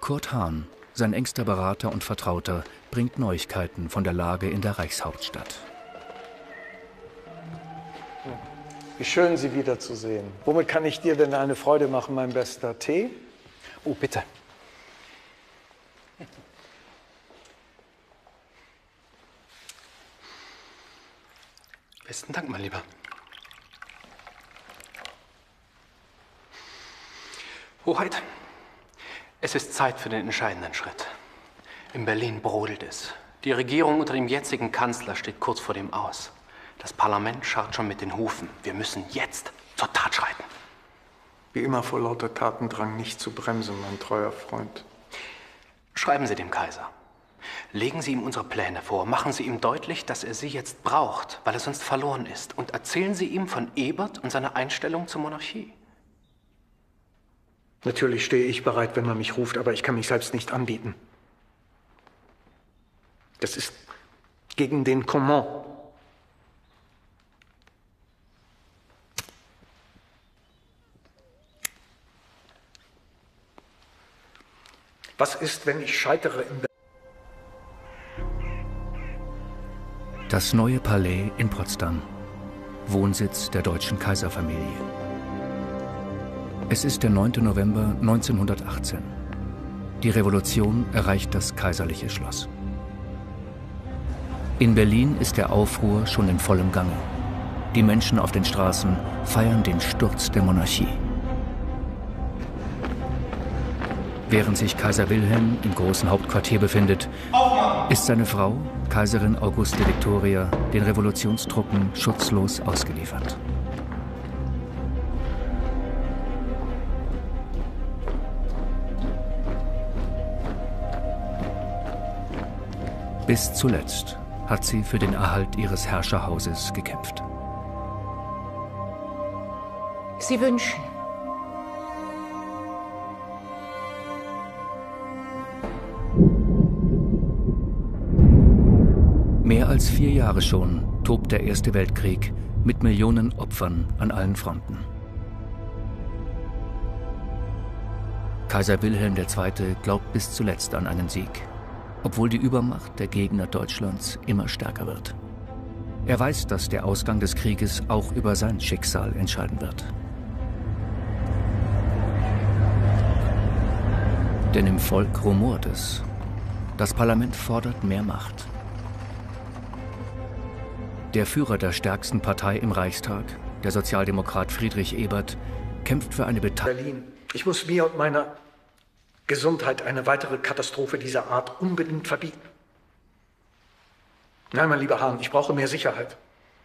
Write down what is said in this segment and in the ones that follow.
Kurt Hahn, sein engster Berater und Vertrauter, bringt Neuigkeiten von der Lage in der Reichshauptstadt. Wie schön, Sie wiederzusehen. Womit kann ich dir denn eine Freude machen, mein Bester? Tee? Oh, bitte. Besten Dank, mein Lieber. Hoheit, es ist Zeit für den entscheidenden Schritt. In Berlin brodelt es. Die Regierung unter dem jetzigen Kanzler steht kurz vor dem Aus. Das Parlament scharrt schon mit den Hufen. Wir müssen jetzt zur Tat schreiten. Wie immer vor lauter Tatendrang nicht zu bremsen, mein treuer Freund. Schreiben Sie dem Kaiser. Legen Sie ihm unsere Pläne vor. Machen Sie ihm deutlich, dass er Sie jetzt braucht, weil er sonst verloren ist. Und erzählen Sie ihm von Ebert und seiner Einstellung zur Monarchie. Natürlich stehe ich bereit, wenn man mich ruft, aber ich kann mich selbst nicht anbieten. Das ist gegen den Command. Was ist, wenn ich scheitere in Berlin? Das neue Palais in Potsdam, Wohnsitz der deutschen Kaiserfamilie. Es ist der 9. November 1918. Die Revolution erreicht das kaiserliche Schloss. In Berlin ist der Aufruhr schon in vollem Gange. Die Menschen auf den Straßen feiern den Sturz der Monarchie. Während sich Kaiser Wilhelm im großen Hauptquartier befindet, ist seine Frau, Kaiserin Auguste Victoria, den Revolutionstruppen schutzlos ausgeliefert. Bis zuletzt hat sie für den Erhalt ihres Herrscherhauses gekämpft. Sie wünschen. Mehr als 4 Jahre schon tobt der Erste Weltkrieg mit Millionen Opfern an allen Fronten. Kaiser Wilhelm II. Glaubt bis zuletzt an einen Sieg, obwohl die Übermacht der Gegner Deutschlands immer stärker wird. Er weiß, dass der Ausgang des Krieges auch über sein Schicksal entscheiden wird. Denn im Volk rumort es. Das Parlament fordert mehr Macht. Der Führer der stärksten Partei im Reichstag, der Sozialdemokrat Friedrich Ebert, kämpft für eine Beteiligung. Berlin. Ich muss mir und meiner Gesundheit eine weitere Katastrophe dieser Art unbedingt verbieten. Nein, mein lieber Hahn, ich brauche mehr Sicherheit.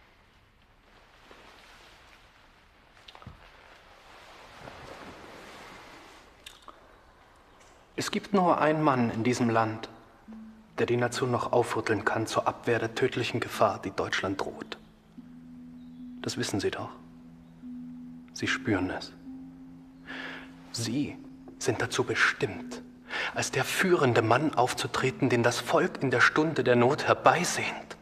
Es gibt nur einen Mann in diesem Land, der die Nation noch aufrütteln kann zur Abwehr der tödlichen Gefahr, die Deutschland droht. Das wissen Sie doch. Sie spüren es. Sie sind dazu bestimmt, als der führende Mann aufzutreten, den das Volk in der Stunde der Not herbeisehnt.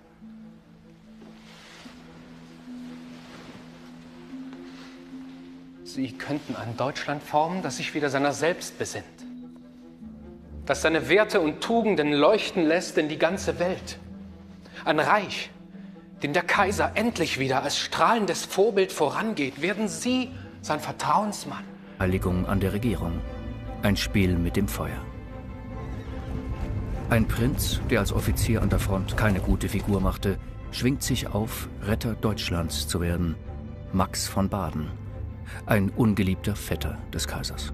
Sie könnten ein Deutschland formen, das sich wieder seiner selbst besinnt, das seine Werte und Tugenden leuchten lässt in die ganze Welt. Ein Reich, dem der Kaiser endlich wieder als strahlendes Vorbild vorangeht. Werden Sie sein Vertrauensmann? Beteiligung an der Regierung. Ein Spiel mit dem Feuer. Ein Prinz, der als Offizier an der Front keine gute Figur machte, schwingt sich auf, Retter Deutschlands zu werden. Max von Baden. Ein ungeliebter Vetter des Kaisers.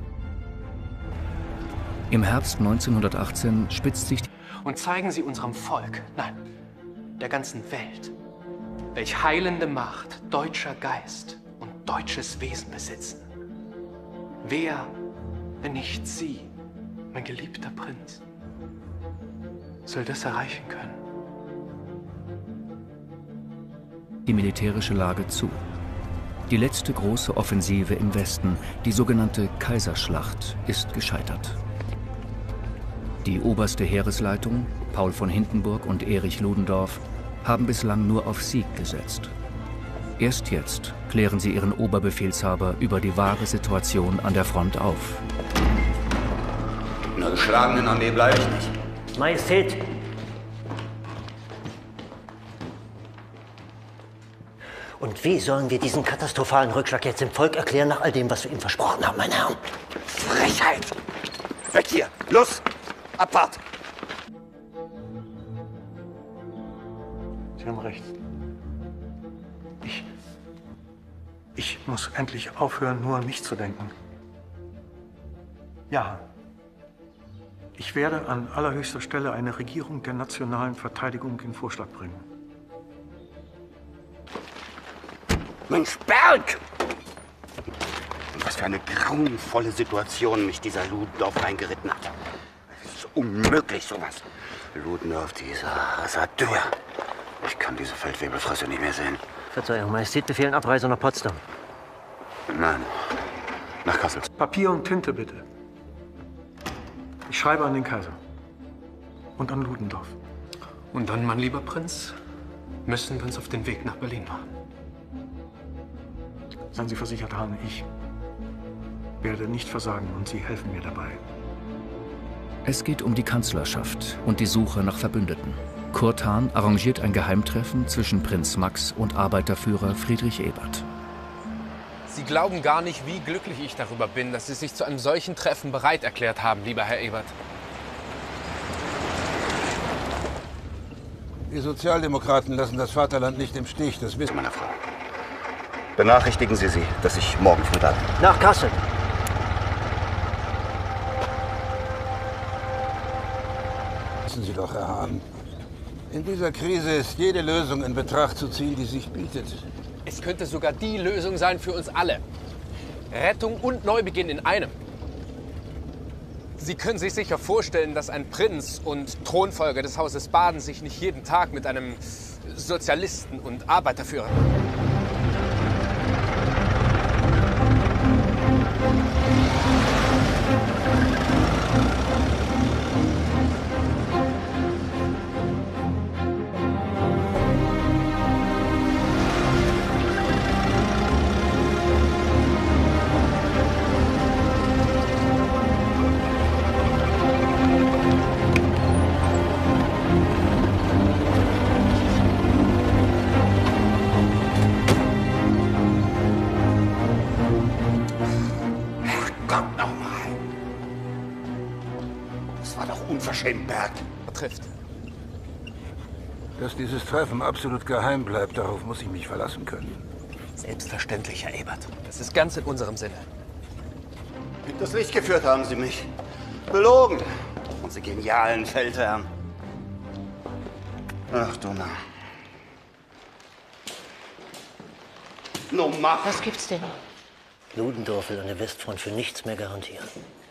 Im Herbst 1918 spitzt sich die... Und zeigen Sie unserem Volk, nein, der ganzen Welt, welch heilende Macht deutscher Geist und deutsches Wesen besitzen. Wer, wenn nicht Sie, mein geliebter Prinz, soll das erreichen können? Die militärische Lage zu. Die letzte große Offensive im Westen, die sogenannte Kaiserschlacht, ist gescheitert. Die oberste Heeresleitung, Paul von Hindenburg und Erich Ludendorff, haben bislang nur auf Sieg gesetzt. Erst jetzt klären sie ihren Oberbefehlshaber über die wahre Situation an der Front auf. einer geschlagenen Armee bleibe ich nicht. Majestät! Und wie sollen wir diesen katastrophalen Rückschlag jetzt dem Volk erklären, nach all dem, was wir ihm versprochen haben, meine Herren? Frechheit! Weg hier! Los! Abfahrt! Sie haben recht. Ich muss endlich aufhören, nur an mich zu denken. Ja, ich werde an allerhöchster Stelle eine Regierung der nationalen Verteidigung in Vorschlag bringen. Mensch, Berg! Und was für eine grauenvolle Situation mich dieser Ludendorff reingeritten hat. Es ist unmöglich, sowas. Ludendorff, dieser Hasardeur. Ich kann diese Feldwebelfresse nicht mehr sehen. Verzeihung, Majestät, befehlen Abreise nach Potsdam. Nein, nach Kassel. Papier und Tinte, bitte. Ich schreibe an den Kaiser. Und an Ludendorff. Und dann, mein lieber Prinz, müssen wir uns auf den Weg nach Berlin machen. Seien Sie versichert, Hahn, ich werde nicht versagen und Sie helfen mir dabei. Es geht um die Kanzlerschaft und die Suche nach Verbündeten. Kurt Hahn arrangiert ein Geheimtreffen zwischen Prinz Max und Arbeiterführer Friedrich Ebert. Sie glauben gar nicht, wie glücklich ich darüber bin, dass Sie sich zu einem solchen Treffen bereit erklärt haben, lieber Herr Ebert. Die Sozialdemokraten lassen das Vaterland nicht im Stich, das wissen Meine Frau. Benachrichtigen Sie sie, dass ich morgen früh da bin. Nach Kassel! Wissen Sie doch, Herr Hahn. In dieser Krise ist jede Lösung in Betracht zu ziehen, die sich bietet. Es könnte sogar die Lösung sein für uns alle. Rettung und Neubeginn in einem. Sie können sich sicher vorstellen, dass ein Prinz und Thronfolger des Hauses Baden sich nicht jeden Tag mit einem Sozialisten und Arbeiterführer... Berg. Trifft. Dass dieses Treffen absolut geheim bleibt, darauf muss ich mich verlassen können. Selbstverständlich, Herr Ebert. Das ist ganz in unserem Sinne. Hinters Licht geführt haben Sie mich. Belogen. Unsere genialen Feldherren. Ach, Donner. Nun mach. Was gibt's denn? Ludendorff will an der Westfront für nichts mehr garantieren.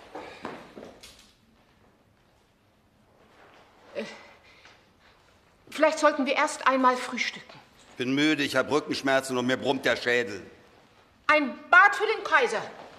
Vielleicht sollten wir erst einmal frühstücken. Ich bin müde, ich habe Rückenschmerzen und mir brummt der Schädel. Ein Bad für den Kaiser.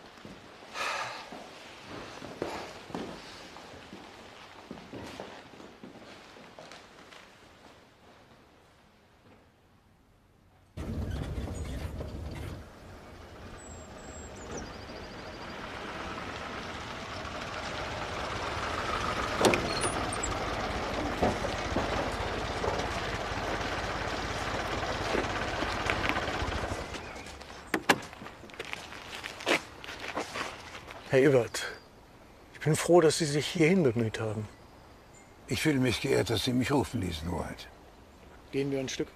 Herr Ebert, ich bin froh, dass Sie sich hierhin bemüht haben. Ich fühle mich geehrt, dass Sie mich rufen ließen, Hoheit. Gehen wir ein Stück.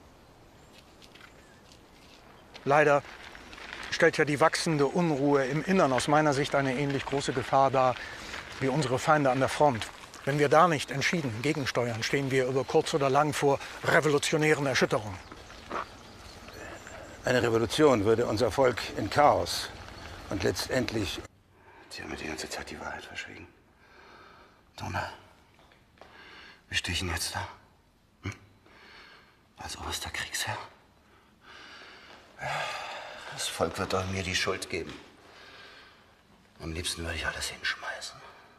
Leider stellt ja die wachsende Unruhe im Innern aus meiner Sicht eine ähnlich große Gefahr dar wie unsere Feinde an der Front. Wenn wir da nicht entschieden gegensteuern, stehen wir über kurz oder lang vor revolutionären Erschütterungen. Eine Revolution würde unser Volk in Chaos und letztendlich... Sie haben mir die ganze Zeit die Wahrheit verschwiegen. Donner, wie stehe ich denn jetzt da? Als oberster Kriegsherr? Das Volk wird doch mir die Schuld geben. Am liebsten würde ich alles hinschmeißen.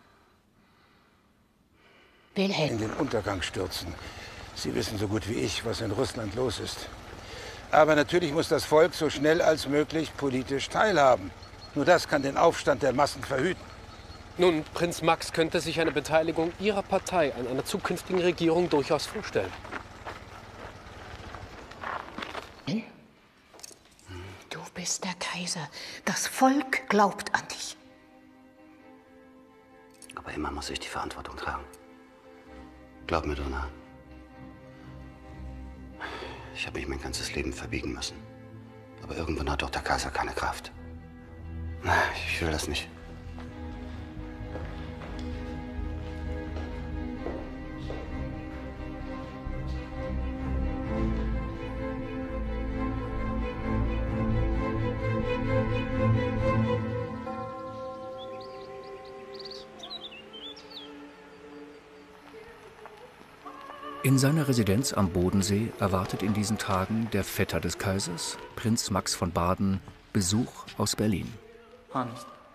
Wilhelm. In den Untergang stürzen. Sie wissen so gut wie ich, was in Russland los ist. Aber natürlich muss das Volk so schnell als möglich politisch teilhaben. Nur das kann den Aufstand der Massen verhüten. Nun, Prinz Max könnte sich eine Beteiligung Ihrer Partei an einer zukünftigen Regierung durchaus vorstellen. Du bist der Kaiser. Das Volk glaubt an dich. Aber immer muss ich die Verantwortung tragen. Glaub mir, Donna. Ich habe mich mein ganzes Leben verbiegen müssen. Aber irgendwann hat doch der Kaiser keine Kraft. Ich will das nicht. In seiner Residenz am Bodensee erwartet in diesen Tagen der Vetter des Kaisers, Prinz Max von Baden, Besuch aus Berlin. Hahn.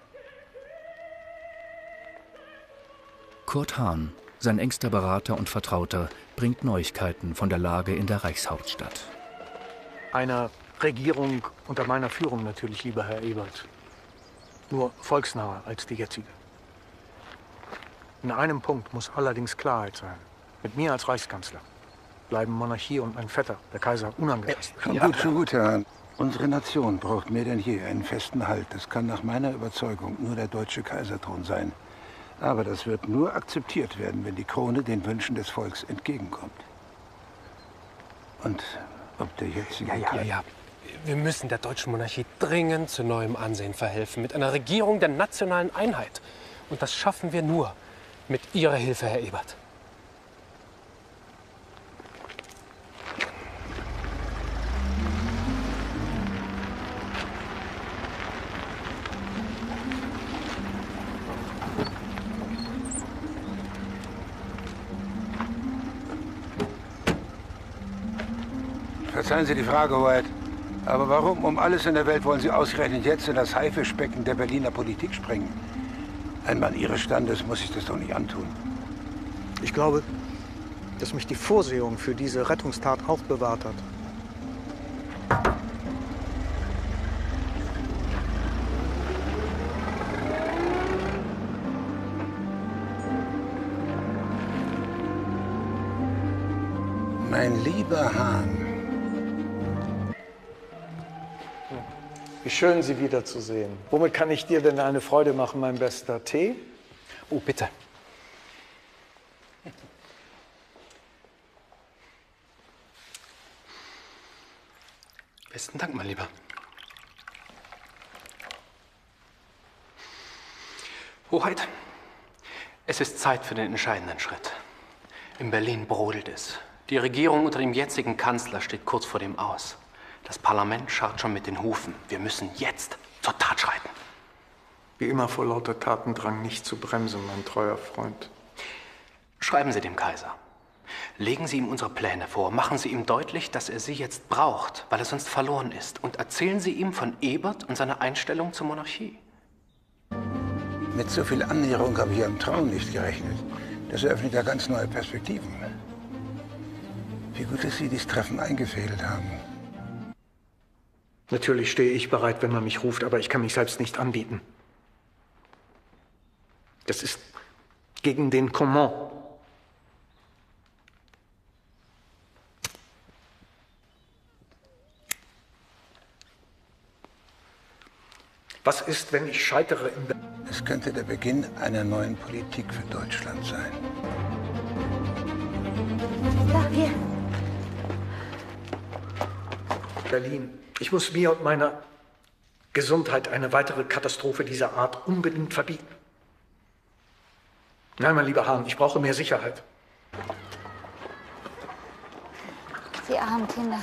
Kurt Hahn, sein engster Berater und Vertrauter, bringt Neuigkeiten von der Lage in der Reichshauptstadt. Eine Regierung unter meiner Führung natürlich, lieber Herr Ebert. Nur volksnaher als die jetzige. In einem Punkt muss allerdings Klarheit sein. Mit mir als Reichskanzler bleiben Monarchie und mein Vetter, der Kaiser, unangetastet. Schon gut, Herr Hahn. Unsere Nation braucht mehr denn je einen festen Halt. Das kann nach meiner Überzeugung nur der deutsche Kaiserthron sein. Aber das wird nur akzeptiert werden, wenn die Krone den Wünschen des Volks entgegenkommt. Und ob der jetzige... Ja. Wir müssen der deutschen Monarchie dringend zu neuem Ansehen verhelfen. Mit einer Regierung der nationalen Einheit. Und das schaffen wir nur mit Ihrer Hilfe, Herr Ebert. Verzeihen Sie die Frage, Hoheit. Aber warum um alles in der Welt wollen Sie ausgerechnet jetzt in das Haifischbecken der Berliner Politik springen? Ein Mann Ihres Standes muss sich das doch nicht antun. Ich glaube, dass mich die Vorsehung für diese Rettungstat aufbewahrt hat. Mein lieber Hahn. Wie schön, Sie wiederzusehen. Womit kann ich dir denn eine Freude machen, mein bester Tee? Oh, bitte. Besten Dank, mein Lieber. Hoheit, es ist Zeit für den entscheidenden Schritt. In Berlin brodelt es. Die Regierung unter dem jetzigen Kanzler steht kurz vor dem Aus. Das Parlament scharrt schon mit den Hufen. Wir müssen jetzt zur Tat schreiten. Wie immer vor lauter Tatendrang nicht zu bremsen, mein treuer Freund. Schreiben Sie dem Kaiser. Legen Sie ihm unsere Pläne vor. Machen Sie ihm deutlich, dass er sie jetzt braucht, weil er sonst verloren ist. Und erzählen Sie ihm von Ebert und seiner Einstellung zur Monarchie. Mit so viel Annäherung habe ich ja im Traum nicht gerechnet. Das eröffnet ja ganz neue Perspektiven. Wie gut, dass Sie dieses Treffen eingefädelt haben. Natürlich stehe ich bereit, wenn man mich ruft, aber ich kann mich selbst nicht anbieten. Das ist gegen den Command. Was ist, wenn ich scheitere in Berlin? Es könnte der Beginn einer neuen Politik für Deutschland sein. Da, hier. Berlin. Ich muss mir und meiner Gesundheit eine weitere Katastrophe dieser Art unbedingt verbieten. Nein, mein lieber Hahn, ich brauche mehr Sicherheit. Die armen Kinder.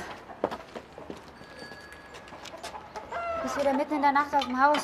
Bist wieder mitten in der Nacht aus dem Haus.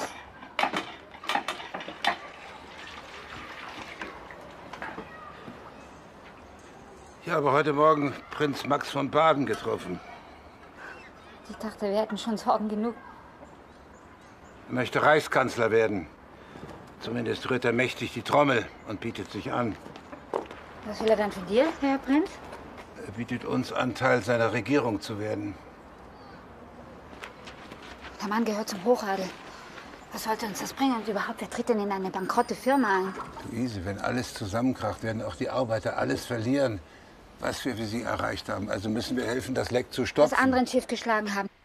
Ich habe heute Morgen Prinz Max von Baden getroffen. Ich dachte, wir hätten schon Sorgen genug. Er möchte Reichskanzler werden. Zumindest rührt er mächtig die Trommel und bietet sich an. Was will er dann von dir, Herr Prinz? Er bietet uns an, Teil seiner Regierung zu werden. Der Mann gehört zum Hochadel. Was sollte uns das bringen? Und überhaupt, wer tritt denn in eine bankrotte Firma ein? Luise, wenn alles zusammenkracht, werden auch die Arbeiter alles verlieren, was wir für sie erreicht haben. Also müssen wir helfen, das Leck zu stopfen. Das andere ein Schiff geschlagen haben.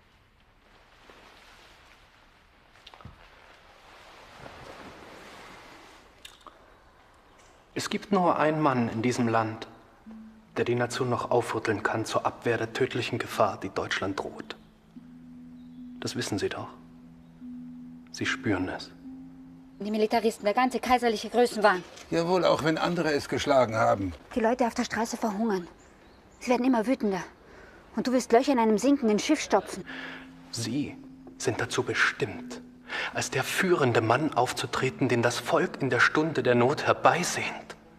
Es gibt nur einen Mann in diesem Land, der die Nation noch aufrütteln kann zur Abwehr der tödlichen Gefahr, die Deutschland droht. Das wissen Sie doch. Sie spüren es. Die Militaristen, der ganze kaiserliche Größenwahn. Jawohl, auch wenn andere es geschlagen haben. Die Leute auf der Straße verhungern. Sie werden immer wütender. Und du willst Löcher in einem sinkenden Schiff stopfen. Sie sind dazu bestimmt, als der führende Mann aufzutreten, den das Volk in der Stunde der Not herbeisehnt.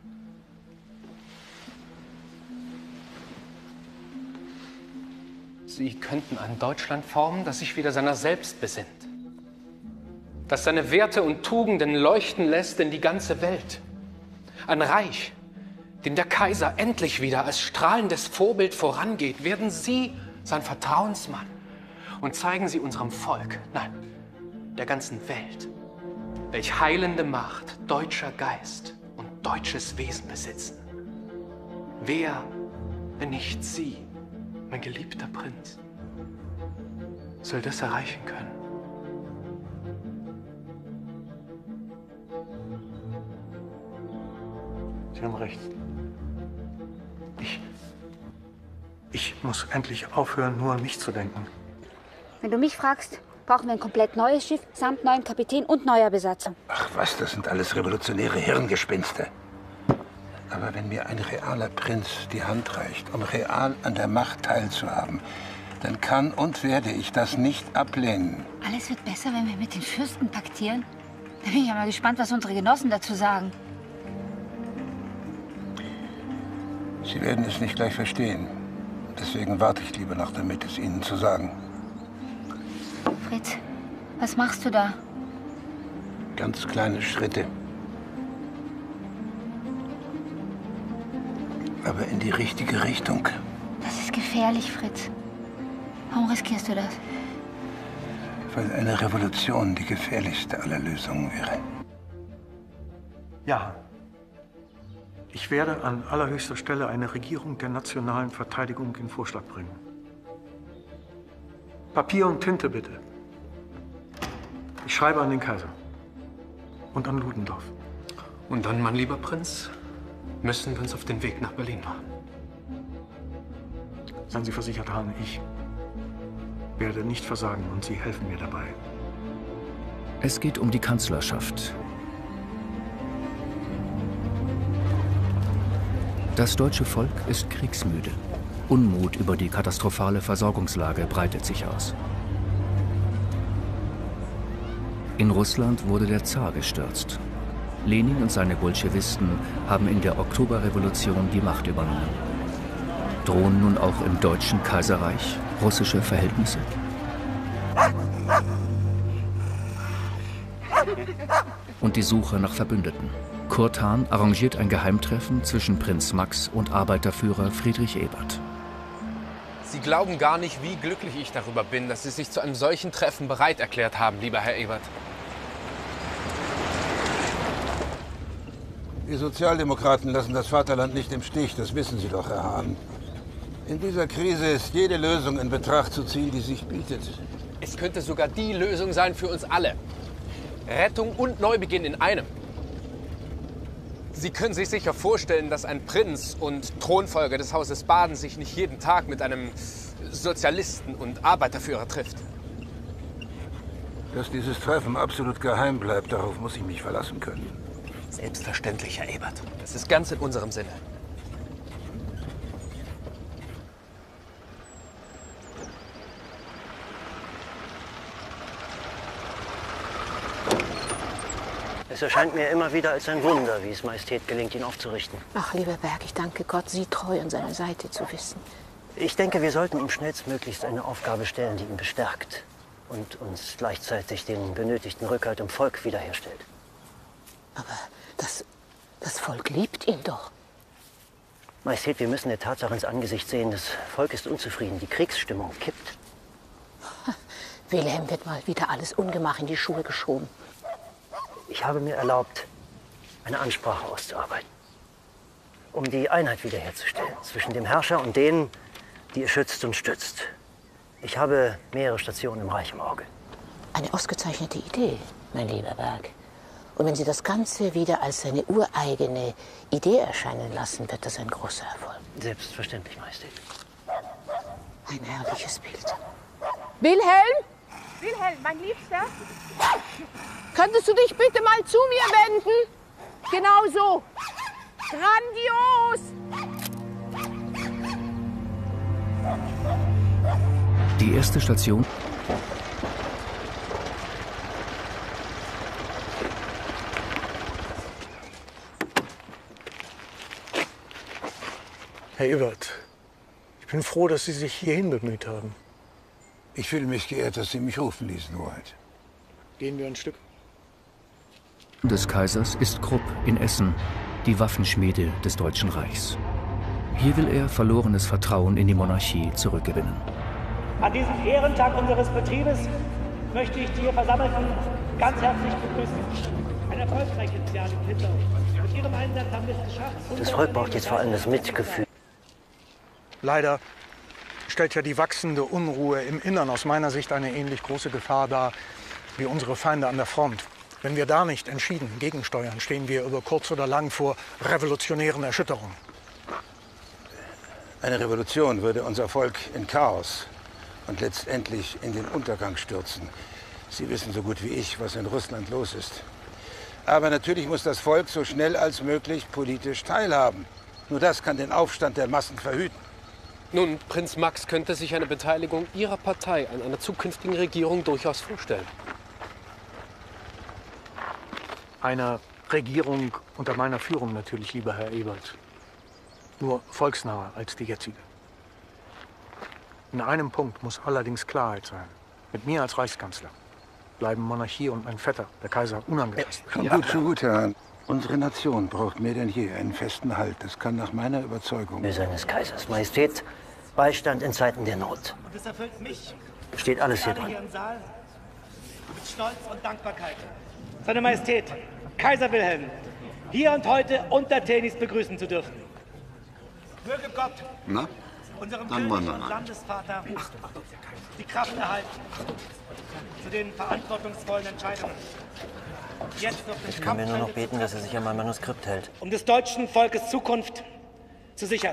Sie könnten ein Deutschland formen, das sich wieder seiner selbst besinnt. Das seine Werte und Tugenden leuchten lässt in die ganze Welt. Ein Reich, dem der Kaiser endlich wieder als strahlendes Vorbild vorangeht. Werden Sie sein Vertrauensmann und zeigen Sie unserem Volk, nein, der ganzen Welt, welch heilende Macht deutscher Geist und deutsches Wesen besitzen. Wer, wenn nicht Sie, mein geliebter Prinz, soll das erreichen können? Sie haben recht. Ich muss endlich aufhören, nur an mich zu denken. Wenn du mich fragst, brauchen wir ein komplett neues Schiff, samt neuem Kapitän und neuer Besatzung. Ach was, das sind alles revolutionäre Hirngespinste. Aber wenn mir ein realer Prinz die Hand reicht, um real an der Macht teilzuhaben, dann kann und werde ich das nicht ablehnen. Alles wird besser, wenn wir mit den Fürsten paktieren. Da bin ich ja mal gespannt, was unsere Genossen dazu sagen. Sie werden es nicht gleich verstehen. Deswegen warte ich lieber noch, damit es Ihnen zu sagen. Fritz, was machst du da? Ganz kleine Schritte. Aber in die richtige Richtung. Das ist gefährlich, Fritz. Warum riskierst du das? Weil eine Revolution die gefährlichste aller Lösungen wäre. Ja. Ich werde an allerhöchster Stelle eine Regierung der nationalen Verteidigung in Vorschlag bringen. Papier und Tinte, bitte. Ich schreibe an den Kaiser. Und an Ludendorff. Und dann, mein lieber Prinz, müssen wir uns auf den Weg nach Berlin machen. Seien Sie versichert, Hahn, ich werde nicht versagen und Sie helfen mir dabei. Es geht um die Kanzlerschaft. Das deutsche Volk ist kriegsmüde. Unmut über die katastrophale Versorgungslage breitet sich aus. In Russland wurde der Zar gestürzt. Lenin und seine Bolschewisten haben in der Oktoberrevolution die Macht übernommen. Drohen nun auch im Deutschen Kaiserreich russische Verhältnisse? Und die Suche nach Verbündeten. Kurt Hahn arrangiert ein Geheimtreffen zwischen Prinz Max und Arbeiterführer Friedrich Ebert. Sie glauben gar nicht, wie glücklich ich darüber bin, dass Sie sich zu einem solchen Treffen bereit erklärt haben, lieber Herr Ebert. Die Sozialdemokraten lassen das Vaterland nicht im Stich, das wissen Sie doch, Herr Hahn. In dieser Krise ist jede Lösung in Betracht zu ziehen, die sich bietet. Es könnte sogar die Lösung sein für uns alle. Rettung und Neubeginn in einem. Sie können sich sicher vorstellen, dass ein Prinz und Thronfolger des Hauses Baden sich nicht jeden Tag mit einem Sozialisten und Arbeiterführer trifft. Dass dieses Treffen absolut geheim bleibt, darauf muss ich mich verlassen können. Selbstverständlich, Herr Ebert. Das ist ganz in unserem Sinne. Es erscheint mir immer wieder als ein Wunder, wie es Majestät gelingt, ihn aufzurichten. Ach, lieber Berg, ich danke Gott, Sie treu an seiner Seite zu wissen. Ich denke, wir sollten ihm schnellstmöglichst eine Aufgabe stellen, die ihn bestärkt und uns gleichzeitig den benötigten Rückhalt im Volk wiederherstellt. Aber das Volk liebt ihn doch. Majestät, wir müssen der Tatsache ins Angesicht sehen, das Volk ist unzufrieden, die Kriegsstimmung kippt. Wilhelm wird mal wieder alles Ungemach in die Schuhe geschoben. Ich habe mir erlaubt, eine Ansprache auszuarbeiten, um die Einheit wiederherzustellen zwischen dem Herrscher und denen, die er schützt und stützt. Ich habe mehrere Stationen im Reich im Auge. Eine ausgezeichnete Idee, mein lieber Berg. Und wenn Sie das Ganze wieder als seine ureigene Idee erscheinen lassen, wird das ein großer Erfolg. Selbstverständlich, Majestät. Ein herrliches Bild. Wilhelm? Wilhelm, mein Liebster? Könntest du dich bitte mal zu mir wenden? Genau so. Grandios! Die erste Station Herr Ebert, ich bin froh, dass Sie sich hierhin bemüht haben. Ich fühle mich geehrt, dass Sie mich rufen ließen, Hoheit. Gehen wir ein Stück. des Kaisers ist Krupp in Essen, die Waffenschmiede des Deutschen Reichs. Hier will er verlorenes Vertrauen in die Monarchie zurückgewinnen. An diesem Ehrentag unseres Betriebes möchte ich die hier Versammelten ganz herzlich begrüßen. Ein erfolgreiches Jahr liegt hinter uns. Mit Ihrem Einsatz haben wir es geschafft. Das Volk braucht jetzt vor allem das Mitgefühl. Leider stellt ja die wachsende Unruhe im Innern aus meiner Sicht eine ähnlich große Gefahr dar wie unsere Feinde an der Front. Wenn wir da nicht entschieden gegensteuern, stehen wir über kurz oder lang vor revolutionären Erschütterungen. Eine Revolution würde unser Volk in Chaos und letztendlich in den Untergang stürzen. Sie wissen so gut wie ich, was in Russland los ist. Aber natürlich muss das Volk so schnell als möglich politisch teilhaben. Nur das kann den Aufstand der Massen verhüten. Nun, Prinz Max könnte sich eine Beteiligung Ihrer Partei an einer zukünftigen Regierung durchaus vorstellen. Einer Regierung unter meiner Führung natürlich, lieber Herr Ebert. Nur volksnaher als die jetzige. In einem Punkt muss allerdings Klarheit sein. Mit mir als Reichskanzler bleiben Monarchie und mein Vetter, der Kaiser, unangetastet. Schon gut, Herr Hahn. Unsere Nation braucht mehr denn je einen festen Halt. Das kann nach meiner Überzeugung Seines Kaisers Majestät, Beistand in Zeiten der Not. Und es erfüllt mich. Steht alles hier drin. Hier im Saal mit Stolz und Dankbarkeit. Seine Majestät, Kaiser Wilhelm, hier und heute untertänigst begrüßen zu dürfen. Möge Gott unserem König und Landesvater die Kraft erhalten zu den verantwortungsvollen Entscheidungen. Jetzt noch Ich kann mir nur noch beten, dass er sich an mein Manuskript hält. um des deutschen Volkes Zukunft zu sichern.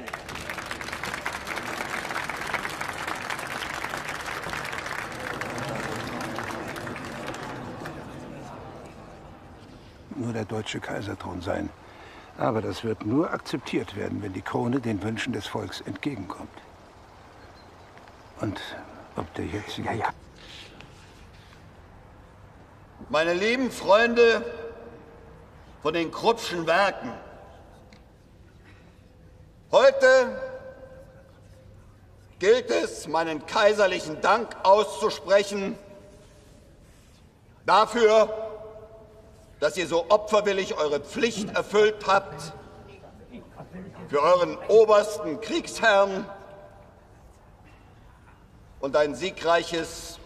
nur der deutsche Kaiserthron sein. Aber das wird nur akzeptiert werden, wenn die Krone den Wünschen des Volks entgegenkommt. Und ob der jetzige... Meine lieben Freunde von den Kruppschen Werken, heute gilt es, meinen kaiserlichen Dank auszusprechen dafür, dass ihr so opferwillig eure Pflicht erfüllt habt für euren obersten Kriegsherrn und ein siegreiches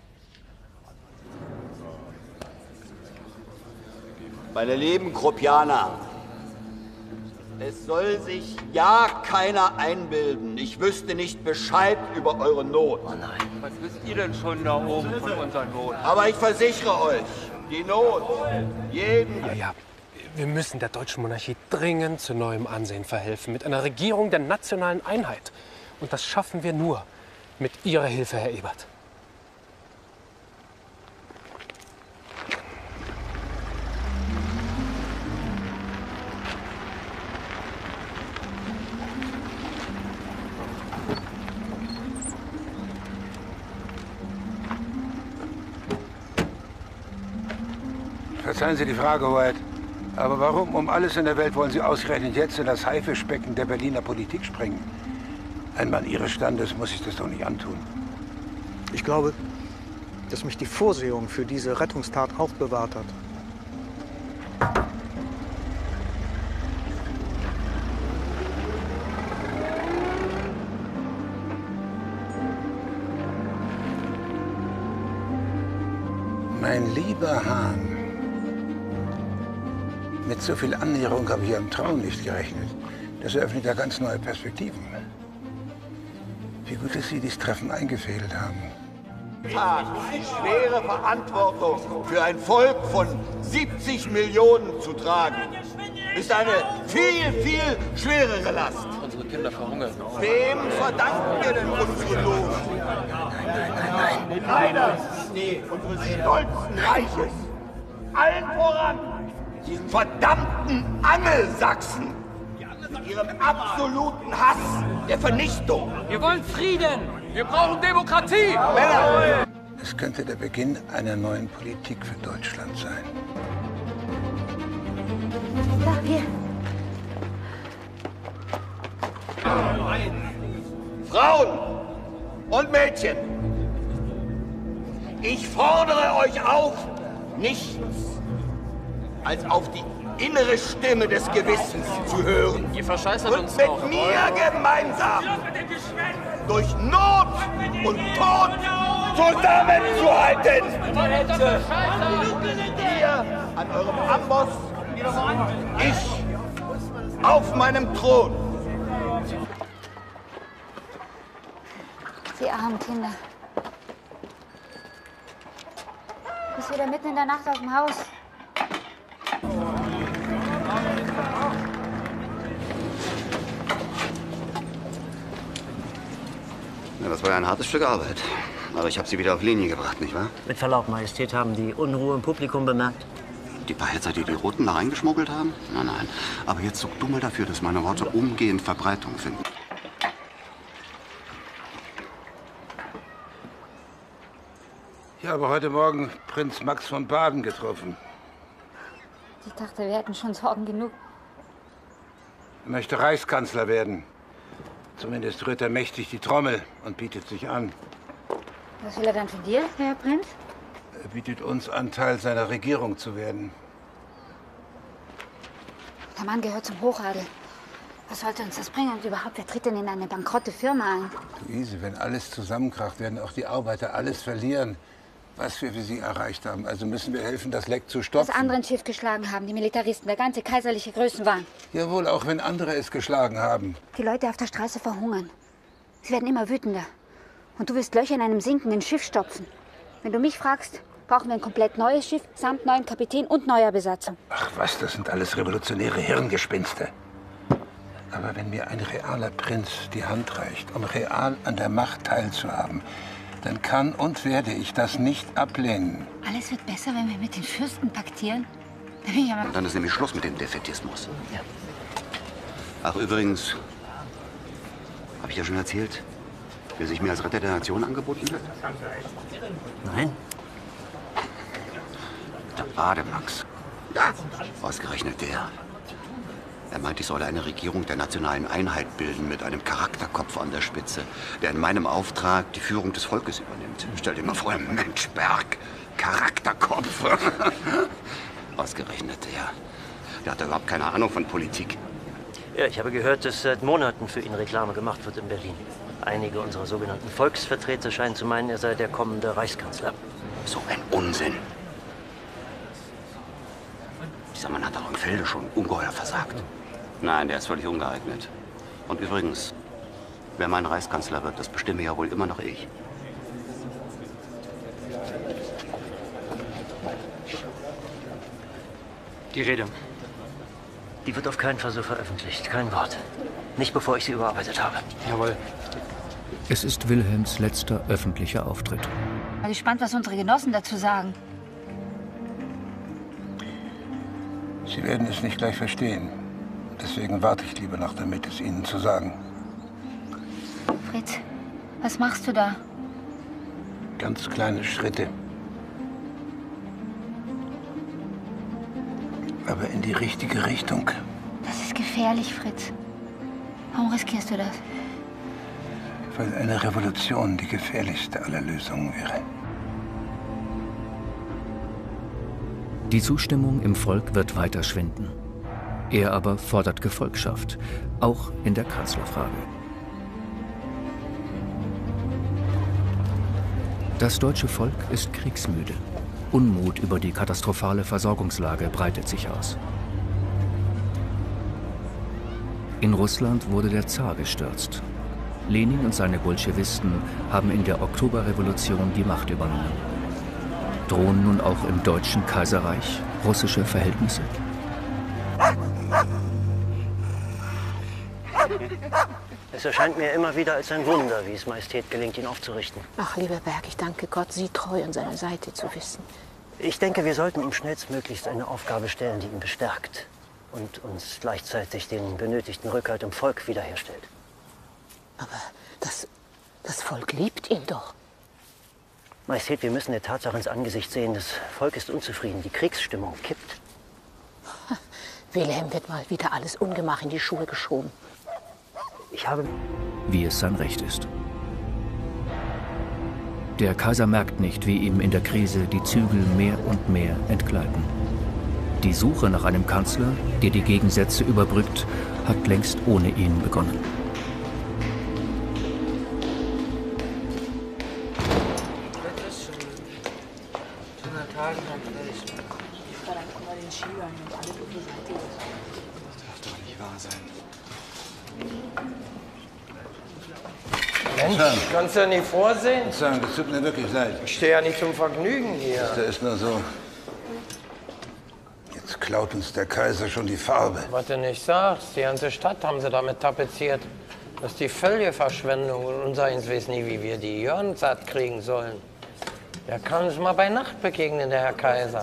Meine lieben Kruppianer, es soll sich ja keiner einbilden, ich wüsste nicht Bescheid über eure Not. Oh nein. Was wisst ihr denn schon da oben von unserer Not? Aber ich versichere euch, die Not, jeden... Ja, wir müssen der deutschen Monarchie dringend zu neuem Ansehen verhelfen, mit einer Regierung der nationalen Einheit. Und das schaffen wir nur mit Ihrer Hilfe, Herr Ebert. Verzeihen Sie die Frage, Hoheit. Aber warum um alles in der Welt wollen Sie ausgerechnet jetzt in das Haifischbecken der Berliner Politik springen? Ein Mann Ihres Standes muss sich das doch nicht antun. Ich glaube, dass mich die Vorsehung für diese Rettungstat aufbewahrt hat. Mein lieber Hahn, mit so viel Annäherung habe ich ja im Traum nicht gerechnet. Das eröffnet ja ganz neue Perspektiven. Wie gut, dass Sie dieses Treffen eingefädelt haben. Schwere Verantwortung für ein Volk von 70 Millionen zu tragen, ist eine viel, viel schwerere Last. Unsere Kinder verhungern. Wem verdanken wir denn unsere Not? Nein. Einer unseres stolzen Reiches. Allen voran diesen verdammten Angelsachsen. Mit ihrem absoluten Hass der Vernichtung. Wir wollen Frieden. Wir brauchen Demokratie. Männer! Es könnte der Beginn einer neuen Politik für Deutschland sein. Da, hier. Frauen und Mädchen, ich fordere euch auf, nichts als auf die innere Stimme des Gewissens zu hören. Ihr verscheißert und uns mit doch. mir gemeinsam durch Not und Tod zusammenzuhalten. Ihr an eurem Amboss, ich auf meinem Thron. Die armen Kinder. Bist wieder mitten in der Nacht aus dem Haus. Ja, das war ja ein hartes Stück Arbeit. Aber ich habe sie wieder auf Linie gebracht, nicht wahr? Mit Verlaub, Majestät, haben die Unruhe im Publikum bemerkt? Die paar Hetzer, die die Roten da reingeschmuggelt haben? Nein. Aber jetzt sorg du mal dafür, dass meine Worte umgehend Verbreitung finden. Ich habe heute Morgen Prinz Max von Baden getroffen. Ich dachte, wir hätten schon Sorgen genug. Er möchte Reichskanzler werden. Zumindest rührt er mächtig die Trommel und bietet sich an. Was will er dann von dir, Herr Prinz? Er bietet uns an, Teil seiner Regierung zu werden. Der Mann gehört zum Hochadel. Was sollte uns das bringen? Und überhaupt, wer tritt denn in eine bankrotte Firma ein? Luise, wenn alles zusammenkracht, werden auch die Arbeiter alles verlieren, was wir für sie erreicht haben. Also müssen wir helfen, das Leck zu stopfen. Das andere ein Schiff geschlagen haben, die Militaristen, der ganze kaiserliche Größenwahn. Jawohl, auch wenn andere es geschlagen haben. Die Leute auf der Straße verhungern. Sie werden immer wütender. Und du willst Löcher in einem sinkenden Schiff stopfen. Wenn du mich fragst, brauchen wir ein komplett neues Schiff, samt neuem Kapitän und neuer Besatzung. Ach was, das sind alles revolutionäre Hirngespinste. Aber wenn mir ein realer Prinz die Hand reicht, um real an der Macht teilzuhaben, dann kann und werde ich das nicht ablehnen. Alles wird besser, wenn wir mit den Fürsten paktieren. Und dann ist nämlich Schluss mit dem Defätismus. Ja. Ach, übrigens, habe ich ja schon erzählt, wer sich mir als Retter der Nation angeboten hat? Nein. Der Bademax. Ja, ausgerechnet der. Er meint, ich solle eine Regierung der nationalen Einheit bilden mit einem Charakterkopf an der Spitze, der in meinem Auftrag die Führung des Volkes übernimmt. Stell dir mal vor, Mensch, Berg, Charakterkopf. Ausgerechnet der. Der hat überhaupt keine Ahnung von Politik. Ja, ich habe gehört, dass seit Monaten für ihn Reklame gemacht wird in Berlin. Einige unserer sogenannten Volksvertreter scheinen zu meinen, er sei der kommende Reichskanzler. So ein Unsinn. Dieser Mann hat auch im Felde schon ungeheuer versagt. Nein, der ist völlig ungeeignet. Und übrigens, wer mein Reichskanzler wird, das bestimme ja wohl immer noch ich. Die Rede. Die wird auf keinen Fall so veröffentlicht. Kein Wort. Nicht bevor ich sie überarbeitet habe. Jawohl. Es ist Wilhelms letzter öffentlicher Auftritt. Ich bin gespannt, was unsere Genossen dazu sagen. Sie werden es nicht gleich verstehen. Deswegen warte ich lieber noch, damit es Ihnen zu sagen. Fritz, was machst du da? Ganz kleine Schritte. Aber in die richtige Richtung. Das ist gefährlich, Fritz. Warum riskierst du das? Weil eine Revolution die gefährlichste aller Lösungen wäre. Die Zustimmung im Volk wird weiter schwinden. Er aber fordert Gefolgschaft, auch in der Kanzlerfrage. Das deutsche Volk ist kriegsmüde. Unmut über die katastrophale Versorgungslage breitet sich aus. In Russland wurde der Zar gestürzt. Lenin und seine Bolschewisten haben in der Oktoberrevolution die Macht übernommen. Drohen nun auch im Deutschen Kaiserreich russische Verhältnisse? Es erscheint mir immer wieder als ein Wunder, wie es Majestät gelingt, ihn aufzurichten. Ach, lieber Berg, ich danke Gott, Sie treu an seiner Seite zu wissen. Ich denke, wir sollten ihm schnellstmöglichst eine Aufgabe stellen, die ihn bestärkt und uns gleichzeitig den benötigten Rückhalt im Volk wiederherstellt. Aber das Volk liebt ihn doch. Majestät, wir müssen der Tatsache ins Angesicht sehen, das Volk ist unzufrieden, die Kriegsstimmung kippt. Wilhelm wird mal wieder alles Ungemach in die Schuhe geschoben. Ich habe... Wie es sein Recht ist. Der Kaiser merkt nicht, wie ihm in der Krise die Zügel mehr und mehr entgleiten. Die Suche nach einem Kanzler, der die Gegensätze überbrückt, hat längst ohne ihn begonnen. Mensch, kannst du ja nicht vorsehen? Sagen, das tut mir wirklich leid. Ich stehe ja nicht zum Vergnügen hier. Das ist nur so. Jetzt klaut uns der Kaiser schon die Farbe. Was du nicht sagst, die ganze Stadt haben sie damit tapeziert. Das ist die völlige Verschwendung und unser eins weiß nie, wie wir die Jörn satt kriegen sollen. Der kann uns mal bei Nacht begegnen, der Herr Kaiser.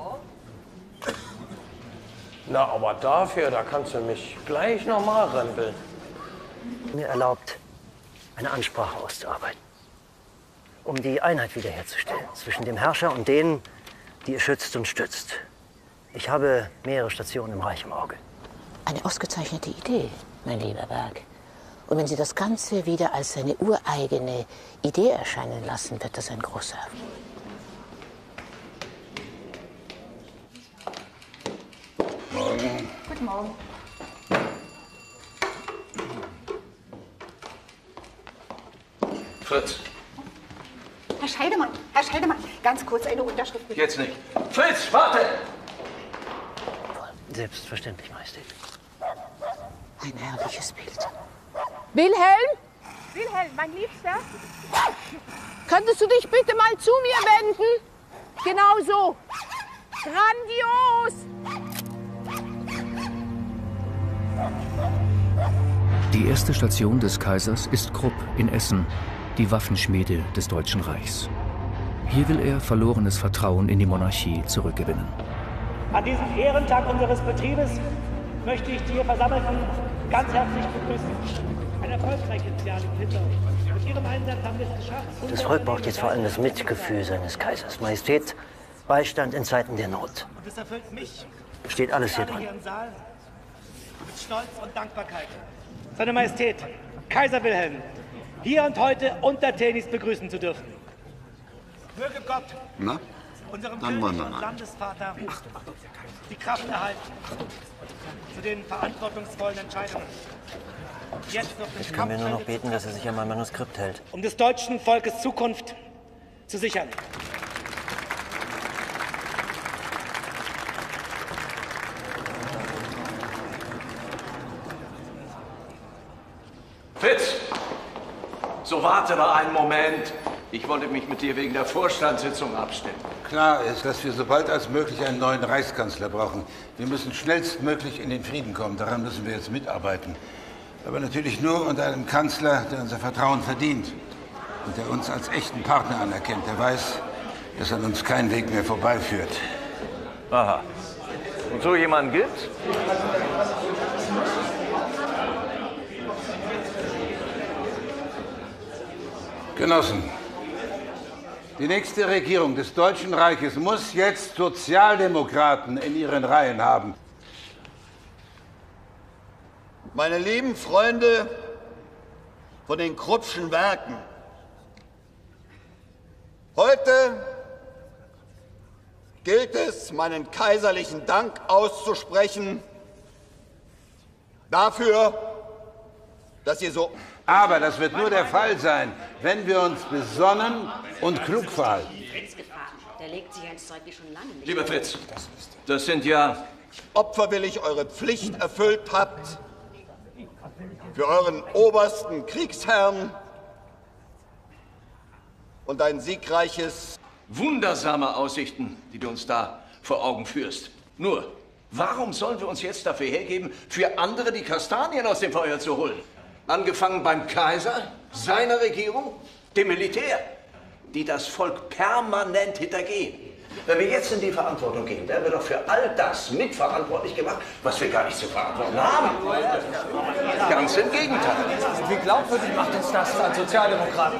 Na, aber dafür, da kannst du mich gleich noch mal rempeln. Mir erlaubt, eine Ansprache auszuarbeiten, um die Einheit wiederherzustellen zwischen dem Herrscher und denen, die er schützt und stützt. Ich habe mehrere Stationen im Reich im Auge. Eine ausgezeichnete Idee, mein lieber Berg. Und wenn Sie das Ganze wieder als seine ureigene Idee erscheinen lassen, wird das ein großer Erfolg. Morgen. Guten Morgen. Fritz. Herr Scheidemann, ganz kurz eine Unterschrift bitte. Jetzt nicht. Fritz, warte! Selbstverständlich, Majestät. Ein herrliches Bild. Wilhelm? Wilhelm, mein Liebster? Könntest du dich bitte mal zu mir wenden? Genau so. Grandios! Die erste Station des Kaisers ist Krupp in Essen, die Waffenschmiede des Deutschen Reichs. Hier will er verlorenes Vertrauen in die Monarchie zurückgewinnen. An diesem Ehrentag unseres Betriebes möchte ich die hier Versammelten ganz herzlich begrüßen. Ein erfolgreiches Jahr liegt hinter uns. Mit Ihrem Einsatz haben wir es geschafft. Das Volk braucht jetzt vor allem das Mitgefühl seines Kaisers. Majestät, Beistand in Zeiten der Not. Und es erfüllt mich. Steht alles hier drin. Hier im Saal mit Stolz und Dankbarkeit. Seine Majestät, Kaiser Wilhelm, hier und heute untertänigst begrüßen zu dürfen. Möge Gott unserem König und Landesvater die Kraft erhalten zu den verantwortungsvollen Entscheidungen. Jetzt noch Ich kann mir nur noch beten, dass er sich an mein Manuskript hält. um des deutschen Volkes Zukunft zu sichern. Fritz! So warte mal einen Moment. Ich wollte mich mit dir wegen der Vorstandssitzung abstimmen. Klar ist, dass wir so bald als möglich einen neuen Reichskanzler brauchen. Wir müssen schnellstmöglich in den Frieden kommen. Daran müssen wir jetzt mitarbeiten. Aber natürlich nur unter einem Kanzler, der unser Vertrauen verdient und der uns als echten Partner anerkennt. Der weiß, dass an uns kein Weg mehr vorbeiführt. Aha. Und so jemanden gibt's? Genossen, die nächste Regierung des Deutschen Reiches muss jetzt Sozialdemokraten in ihren Reihen haben. Meine lieben Freunde von den Kruppschen Werken, heute gilt es, meinen kaiserlichen Dank auszusprechen dafür, dass ihr so... Aber das wird nur der Fall sein, wenn wir uns besonnen und klug verhalten. Der legt sich ins Zeug wie schon lange nicht. Lieber Fritz, das sind ja... Opferwillig eure Pflicht erfüllt habt, für euren obersten Kriegsherrn und ein siegreiches... Wundersame Aussichten, die du uns da vor Augen führst. Nur, warum sollen wir uns jetzt dafür hergeben, für andere die Kastanien aus dem Feuer zu holen? Angefangen beim Kaiser, seiner Regierung, dem Militär, die das Volk permanent hintergehen. Wenn wir jetzt in die Verantwortung gehen, werden wir doch für all das mitverantwortlich gemacht, was wir gar nicht zu verantworten haben. Ganz im Gegenteil. Wie glaubwürdig macht uns das als Sozialdemokraten?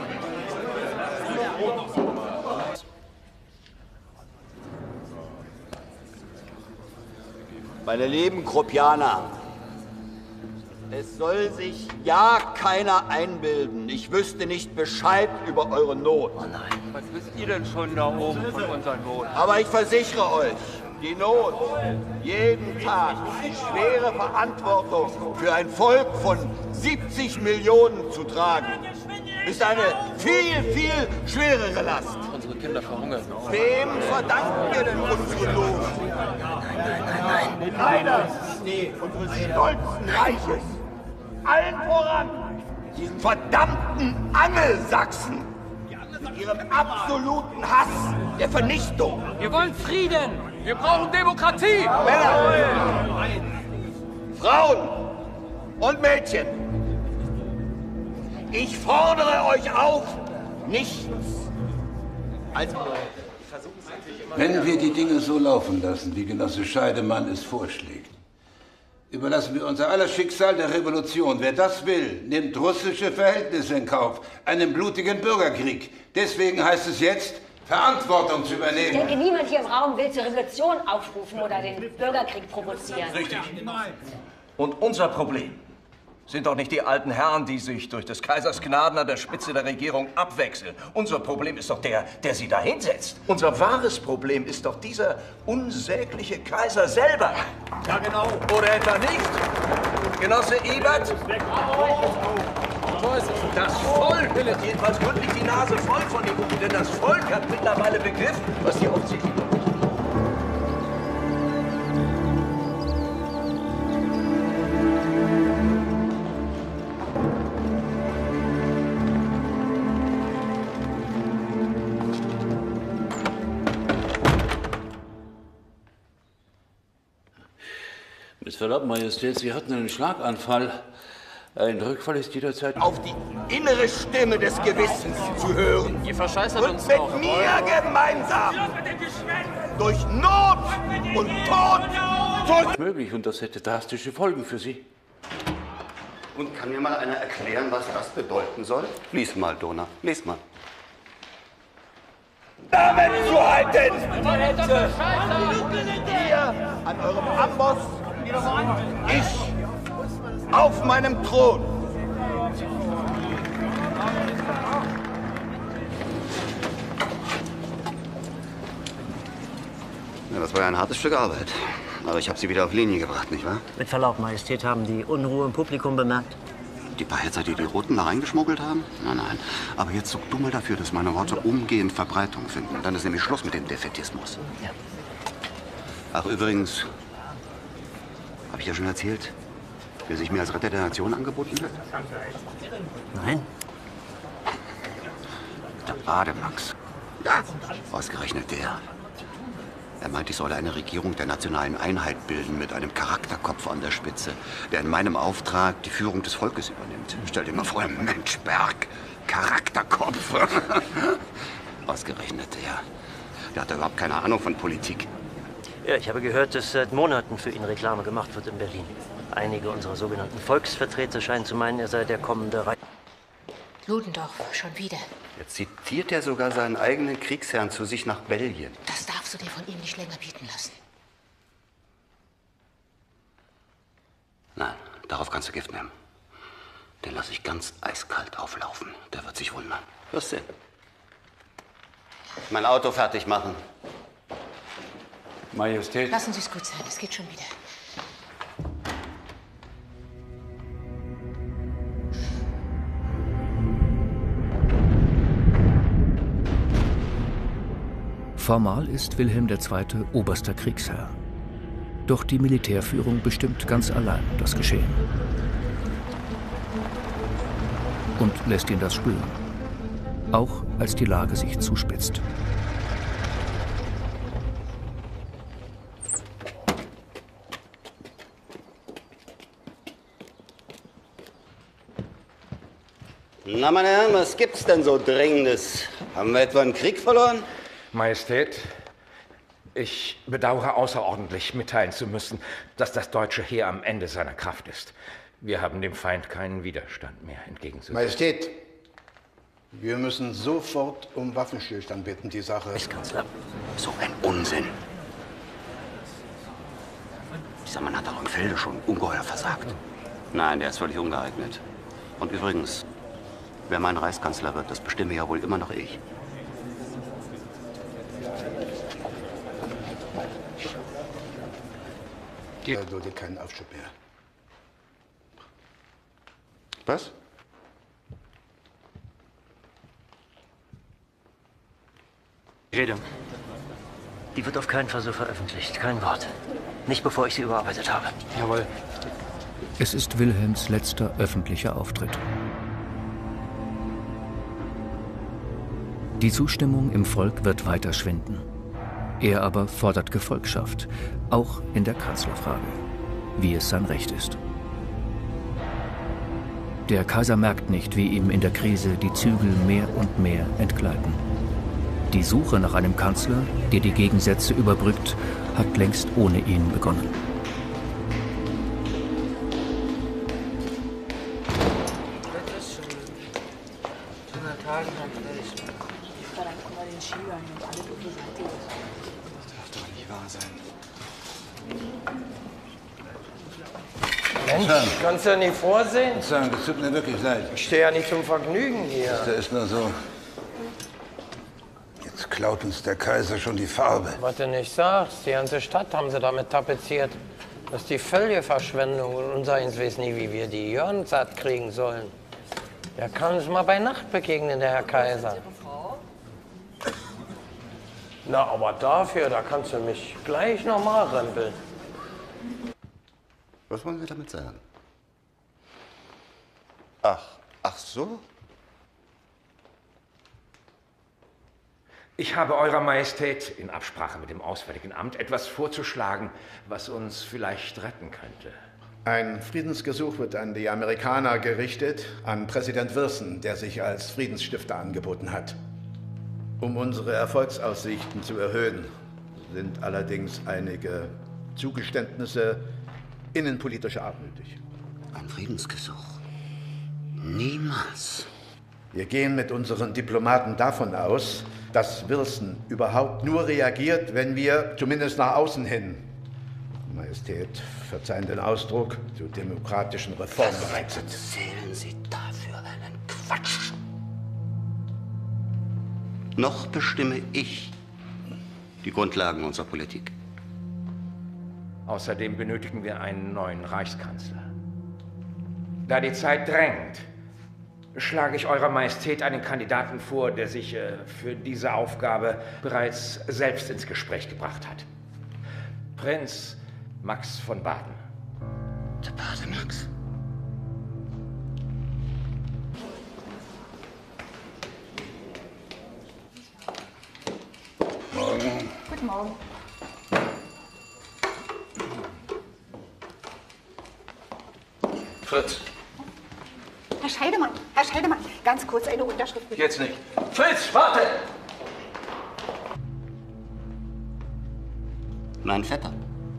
Meine lieben Gropianer, es soll sich ja keiner einbilden, ich wüsste nicht Bescheid über eure Not. Oh nein. Was wisst ihr denn schon da oben von unserer Not? Aber ich versichere euch, die Not, jeden Tag die schwere Verantwortung für ein Volk von 70 Millionen zu tragen, ist eine viel, viel schwerere Last. Unsere Kinder verhungern. Wem verdanken wir denn unsere Not? Den Leidern unseres stolzen Reiches. Allen voran diesen verdammten Angelsachsen mit ihrem absoluten Hass der Vernichtung. Wir wollen Frieden. Wir brauchen Demokratie. Männer, Frauen und Mädchen, ich fordere euch auf, nichts als... Wenn wir die Dinge so laufen lassen, wie Genosse Scheidemann es vorschlägt, überlassen wir unser aller Schicksal der Revolution. Wer das will, nimmt russische Verhältnisse in Kauf, einen blutigen Bürgerkrieg. Deswegen heißt es jetzt, Verantwortung zu übernehmen. Ich denke, niemand hier im Raum will zur Revolution aufrufen oder den Bürgerkrieg provozieren. Richtig. Und unser Problem sind doch nicht die alten Herren, die sich durch des Kaisers Gnaden an der Spitze der Regierung abwechseln. Unser Problem ist doch der sie da hinsetzt. Unser wahres Problem ist doch dieser unsägliche Kaiser selber. Ja, genau. Oder etwa nicht? Genosse Ebert? Das Volk hat jedenfalls gründlich die Nase voll von ihm. Denn das Volk hat mittlerweile begriffen, was die Aufsicht tut. Mit Verlaub, Majestät, Sie hatten einen Schlaganfall. Ein Rückfall ist jederzeit... Auf die innere Stimme des Gewissens zu hören. Ihr verscheißert und uns mit noch. mir gemeinsam durch Not und Tod möglich, und das hätte drastische Folgen für Sie. Und kann mir mal einer erklären, was das bedeuten soll? Lies mal, Dona, lies mal. Damit zu halten! Ihr an eurem Amboss, ich auf meinem Thron. Ja, das war ja ein hartes Stück Arbeit. Aber ich habe sie wieder auf Linie gebracht, nicht wahr? Mit Verlaub, Majestät, haben die Unruhe im Publikum bemerkt? Die Beihälter, die die Roten da reingeschmuggelt haben? Nein, nein. Aber jetzt sorg du mal dafür, dass meine Worte umgehend Verbreitung finden. Dann ist nämlich Schluss mit dem Defätismus. Ja. Ach, übrigens, habe ich ja schon erzählt, wer sich mir als Retter der Nation angeboten hat? Nein. Der Bademax. Ja, ausgerechnet der. Er meint, ich solle eine Regierung der nationalen Einheit bilden mit einem Charakterkopf an der Spitze, der in meinem Auftrag die Führung des Volkes übernimmt. Stell dir mal vor, Mensch, Berg, Charakterkopf. Ausgerechnet der. Der hat ja überhaupt keine Ahnung von Politik. Ja, ich habe gehört, dass seit Monaten für ihn Reklame gemacht wird in Berlin. Einige unserer sogenannten Volksvertreter scheinen zu meinen, er sei der kommende Ludendorff, schon wieder. Jetzt zitiert er sogar seinen eigenen Kriegsherrn zu sich nach Belgien. Das darfst du dir von ihm nicht länger bieten lassen. Nein, darauf kannst du Gift nehmen. Den lasse ich ganz eiskalt auflaufen. Der wird sich wundern. Wirst sehen. Mein Auto fertig machen. Majestät. Lassen Sie es gut sein, es geht schon wieder. Formal ist Wilhelm II. Oberster Kriegsherr. Doch die Militärführung bestimmt ganz allein das Geschehen. Und lässt ihn das spüren. Auch als die Lage sich zuspitzt. Na, meine Herren, was gibt's denn so Dringendes? Haben wir etwa einen Krieg verloren? Majestät, ich bedauere außerordentlich, mitteilen zu müssen, dass das deutsche Heer am Ende seiner Kraft ist. Wir haben dem Feind keinen Widerstand mehr entgegenzusetzen. Majestät, wir müssen sofort um Waffenstillstand bitten, die Sache... Reichskanzler, so ein Unsinn. Dieser Mann hat doch im Felde schon ungeheuer versagt. Nein, der ist völlig ungeeignet. Und übrigens, wer mein Reichskanzler wird, das bestimme ja wohl immer noch ich. Er duldet keinen Aufschub mehr. Was? Rede. Die wird auf keinen Fall so veröffentlicht. Kein Wort. Nicht bevor ich sie überarbeitet habe. Jawohl. Es ist Wilhelms letzter öffentlicher Auftritt. Die Zustimmung im Volk wird weiter schwinden. Er aber fordert Gefolgschaft, auch in der Kanzlerfrage, wie es sein Recht ist. Der Kaiser merkt nicht, wie ihm in der Krise die Zügel mehr und mehr entgleiten. Die Suche nach einem Kanzler, der die Gegensätze überbrückt, hat längst ohne ihn begonnen. Mensch, kannst du ja nicht vorsehen? Das tut mir wirklich leid. Ich stehe ja nicht zum Vergnügen hier. Das ist nur so. Jetzt klaut uns der Kaiser schon die Farbe. Was du nicht sagst, die ganze Stadt haben sie damit tapeziert. Das ist die völlige Verschwendung und unser eins weiß nie, wie wir die Jörn satt kriegen sollen. Der kann uns mal bei Nacht begegnen, der Herr Kaiser. Na, aber dafür, da kannst du mich gleich noch mal rempeln. Was wollen Sie damit sagen? Ach so? Ich habe Eurer Majestät in Absprache mit dem Auswärtigen Amt etwas vorzuschlagen, was uns vielleicht retten könnte. Ein Friedensgesuch wird an die Amerikaner gerichtet, an Präsident Wilson, der sich als Friedensstifter angeboten hat. Um unsere Erfolgsaussichten zu erhöhen, sind allerdings einige Zugeständnisse innenpolitischer Art nötig. Ein Friedensgesuch? Niemals. Wir gehen mit unseren Diplomaten davon aus, dass Wilson überhaupt nur reagiert, wenn wir, zumindest nach außen hin, Majestät, verzeihen den Ausdruck, zu demokratischen Reformen bereit sind. Was erzählen Sie dafür einen Quatsch? Noch bestimme ich die Grundlagen unserer Politik. Außerdem benötigen wir einen neuen Reichskanzler. Da die Zeit drängt, schlage ich Eurer Majestät einen Kandidaten vor, der sich für diese Aufgabe bereits selbst ins Gespräch gebracht hat. Prinz Max von Baden. Der Bademax? Morgen. Guten Morgen. Fritz. Herr Scheidemann, ganz kurz eine Unterschrift bitte. Jetzt nicht. Fritz, warte! Mein Vetter.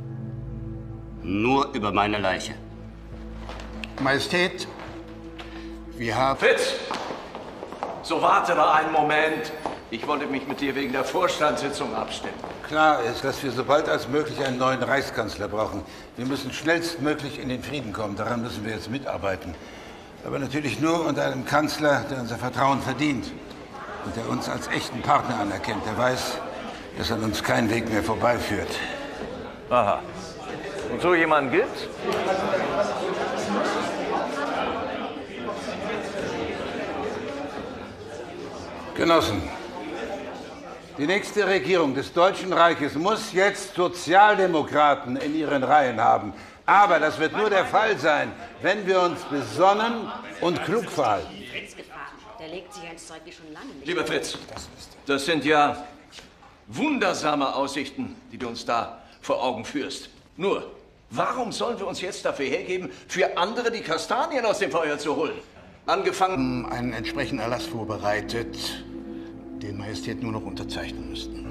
Nur über meine Leiche. Majestät, wir haben... Fritz! So, warte mal einen Moment. Ich wollte mich mit dir wegen der Vorstandssitzung abstimmen. Klar ist, dass wir so bald als möglich einen neuen Reichskanzler brauchen. Wir müssen schnellstmöglich in den Frieden kommen. Daran müssen wir jetzt mitarbeiten. Aber natürlich nur unter einem Kanzler, der unser Vertrauen verdient und der uns als echten Partner anerkennt. Der weiß, dass an uns kein Weg mehr vorbeiführt. Aha. Und so jemanden gibt's? Genossen, Die nächste Regierung des Deutschen Reiches muss jetzt Sozialdemokraten in ihren Reihen haben. Aber das wird nur der Fall sein, wenn wir uns besonnen und klug verhalten. Der legt sich ins Zeug wie schon lange nicht. Lieber Fritz, das sind ja wundersame Aussichten, die du uns da vor Augen führst. Nur, warum sollen wir uns jetzt dafür hergeben, für andere die Kastanien aus dem Feuer zu holen? Angefangen... Einen entsprechenden Erlass vorbereitet, den Majestät nur noch unterzeichnen müssten.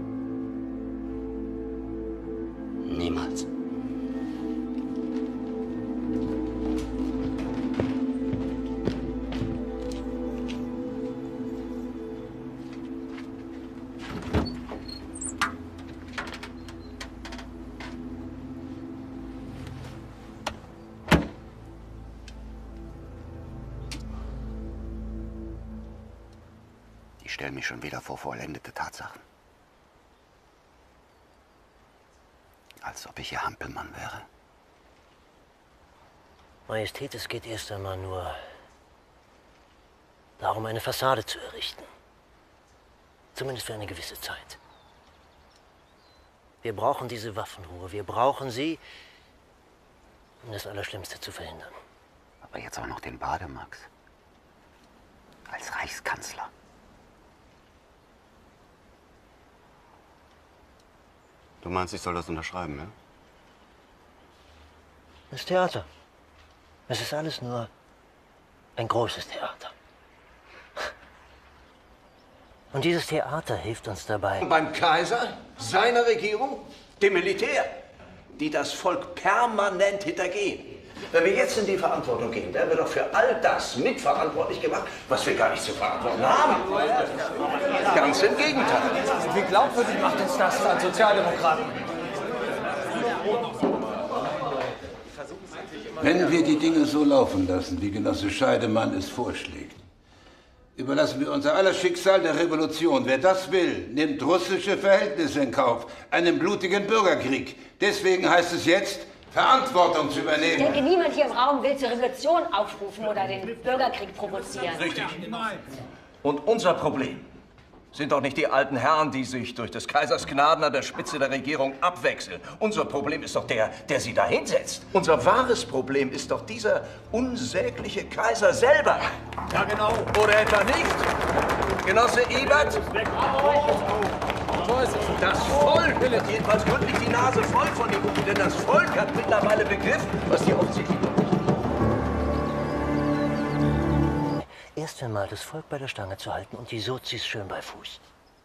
Niemals. Ich stelle mich schon wieder vor vollendete Tatsachen. Als ob ich Ihr Hampelmann wäre. Majestät, es geht erst einmal nur darum, eine Fassade zu errichten. Zumindest für eine gewisse Zeit. Wir brauchen diese Waffenruhe. Wir brauchen sie, um das Allerschlimmste zu verhindern. Aber jetzt auch noch den Bademax. Als Reichskanzler. Du meinst, ich soll das unterschreiben, ja? Das Theater. Es ist alles nur ein großes Theater. Und dieses Theater hilft uns dabei. Beim Kaiser, seiner Regierung, dem Militär, die das Volk permanent hintergehen. Wenn wir jetzt in die Verantwortung gehen, werden wir doch für all das mitverantwortlich gemacht, was wir gar nicht zu verantworten haben. Ganz im Gegenteil. Wie glaubwürdig macht uns das als Sozialdemokraten? Wenn wir die Dinge so laufen lassen, wie Genosse Scheidemann es vorschlägt, überlassen wir unser aller Schicksal der Revolution. Wer das will, nimmt russische Verhältnisse in Kauf, einen blutigen Bürgerkrieg. Deswegen heißt es jetzt, Verantwortung zu übernehmen. Ich denke, niemand hier im Raum will zur Revolution aufrufen oder den Bürgerkrieg provozieren. Richtig. Und unser Problem sind doch nicht die alten Herren, die sich durch des Kaisers Gnaden an der Spitze der Regierung abwechseln. Unser Problem ist doch der sie da hinsetzt. Unser wahres Problem ist doch dieser unsägliche Kaiser selber. Ja, genau. Oder etwa nicht? Genosse Ebert? Das Volk hat jedenfalls gründlich die Nase voll von ihm. Denn das Volk hat mittlerweile begriffen, was die offensichtlich tun. Erst einmal das Volk bei der Stange zu halten und die Sozis schön bei Fuß.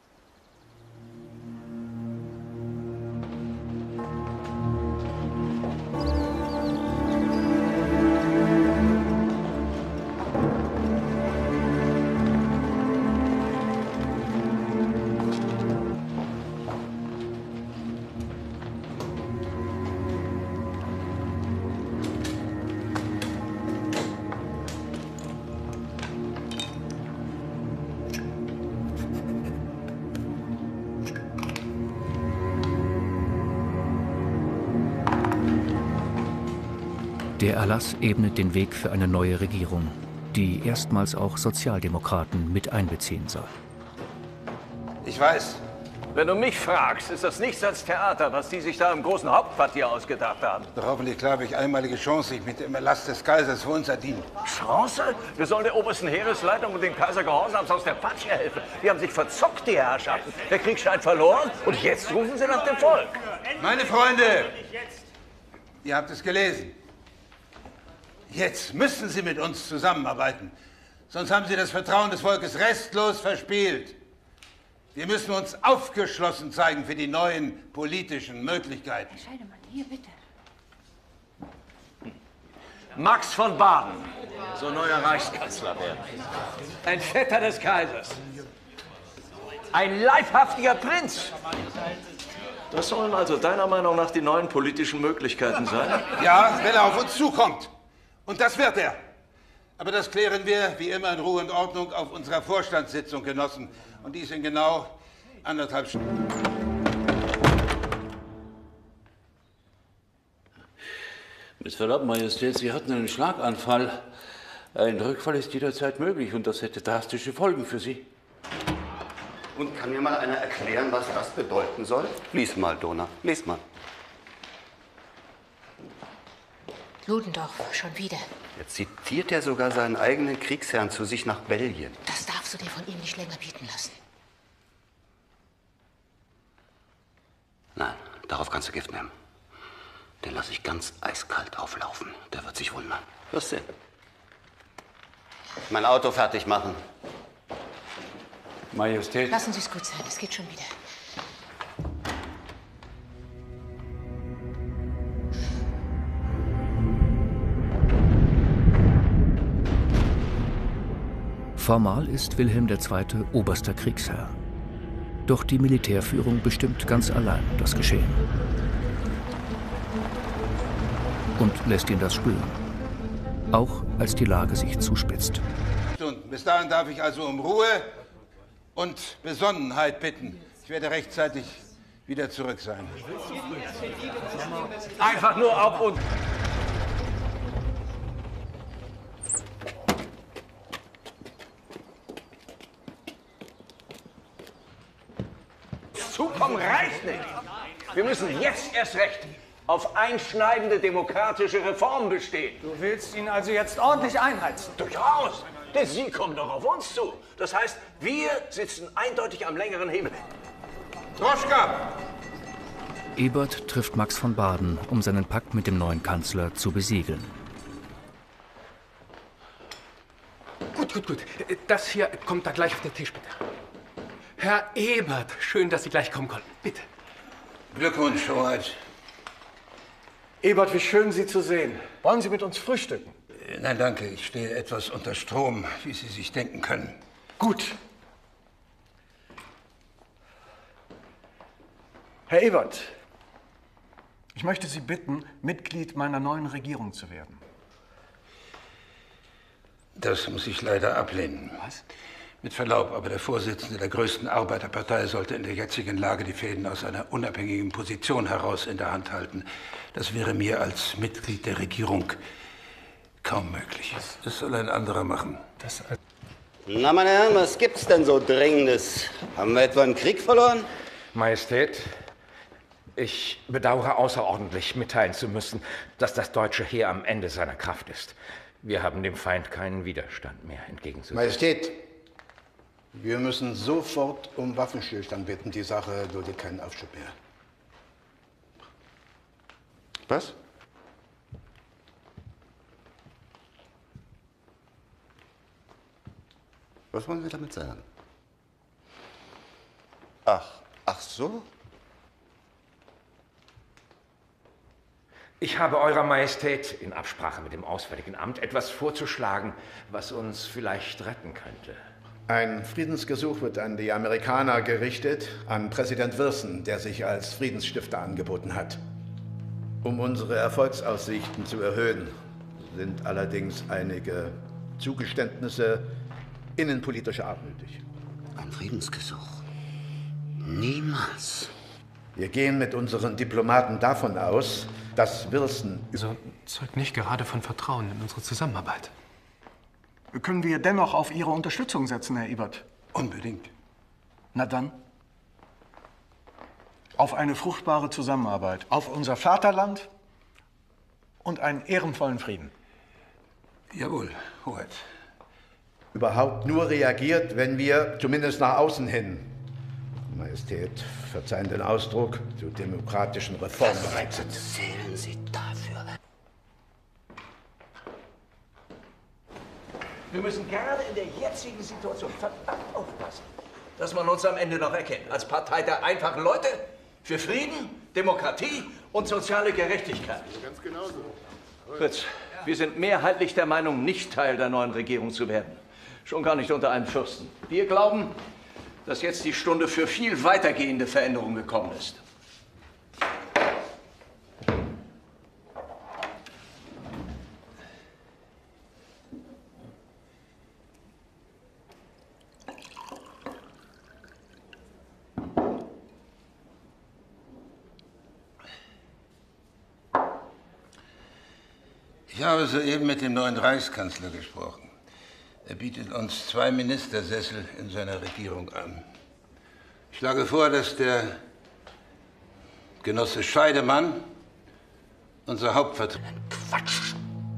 Der Erlass ebnet den Weg für eine neue Regierung, die erstmals auch Sozialdemokraten mit einbeziehen soll. Ich weiß. Wenn du mich fragst, ist das nichts als Theater, was die sich da im großen Hauptquartier ausgedacht haben. Doch hoffentlich klar habe ich einmalige Chance, sich mit dem Erlass des Kaisers für uns erdienen. Chance? Wir sollen der obersten Heeresleitung und dem Kaiser Gehorsams aus der Patsche helfen. Die haben sich verzockt, die Herrschaften. Der Krieg scheint verloren und jetzt rufen sie nach dem Volk. Meine Freunde, ihr habt es gelesen. Jetzt müssen Sie mit uns zusammenarbeiten. Sonst haben Sie das Vertrauen des Volkes restlos verspielt. Wir müssen uns aufgeschlossen zeigen für die neuen politischen Möglichkeiten. Herr Scheidemann, hier bitte. Max von Baden soll neuer Reichskanzler werden. Ein Vetter des Kaisers. Ein leibhaftiger Prinz. Das sollen also deiner Meinung nach die neuen politischen Möglichkeiten sein? Ja, wenn er auf uns zukommt. Und das wird er. Aber das klären wir, wie immer, in Ruhe und Ordnung auf unserer Vorstandssitzung, Genossen. Und dies in genau 1,5 Stunden. Mit Verlaub, Majestät, Sie hatten einen Schlaganfall. Ein Rückfall ist jederzeit möglich und das hätte drastische Folgen für Sie. Und kann mir mal einer erklären, was das bedeuten soll? Lies mal, Dona, lies mal. Ludendorff, schon wieder. Jetzt zitiert er sogar seinen eigenen Kriegsherrn zu sich nach Belgien. Das darfst du dir von ihm nicht länger bieten lassen. Nein, darauf kannst du Gift nehmen. Den lasse ich ganz eiskalt auflaufen. Der wird sich wundern. Wirst sehen. Mein Auto fertig machen. Majestät. Lassen Sie es gut sein, es geht schon wieder. Formal ist Wilhelm II. Oberster Kriegsherr. Doch die Militärführung bestimmt ganz allein das Geschehen. Und lässt ihn das spüren. Auch als die Lage sich zuspitzt. Bis dahin darf ich also um Ruhe und Besonnenheit bitten. Ich werde rechtzeitig wieder zurück sein. Einfach nur auf uns. Zukommen reicht nicht. Wir müssen jetzt erst recht auf einschneidende demokratische Reformen bestehen. Du willst ihn also jetzt ordentlich einheizen? Durchaus. Denn Sie kommen doch auf uns zu. Das heißt, wir sitzen eindeutig am längeren Hebel. Droschka! Ebert trifft Max von Baden, um seinen Pakt mit dem neuen Kanzler zu besiegeln. Gut. Das hier kommt da gleich auf den Tisch, bitte. Herr Ebert, schön, dass Sie gleich kommen konnten. Bitte. Glückwunsch, Hoheit. Ebert, wie schön, Sie zu sehen. Wollen Sie mit uns frühstücken? Nein, danke. Ich stehe etwas unter Strom, wie Sie sich denken können. Gut. Herr Ebert, ich möchte Sie bitten, Mitglied meiner neuen Regierung zu werden. Das muss ich leider ablehnen. Was? Mit Verlaub, aber der Vorsitzende der größten Arbeiterpartei sollte in der jetzigen Lage die Fäden aus einer unabhängigen Position heraus in der Hand halten. Das wäre mir als Mitglied der Regierung kaum möglich. Das soll ein anderer machen. Na, meine Herren, was gibt's denn so Dringendes? Haben wir etwa einen Krieg verloren? Majestät, ich bedauere außerordentlich, mitteilen zu müssen, dass das deutsche Heer am Ende seiner Kraft ist. Wir haben dem Feind keinen Widerstand mehr entgegenzusetzen. Majestät, wir müssen sofort um Waffenstillstand bitten. Die Sache duldet keinen Aufschub mehr. Was? Was wollen Sie damit sagen? Ach so? Ich habe Eurer Majestät in Absprache mit dem Auswärtigen Amt etwas vorzuschlagen, was uns vielleicht retten könnte. Ein Friedensgesuch wird an die Amerikaner gerichtet, an Präsident Wilson, der sich als Friedensstifter angeboten hat. Um unsere Erfolgsaussichten zu erhöhen, sind allerdings einige Zugeständnisse innenpolitischer Art nötig. Ein Friedensgesuch? Niemals. Wir gehen mit unseren Diplomaten davon aus, dass Wilson... So zeugt nicht gerade von Vertrauen in unsere Zusammenarbeit. Können wir dennoch auf Ihre Unterstützung setzen, Herr Ebert? Unbedingt. Na dann. Auf eine fruchtbare Zusammenarbeit, auf unser Vaterland und einen ehrenvollen Frieden. Jawohl, Hoheit. Überhaupt nur reagiert, wenn wir, zumindest nach außen hin, Majestät, verzeihen den Ausdruck, zu demokratischen Reformen bereit sind. Was zählen Sie dafür? Wir müssen gerade in der jetzigen Situation verdammt aufpassen, dass man uns am Ende noch erkennt. Als Partei der einfachen Leute für Frieden, Demokratie und soziale Gerechtigkeit. Ganz genau so. Fritz, wir sind mehrheitlich der Meinung, nicht Teil der neuen Regierung zu werden. Schon gar nicht unter einem Fürsten. Wir glauben, dass jetzt die Stunde für viel weitergehende Veränderungen gekommen ist. Ich habe soeben mit dem neuen Reichskanzler gesprochen. Er bietet uns 2 Ministersessel in seiner Regierung an. Ich schlage vor, dass der Genosse Scheidemann unser Hauptvertreter... Quatsch!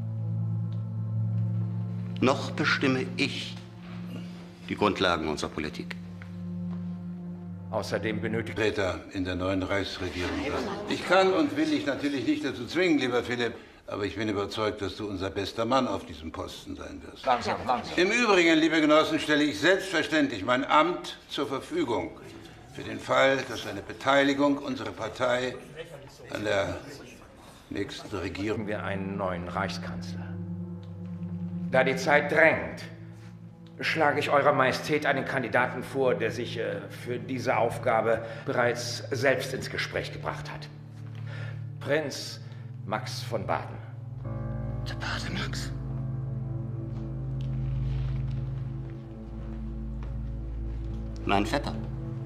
Noch bestimme ich die Grundlagen unserer Politik. Außerdem benötigt Vertreter in der neuen Reichsregierung. Ich kann und will dich natürlich nicht dazu zwingen, lieber Philipp, aber ich bin überzeugt, dass du unser bester Mann auf diesem Posten sein wirst. Langsam. Im Übrigen, liebe Genossen, stelle ich selbstverständlich mein Amt zur Verfügung für den Fall, dass eine Beteiligung unserer Partei an der nächsten Regierung... wir einen neuen Reichskanzler. Da die Zeit drängt, schlage ich Eurer Majestät einen Kandidaten vor, der sich für diese Aufgabe bereits selbst ins Gespräch gebracht hat. Prinz Max von Baden. Der Bademax. Mein Vetter.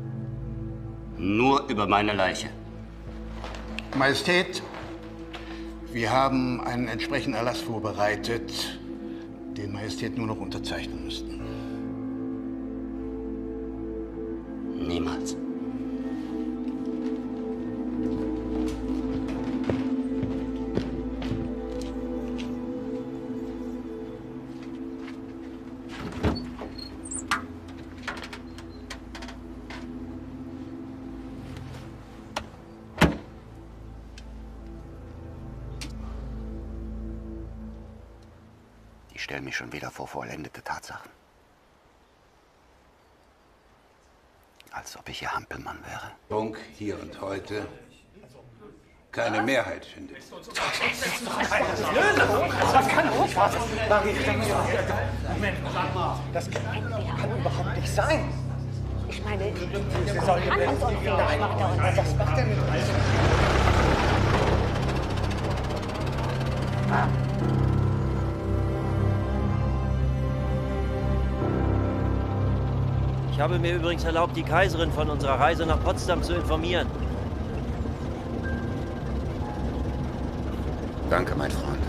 Nur über meine Leiche. Majestät, wir haben einen entsprechenden Erlass vorbereitet, den Majestät nur noch unterzeichnen müssten. Niemals. Ich stelle mich schon wieder vor vollendete Tatsachen. Als ob ich Ihr Hampelmann wäre. Hier und heute keine Mehrheit findet. Das kann doch nicht wahr sein. Moment, das kann überhaupt nicht sein. Ich meine, Sie sollen handlungsunfähig macht er uns. Was macht er mit uns? Ich habe mir übrigens erlaubt, die Kaiserin von unserer Reise nach Potsdam zu informieren. Danke, mein Freund.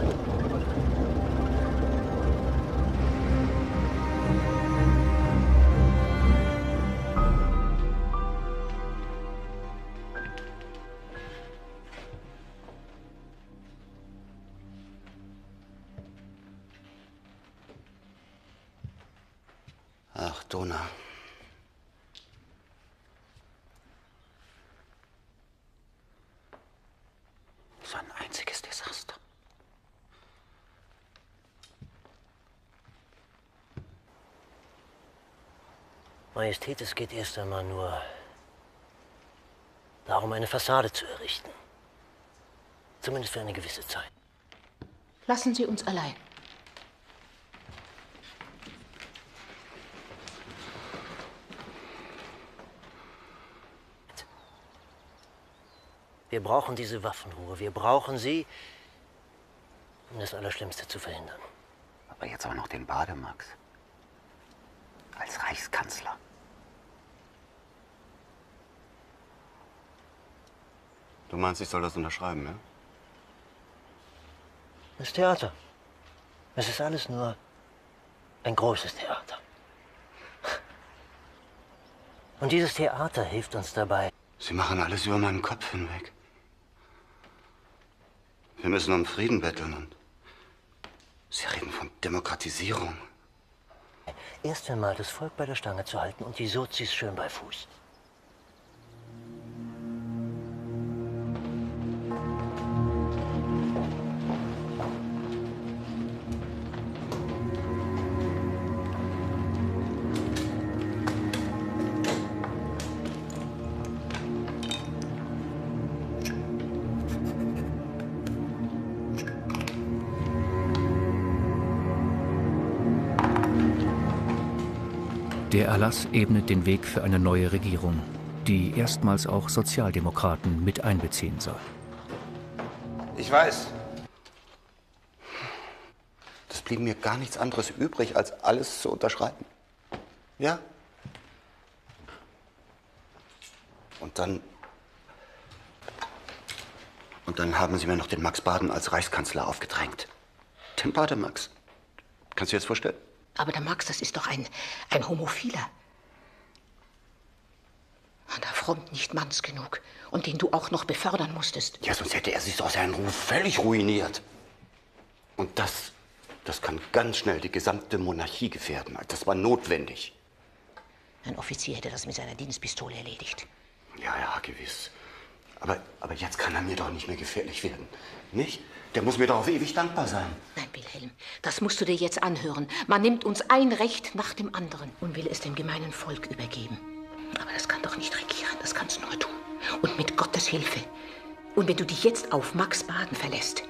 Ach, Dona. So ein einziges Desaster. Majestät, es geht erst einmal nur darum, eine Fassade zu errichten. Zumindest für eine gewisse Zeit. Lassen Sie uns allein. Wir brauchen diese Waffenruhe. Wir brauchen sie, um das Allerschlimmste zu verhindern. Aber jetzt auch noch den Bademax. Als Reichskanzler. Du meinst, ich soll das unterschreiben, ja? Das ist Theater. Es ist alles nur ein großes Theater. Und dieses Theater hilft uns dabei. Sie machen alles über meinen Kopf hinweg. Wir müssen um Frieden betteln und Sie reden von Demokratisierung. Erst einmal das Volk bei der Stange zu halten und die Sozis schön bei Fuß. Der Erlass ebnet den Weg für eine neue Regierung, die erstmals auch Sozialdemokraten mit einbeziehen soll. Ich weiß. Es blieb mir gar nichts anderes übrig, als alles zu unterschreiben. Ja? Und dann haben Sie mir noch den Max Baden als Reichskanzler aufgedrängt. Den Bademax. Kannst du dir das vorstellen? Aber der Max, das ist doch ein Homophiler. An der Front nicht manns genug und den du auch noch befördern musstest. Ja, sonst hätte er sich doch seinen Ruf völlig ruiniert. Und das kann ganz schnell die gesamte Monarchie gefährden. Das war notwendig. Ein Offizier hätte das mit seiner Dienstpistole erledigt. Ja, ja, gewiss. Aber jetzt kann er mir doch nicht mehr gefährlich werden. Nicht? Der muss mir doch auf ewig dankbar sein. Nein, Wilhelm, das musst du dir jetzt anhören. Man nimmt uns ein Recht nach dem anderen und will es dem gemeinen Volk übergeben. Aber das kann doch nicht regieren, das kannst nur du. Und mit Gottes Hilfe. Und wenn du dich jetzt auf Max Baden verlässt,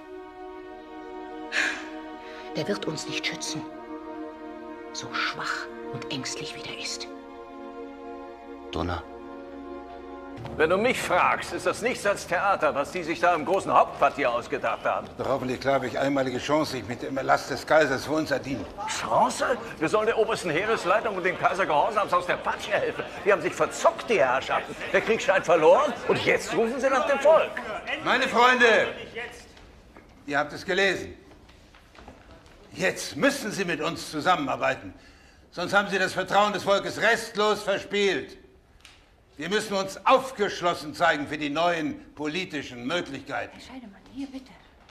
der wird uns nicht schützen. So schwach und ängstlich wie der ist. Donner. Wenn du mich fragst, ist das nichts als Theater, was die sich da im großen Hauptquartier ausgedacht haben. Doch hoffentlich klar habe ich einmalige Chance, sich mit dem Erlass des Kaisers für uns erdienen. Chance? Wir sollen der obersten Heeresleitung und dem Kaiser Gehorsams aus der Patsche helfen. Die haben sich verzockt, die Herrschaften. Der Krieg scheint verloren und jetzt rufen sie nach dem Volk. Meine Freunde, ihr habt es gelesen. Jetzt müssen Sie mit uns zusammenarbeiten. Sonst haben Sie das Vertrauen des Volkes restlos verspielt. Wir müssen uns aufgeschlossen zeigen für die neuen politischen Möglichkeiten. Herr Scheidemann, hier bitte.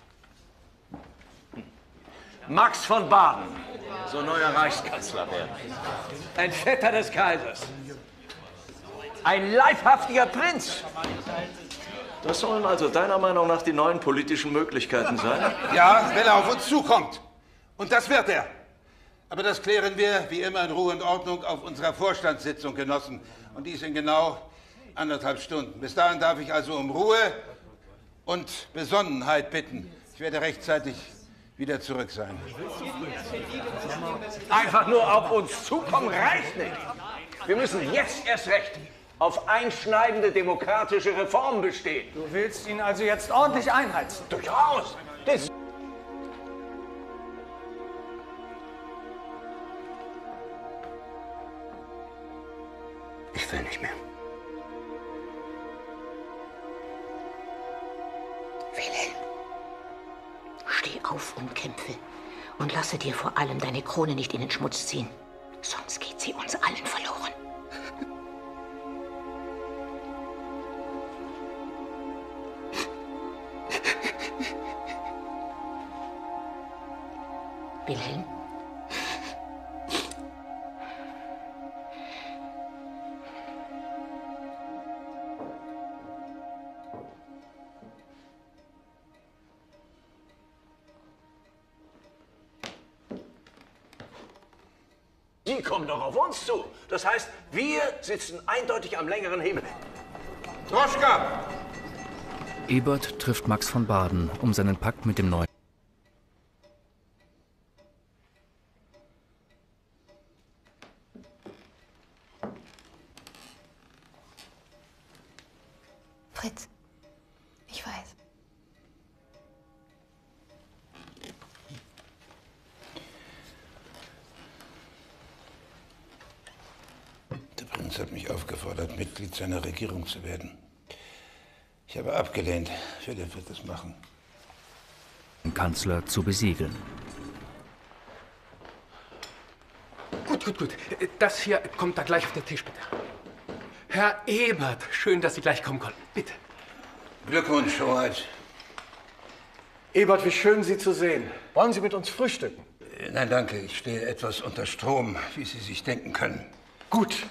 Max von Baden soll neuer Reichskanzler werden. Ein Vetter des Kaisers. Ein leibhaftiger Prinz. Das sollen also deiner Meinung nach die neuen politischen Möglichkeiten sein? Ja, wenn er auf uns zukommt. Und das wird er. Aber das klären wir, wie immer, in Ruhe und Ordnung auf unserer Vorstandssitzung, Genossen. Und dies in genau 1,5 Stunden. Bis dahin darf ich also um Ruhe und Besonnenheit bitten. Ich werde rechtzeitig wieder zurück sein. Einfach nur auf uns zukommen reicht nicht. Wir müssen jetzt erst recht auf einschneidende demokratische Reformen bestehen. Du willst ihn also jetzt ordentlich einheizen? Durchaus. Das Ich will nicht mehr. Wilhelm, steh auf und kämpfe. Und lasse dir vor allem deine Krone nicht in den Schmutz ziehen. Sonst geht sie uns allen verloren. Wilhelm? Sie kommen doch auf uns zu. Das heißt, wir sitzen eindeutig am längeren Hebel. Droschka! Ebert trifft Max von Baden, um seinen Pakt mit dem neuen Fritz, ich weiß. Der Prinz hat mich aufgefordert, Mitglied seiner Regierung zu werden. Ich habe abgelehnt. Philipp wird es machen. den Kanzler zu besiegeln. Gut. Das hier kommt da gleich auf den Tisch, bitte. Herr Ebert, schön, dass Sie gleich kommen konnten. Bitte. Glückwunsch, Hoheit. Ebert, wie schön, Sie zu sehen. Wollen Sie mit uns frühstücken? Nein, danke. Ich stehe etwas unter Strom, wie Sie sich denken können. Gut.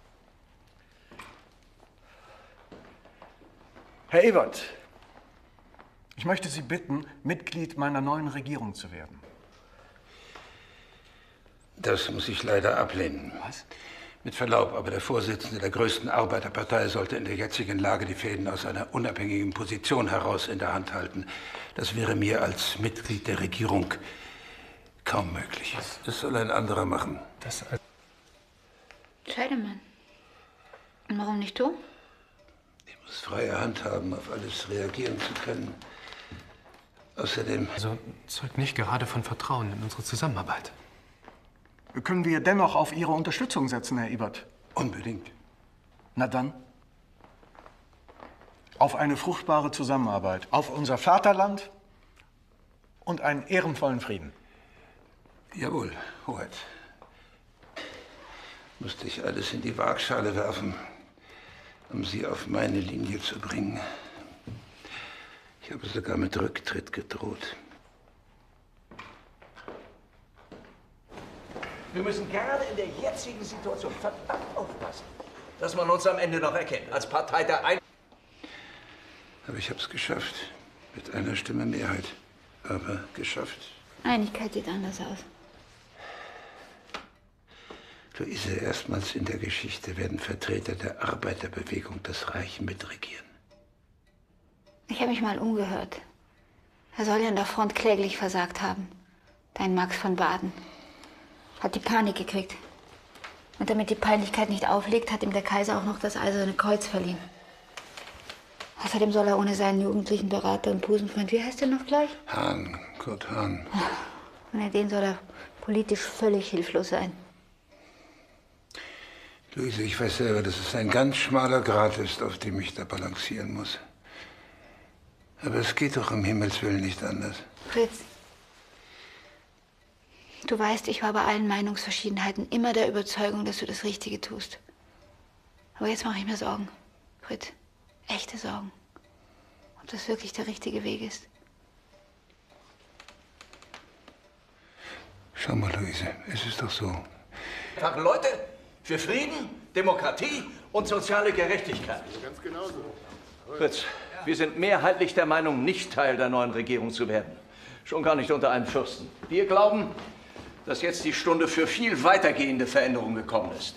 Herr Ebert, ich möchte Sie bitten, Mitglied meiner neuen Regierung zu werden. Das muss ich leider ablehnen. Was? Mit Verlaub, aber der Vorsitzende der größten Arbeiterpartei sollte in der jetzigen Lage die Fäden aus einer unabhängigen Position heraus in der Hand halten. Das wäre mir als Mitglied der Regierung kaum möglich. Das soll ein anderer machen. Scheidemann. Und warum nicht du? Ich muss freie Hand haben, auf alles reagieren zu können. Außerdem... Also zeugt nicht gerade von Vertrauen in unsere Zusammenarbeit. Können wir dennoch auf Ihre Unterstützung setzen, Herr Ebert? Unbedingt. Na dann. Auf eine fruchtbare Zusammenarbeit, auf unser Vaterland und einen ehrenvollen Frieden. Jawohl, Hoheit. Musste ich alles in die Waagschale werfen. um sie auf meine Linie zu bringen. Ich habe sogar mit Rücktritt gedroht. Wir müssen gerade in der jetzigen Situation verdammt aufpassen, dass man uns am Ende noch erkennt, als Partei der Einheit. Aber ich habe es geschafft. Mit einer Stimme Mehrheit. Aber geschafft. Einigkeit sieht anders aus. Luise, erstmals in der Geschichte werden Vertreter der Arbeiterbewegung das Reich mitregieren. Ich habe mich mal umgehört. Er soll ja an der Front kläglich versagt haben. Dein Max von Baden. Hat die Panik gekriegt. Und damit die Peinlichkeit nicht auflegt, hat ihm der Kaiser auch noch das Eiserne Kreuz verliehen. Außerdem soll er ohne seinen jugendlichen Berater und Busenfreund, wie heißt der noch gleich? Hahn, Kurt Hahn. Ohne den soll er politisch völlig hilflos sein. Luise, ich weiß selber, dass es ein ganz schmaler Grat ist, auf dem ich da balancieren muss. Aber es geht doch um Himmels Willen nicht anders. Fritz, du weißt, ich war bei allen Meinungsverschiedenheiten immer der Überzeugung, dass du das Richtige tust. Aber jetzt mache ich mir Sorgen, Fritz. Echte Sorgen. Ob das wirklich der richtige Weg ist. Schau mal, Luise, es ist doch so. Leute für Frieden, Demokratie und soziale Gerechtigkeit. Ganz genau so. Fritz, wir sind mehrheitlich der Meinung, nicht Teil der neuen Regierung zu werden. Schon gar nicht unter einem Fürsten. Wir glauben, dass jetzt die Stunde für viel weitergehende Veränderungen gekommen ist.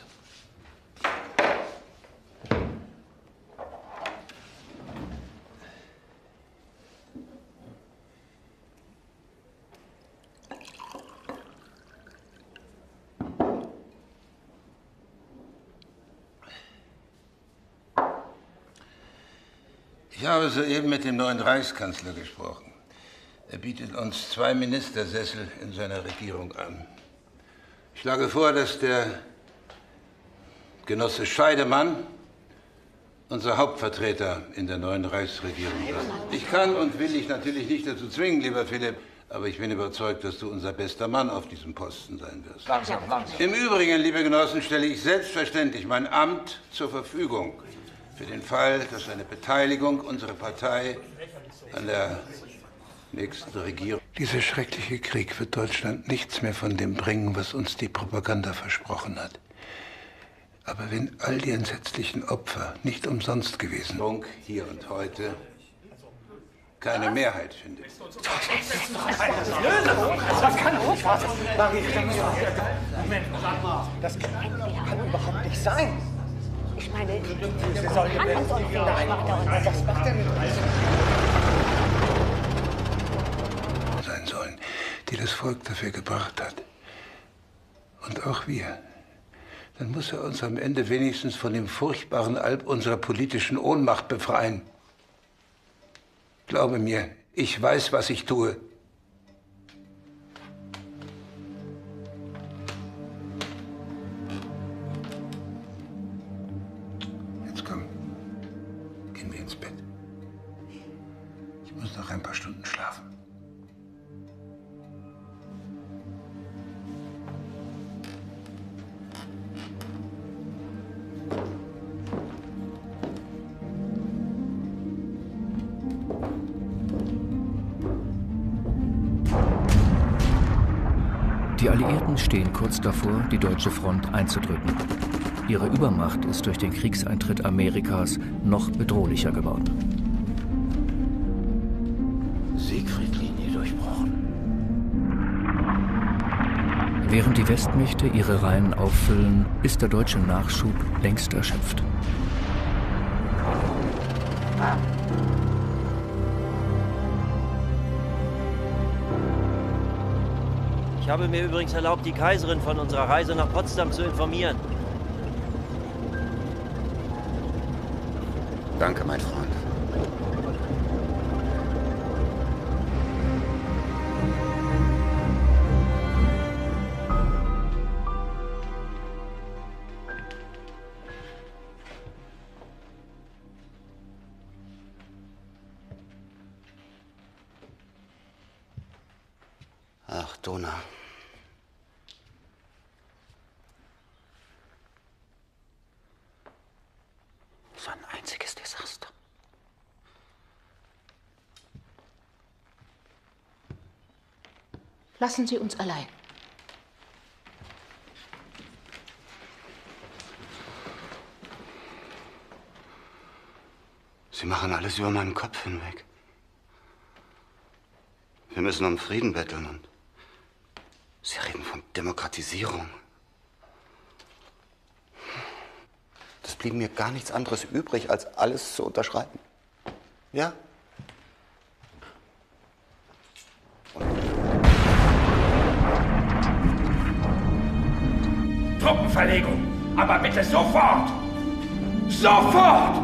Ich habe soeben mit dem neuen Reichskanzler gesprochen. Er bietet uns 2 Ministersessel in seiner Regierung an. Ich schlage vor, dass der Genosse Scheidemann unser Hauptvertreter in der neuen Reichsregierung wird. Ich kann und will dich natürlich nicht dazu zwingen, lieber Philipp, aber ich bin überzeugt, dass du unser bester Mann auf diesem Posten sein wirst. Langsam. Im Übrigen, liebe Genossen, stelle ich selbstverständlich mein Amt zur Verfügung für den Fall, dass eine Beteiligung unserer Partei an der nächsten Regierung. Dieser schreckliche Krieg wird Deutschland nichts mehr von dem bringen, was uns die Propaganda versprochen hat. Aber wenn all die entsetzlichen Opfer nicht umsonst gewesen wären, hier und heute keine Mehrheit findet. Das kann nicht wahr sein. Moment, sag mal. Das kann überhaupt nicht sein. Ich meine, handlungsunfähig macht er uns. Was macht er mit uns? Sein sollen, die das Volk dafür gebracht hat. Und auch wir. Dann muss er uns am Ende wenigstens von dem furchtbaren Alb unserer politischen Ohnmacht befreien. Glaube mir, ich weiß, was ich tue. Jetzt komm, gehen wir ins Bett. Ich muss noch ein paar Stunden schlafen. Die Alliierten stehen kurz davor, die deutsche Front einzudrücken. Ihre Übermacht ist durch den Kriegseintritt Amerikas noch bedrohlicher geworden. Siegfried-Linie durchbrochen. Während die Westmächte ihre Reihen auffüllen, ist der deutsche Nachschub längst erschöpft. Ich habe mir übrigens erlaubt, die Kaiserin von unserer Reise nach Potsdam zu informieren. Danke, mein Freund. Ach, Dona. war ein einziges Desaster. Lassen Sie uns allein. Sie machen alles über meinen Kopf hinweg. Wir müssen um Frieden betteln und Sie reden von Demokratisierung. Es blieb mir gar nichts anderes übrig, als alles zu unterschreiben. Ja? Truppenverlegung, aber bitte sofort! Sofort!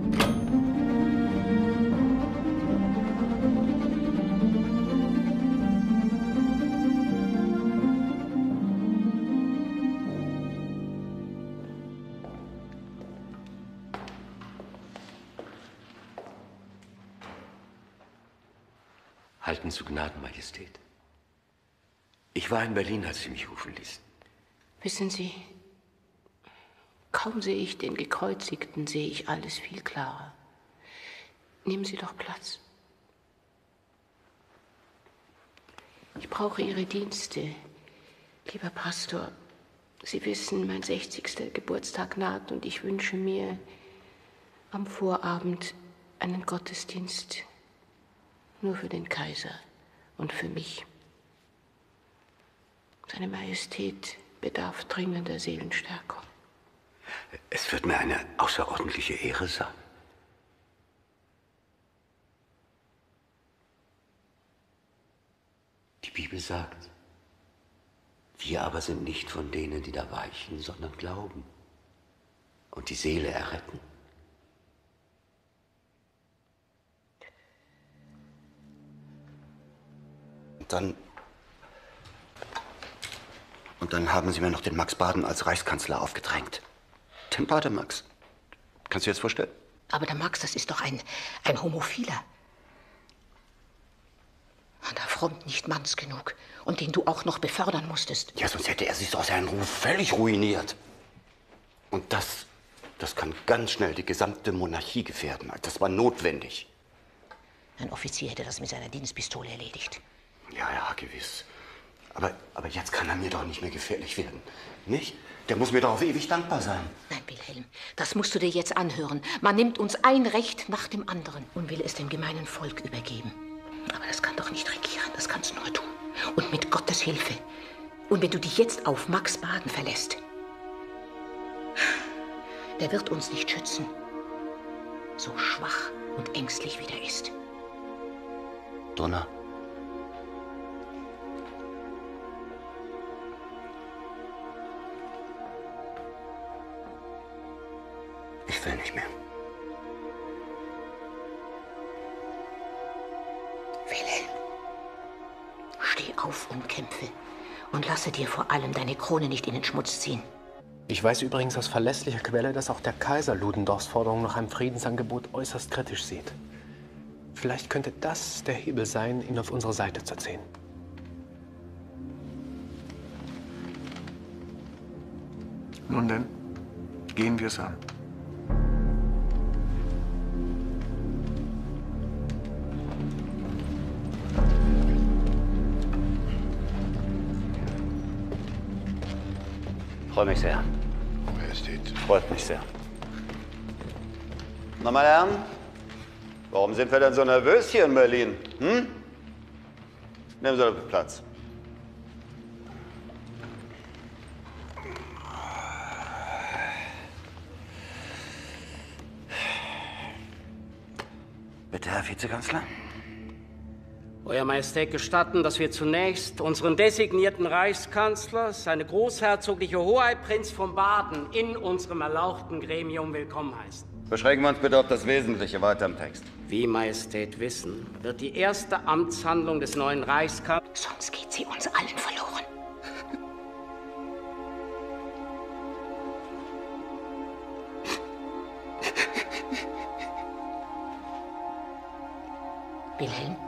Halten zu Gnaden, Majestät. Ich war in Berlin, als Sie mich rufen ließen. Wissen Sie, kaum sehe ich den Gekreuzigten, sehe ich alles viel klarer. Nehmen Sie doch Platz. Ich brauche Ihre Dienste, lieber Pastor. Sie wissen, mein 60. Geburtstag naht und ich wünsche mir am Vorabend einen Gottesdienst nur für den Kaiser und für mich. Seine Majestät bedarf dringender Seelenstärkung. Es wird mir eine außerordentliche Ehre sein. Die Bibel sagt, wir aber sind nicht von denen, die da weichen, sondern glauben und die Seele erretten. Und dann haben Sie mir noch den Max Baden als Reichskanzler aufgedrängt. Den Bademax. Kannst du dir das vorstellen? Aber der Max, das ist doch ein Homophiler. Der Front nicht manns genug. Und den du auch noch befördern musstest. Ja, sonst hätte er sich doch seinen Ruf völlig ruiniert. Und das kann ganz schnell die gesamte Monarchie gefährden. Das war notwendig. Ein Offizier hätte das mit seiner Dienstpistole erledigt. Ja, gewiss. Aber jetzt kann er mir doch nicht mehr gefährlich werden. Nicht? Der muss mir doch auf ewig dankbar sein. Nein, Wilhelm, das musst du dir jetzt anhören. Man nimmt uns ein Recht nach dem anderen und will es dem gemeinen Volk übergeben. Aber das kann doch nicht regieren, das kannst nur du. Und mit Gottes Hilfe. Und wenn du dich jetzt auf Max Baden verlässt, der wird uns nicht schützen. So schwach und ängstlich wie der ist. Donna. Ich will nicht mehr. Wilhelm, steh auf und kämpfe. Und lasse dir vor allem deine Krone nicht in den Schmutz ziehen. Ich weiß übrigens aus verlässlicher Quelle, dass auch der Kaiser Ludendorffs Forderung nach einem Friedensangebot äußerst kritisch sieht. Vielleicht könnte das der Hebel sein, ihn auf unsere Seite zu ziehen. Nun denn, gehen wir es an. Freut mich sehr. Majestät. Freut mich sehr. Na, meine Herren, warum sind wir denn so nervös hier in Berlin? Hm? Nehmen Sie doch Platz. Bitte, Herr Vizekanzler. Euer Majestät gestatten, dass wir zunächst unseren designierten Reichskanzler, seine großherzogliche Hoheit Prinz von Baden, in unserem erlauchten Gremium willkommen heißen. Beschränken wir uns bitte auf das Wesentliche weiter im Text. Wie Majestät wissen, wird die erste Amtshandlung des neuen Reichskanzlers... Sonst geht sie uns allen verloren. Wilhelm?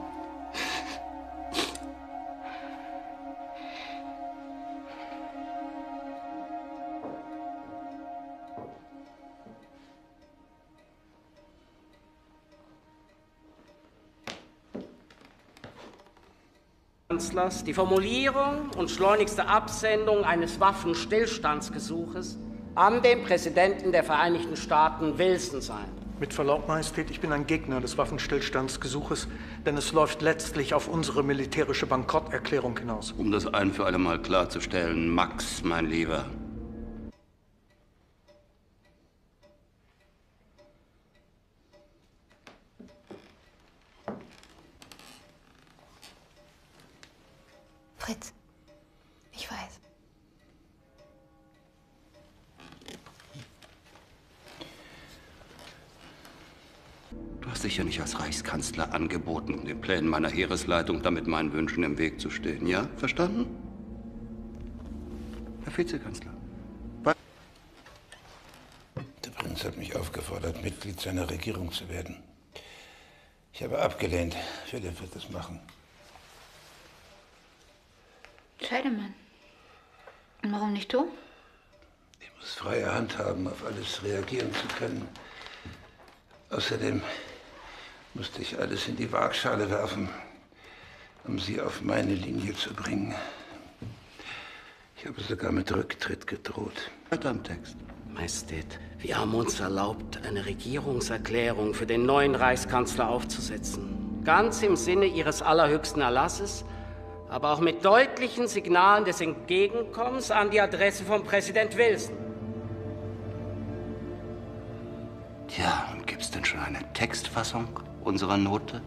Kanzlers die Formulierung und schleunigste Absendung eines Waffenstillstandsgesuches an den Präsidenten der Vereinigten Staaten Wilson sein. Mit Verlaub, Majestät, ich bin ein Gegner des Waffenstillstandsgesuches, denn es läuft letztlich auf unsere militärische Bankrotterklärung hinaus. Um das ein für alle Mal klarzustellen, Max, mein Lieber. Fritz, ich weiß. Du hast dich ja nicht als Reichskanzler angeboten, um den Plänen meiner Heeresleitung damit meinen Wünschen im Weg zu stehen. Ja? Verstanden? Herr Vizekanzler. Der Prinz hat mich aufgefordert, Mitglied seiner Regierung zu werden. Ich habe abgelehnt. Philipp wird es machen. Scheidemann. Und warum nicht du? Ich muss freie Hand haben, auf alles reagieren zu können. Außerdem musste ich alles in die Waagschale werfen, um sie auf meine Linie zu bringen. Ich habe sogar mit Rücktritt gedroht. Weiter im Text. Majestät, wir haben uns erlaubt, eine Regierungserklärung für den neuen Reichskanzler aufzusetzen. Ganz im Sinne Ihres allerhöchsten Erlasses, aber auch mit deutlichen Signalen des Entgegenkommens an die Adresse von Präsident Wilson. Tja, gibt's denn schon eine Textfassung unserer Note?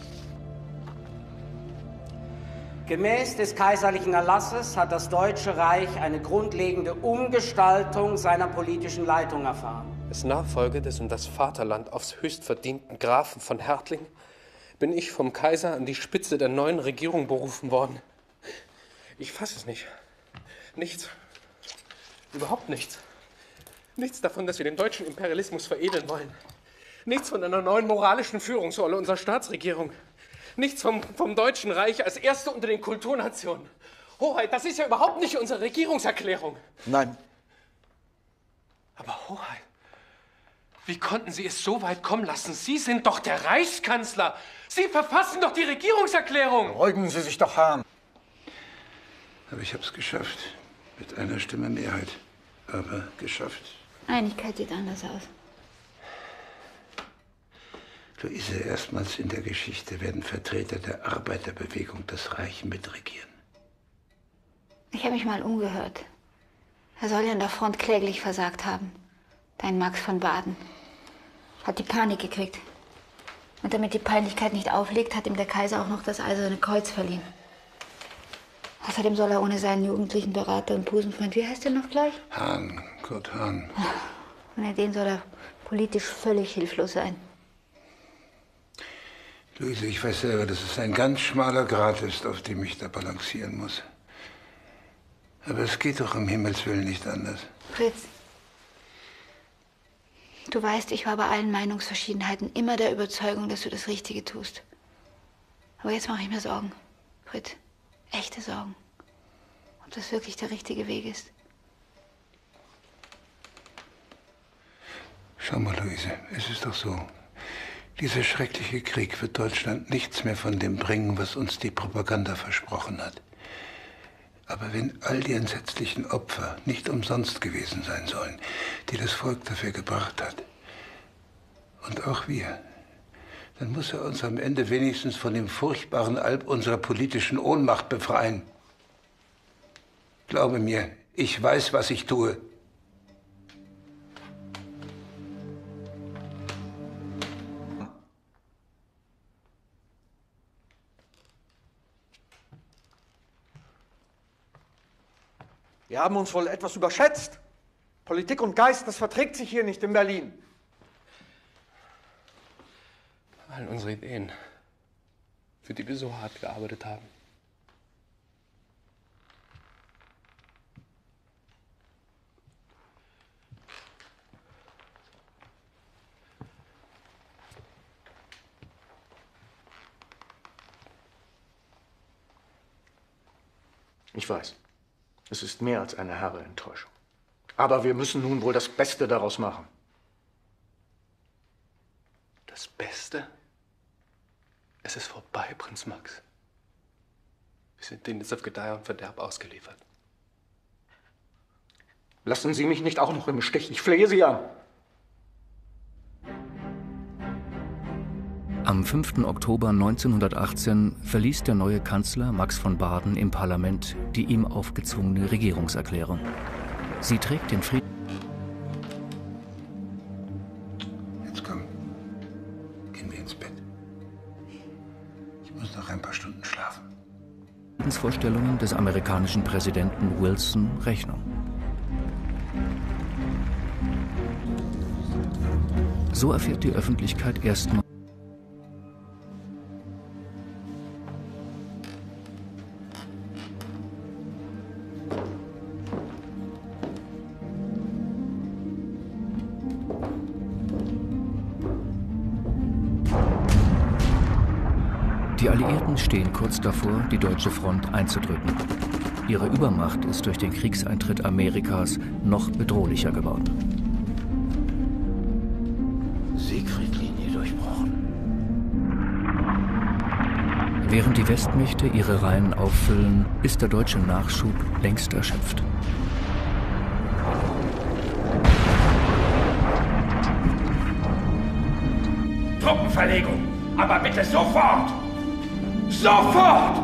Gemäß des kaiserlichen Erlasses hat das Deutsche Reich eine grundlegende Umgestaltung seiner politischen Leitung erfahren. Als Nachfolger des um das Vaterland aufs höchst verdienten Grafen von Hertling bin ich vom Kaiser an die Spitze der neuen Regierung berufen worden. Ich fasse es nicht. Nichts. Überhaupt nichts. Nichts davon, dass wir den deutschen Imperialismus veredeln wollen. Nichts von einer neuen moralischen Führungsrolle unserer Staatsregierung. Nichts vom Deutschen Reich als Erste unter den Kulturnationen. Hoheit, das ist ja überhaupt nicht unsere Regierungserklärung. Nein. Aber Hoheit, wie konnten Sie es so weit kommen lassen? Sie sind doch der Reichskanzler. Sie verfassen doch die Regierungserklärung. Beruhigen Sie sich doch, Hahn. Aber ich habe es geschafft. Mit einer Stimme Mehrheit. Aber geschafft. Einigkeit sieht anders aus. Luise, erstmals in der Geschichte werden Vertreter der Arbeiterbewegung das Reich mitregieren. Ich habe mich mal umgehört. Er soll ja an der Front kläglich versagt haben. Dein Max von Baden. Hat die Panik gekriegt. Und damit die Peinlichkeit nicht aufliegt, hat ihm der Kaiser auch noch das Eiserne Kreuz verliehen. Außerdem soll er ohne seinen jugendlichen Berater und Busenfreund, wie heißt der noch gleich? Hahn, Kurt Hahn. Ohne den soll er politisch völlig hilflos sein. Luise, ich weiß selber, dass es ein ganz schmaler Grat ist, auf dem ich da balancieren muss. Aber es geht doch um Himmels Willen nicht anders. Fritz, du weißt, ich war bei allen Meinungsverschiedenheiten immer der Überzeugung, dass du das Richtige tust. Aber jetzt mache ich mir Sorgen, Fritz. Echte Sorgen. Ob das wirklich der richtige Weg ist. Schau mal, Luise, es ist doch so. Dieser schreckliche Krieg wird Deutschland nichts mehr von dem bringen, was uns die Propaganda versprochen hat. Aber wenn all die entsetzlichen Opfer nicht umsonst gewesen sein sollen, die das Volk dafür gebracht hat, und auch wir, dann muss er uns am Ende wenigstens von dem furchtbaren Alb unserer politischen Ohnmacht befreien. Glaube mir, ich weiß, was ich tue. Wir haben uns wohl etwas überschätzt. Politik und Geist, das verträgt sich hier nicht in Berlin. All unsere Ideen, für die wir so hart gearbeitet haben. Ich weiß, es ist mehr als eine herbe Enttäuschung. Aber wir müssen nun wohl das Beste daraus machen. Das Beste? Es ist vorbei, Prinz Max. Wir sind denen jetzt auf Gedeih und Verderb ausgeliefert. Lassen Sie mich nicht auch noch im Stich. Ich flehe Sie an. Am 5. Oktober 1918 verließ der neue Kanzler Max von Baden im Parlament die ihm aufgezwungene Regierungserklärung. Sie trägt den Frieden. Jetzt komm, gehen wir ins Bett. Ich muss noch ein paar Stunden schlafen. Vorstellungen des amerikanischen Präsidenten Wilson Rechnung. So erfährt die Öffentlichkeit erstmals. Die Alliierten stehen kurz davor, die deutsche Front einzudrücken. Ihre Übermacht ist durch den Kriegseintritt Amerikas noch bedrohlicher geworden. Siegfried-Linie durchbrochen. Während die Westmächte ihre Reihen auffüllen, ist der deutsche Nachschub längst erschöpft. Truppenverlegung, aber bitte sofort! Sofort!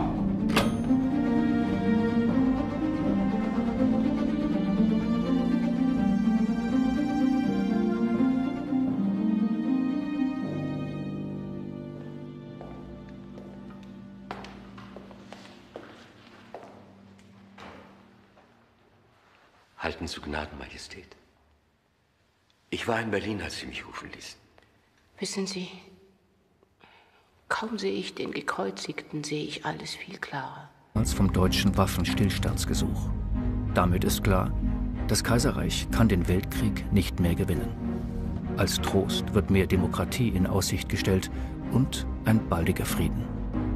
Halten zu Gnaden, Majestät. Ich war in Berlin, als Sie mich rufen ließen. Wissen Sie, kaum sehe ich den Gekreuzigten, sehe ich alles viel klarer. Als vom deutschen Waffenstillstandsgesuch. Damit ist klar, das Kaiserreich kann den Weltkrieg nicht mehr gewinnen. Als Trost wird mehr Demokratie in Aussicht gestellt und ein baldiger Frieden.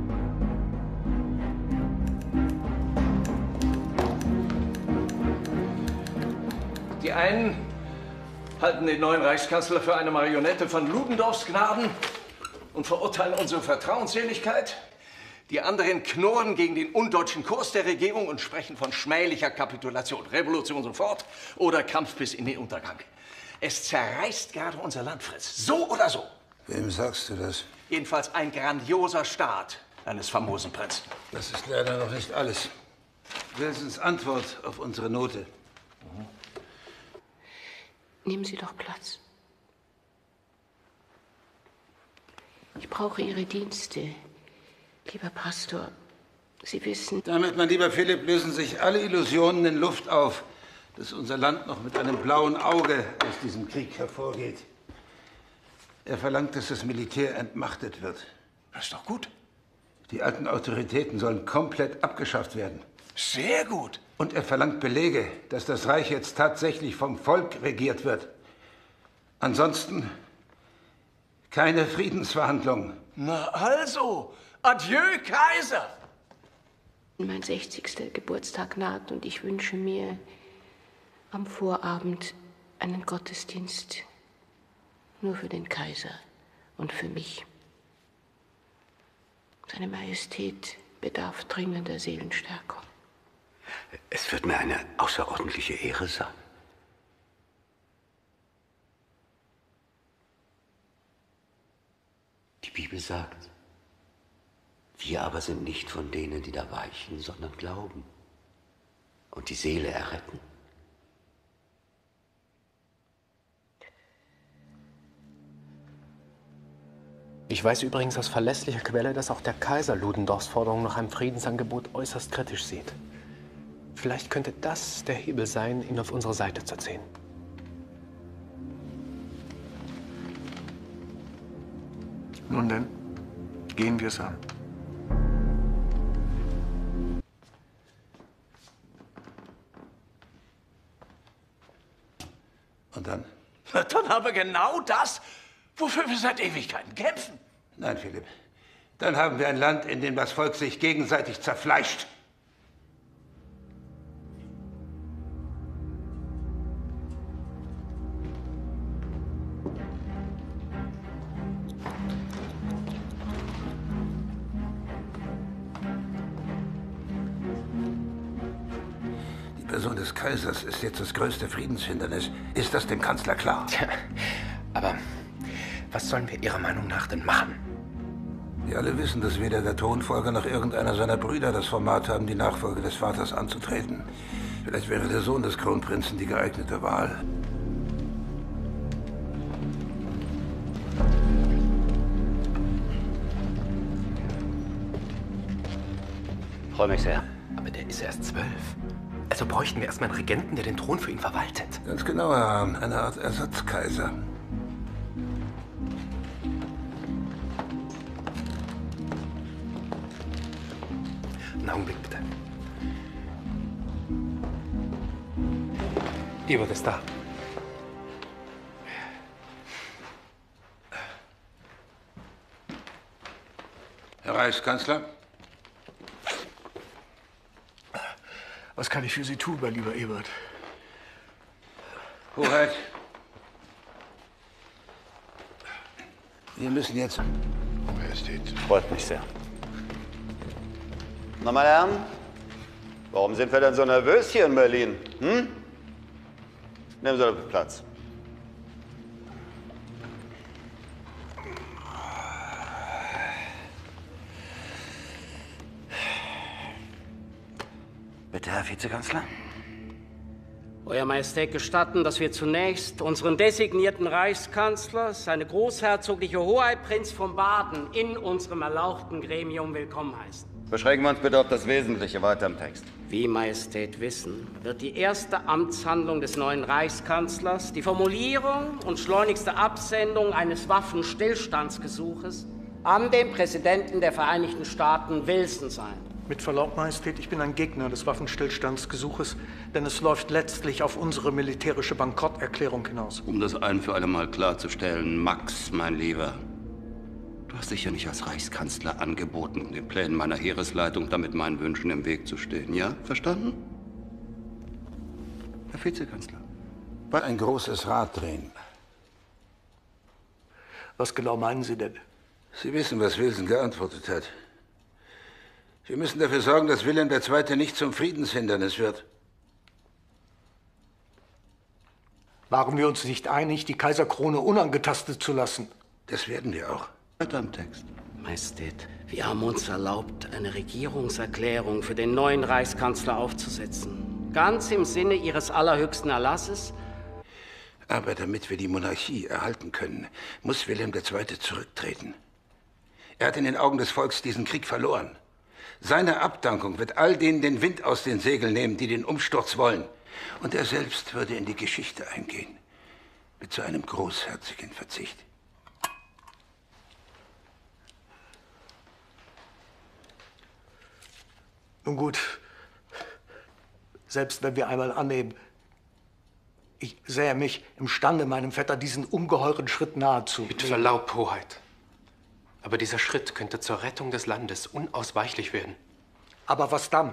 Die einen halten den neuen Reichskanzler für eine Marionette von Ludendorffs Gnaden und verurteilen unsere Vertrauensseligkeit. Die anderen knurren gegen den undeutschen Kurs der Regierung und sprechen von schmählicher Kapitulation, Revolution sofort oder Kampf bis in den Untergang. Es zerreißt gerade unser Land, Fritz. So oder so. Wem sagst du das? Jedenfalls ein grandioser Staat eines famosen Prinzen. Das ist leider noch nicht alles. Wilsons Antwort auf unsere Note. Nehmen Sie doch Platz. Ich brauche Ihre Dienste, lieber Pastor. Sie wissen... Damit, mein lieber Philipp, lösen sich alle Illusionen in Luft auf, dass unser Land noch mit einem blauen Auge aus diesem Krieg hervorgeht. Er verlangt, dass das Militär entmachtet wird. Das ist doch gut. Die alten Autoritäten sollen komplett abgeschafft werden. Sehr gut. Und er verlangt Belege, dass das Reich jetzt tatsächlich vom Volk regiert wird. Ansonsten keine Friedensverhandlungen. Na also, adieu, Kaiser! Mein 60. Geburtstag naht und ich wünsche mir am Vorabend einen Gottesdienst nur für den Kaiser und für mich. Seine Majestät bedarf dringender Seelenstärkung. Es wird mir eine außerordentliche Ehre sein. Die Bibel sagt, wir aber sind nicht von denen, die da weichen, sondern glauben und die Seele erretten. Ich weiß übrigens aus verlässlicher Quelle, dass auch der Kaiser Ludendorffs Forderung nach einem Friedensangebot äußerst kritisch sieht. Vielleicht könnte das der Hebel sein, ihn auf unsere Seite zu ziehen. Nun denn, gehen wir es an. Und dann? Dann haben wir genau das, wofür wir seit Ewigkeiten kämpfen. Nein, Philipp. Dann haben wir ein Land, in dem das Volk sich gegenseitig zerfleischt. des Kaisers ist jetzt das größte Friedenshindernis. Ist das dem Kanzler klar? Tja, aber was sollen wir Ihrer Meinung nach denn machen? Wir alle wissen, dass weder der Thronfolger noch irgendeiner seiner Brüder das Format haben, die Nachfolge des Vaters anzutreten. Vielleicht wäre der Sohn des Kronprinzen die geeignete Wahl. Freue mich sehr. Aber der ist erst 12. Also bräuchten wir erstmal einen Regenten, der den Thron für ihn verwaltet. Ganz genau, Herr Hahn. Eine Art Ersatzkaiser. Einen Augenblick, bitte. Ebert ist da. Herr Reichskanzler? Was kann ich für Sie tun, mein lieber Ebert? Hoheit. Wir müssen jetzt... Majestät. Freut mich sehr. Na, meine Herren, warum sind wir denn so nervös hier in Berlin? Hm? Nehmen Sie doch Platz. Bitte, Herr Vizekanzler. Euer Majestät gestatten, dass wir zunächst unseren designierten Reichskanzler, seine großherzogliche Hoheit Prinz von Baden, in unserem erlauchten Gremium willkommen heißen. Beschränken wir uns bitte auf das Wesentliche, weiter im Text. Wie Majestät wissen, wird die erste Amtshandlung des neuen Reichskanzlers die Formulierung und schleunigste Absendung eines Waffenstillstandsgesuches an den Präsidenten der Vereinigten Staaten Wilson sein. Mit Verlaub, Majestät, ich bin ein Gegner des Waffenstillstandsgesuches, denn es läuft letztlich auf unsere militärische Bankrotterklärung hinaus. Um das ein für alle Mal klarzustellen, Max, mein Lieber, du hast dich ja nicht als Reichskanzler angeboten, den Plänen meiner Heeresleitung damit meinen Wünschen im Weg zu stehen. Ja, verstanden? Herr Vizekanzler. Ein großes Rad drehen. Was genau meinen Sie denn? Sie wissen, was Wilson geantwortet hat. Wir müssen dafür sorgen, dass Wilhelm II. Nicht zum Friedenshindernis wird. Waren wir uns nicht einig, die Kaiserkrone unangetastet zu lassen? Das werden wir auch. Weiter im Text. Majestät, wir haben uns erlaubt, eine Regierungserklärung für den neuen Reichskanzler aufzusetzen. Ganz im Sinne Ihres allerhöchsten Erlasses. Aber damit wir die Monarchie erhalten können, muss Wilhelm II. Zurücktreten. Er hat in den Augen des Volks diesen Krieg verloren. Seine Abdankung wird all denen den Wind aus den Segeln nehmen, die den Umsturz wollen. Und er selbst würde in die Geschichte eingehen. Mit so einem großherzigen Verzicht. Nun gut, selbst wenn wir einmal annehmen, ich sähe mich imstande, meinem Vetter diesen ungeheuren Schritt nahezu. Mit Verlaub, Hoheit. Aber dieser Schritt könnte zur Rettung des Landes unausweichlich werden. Aber was dann?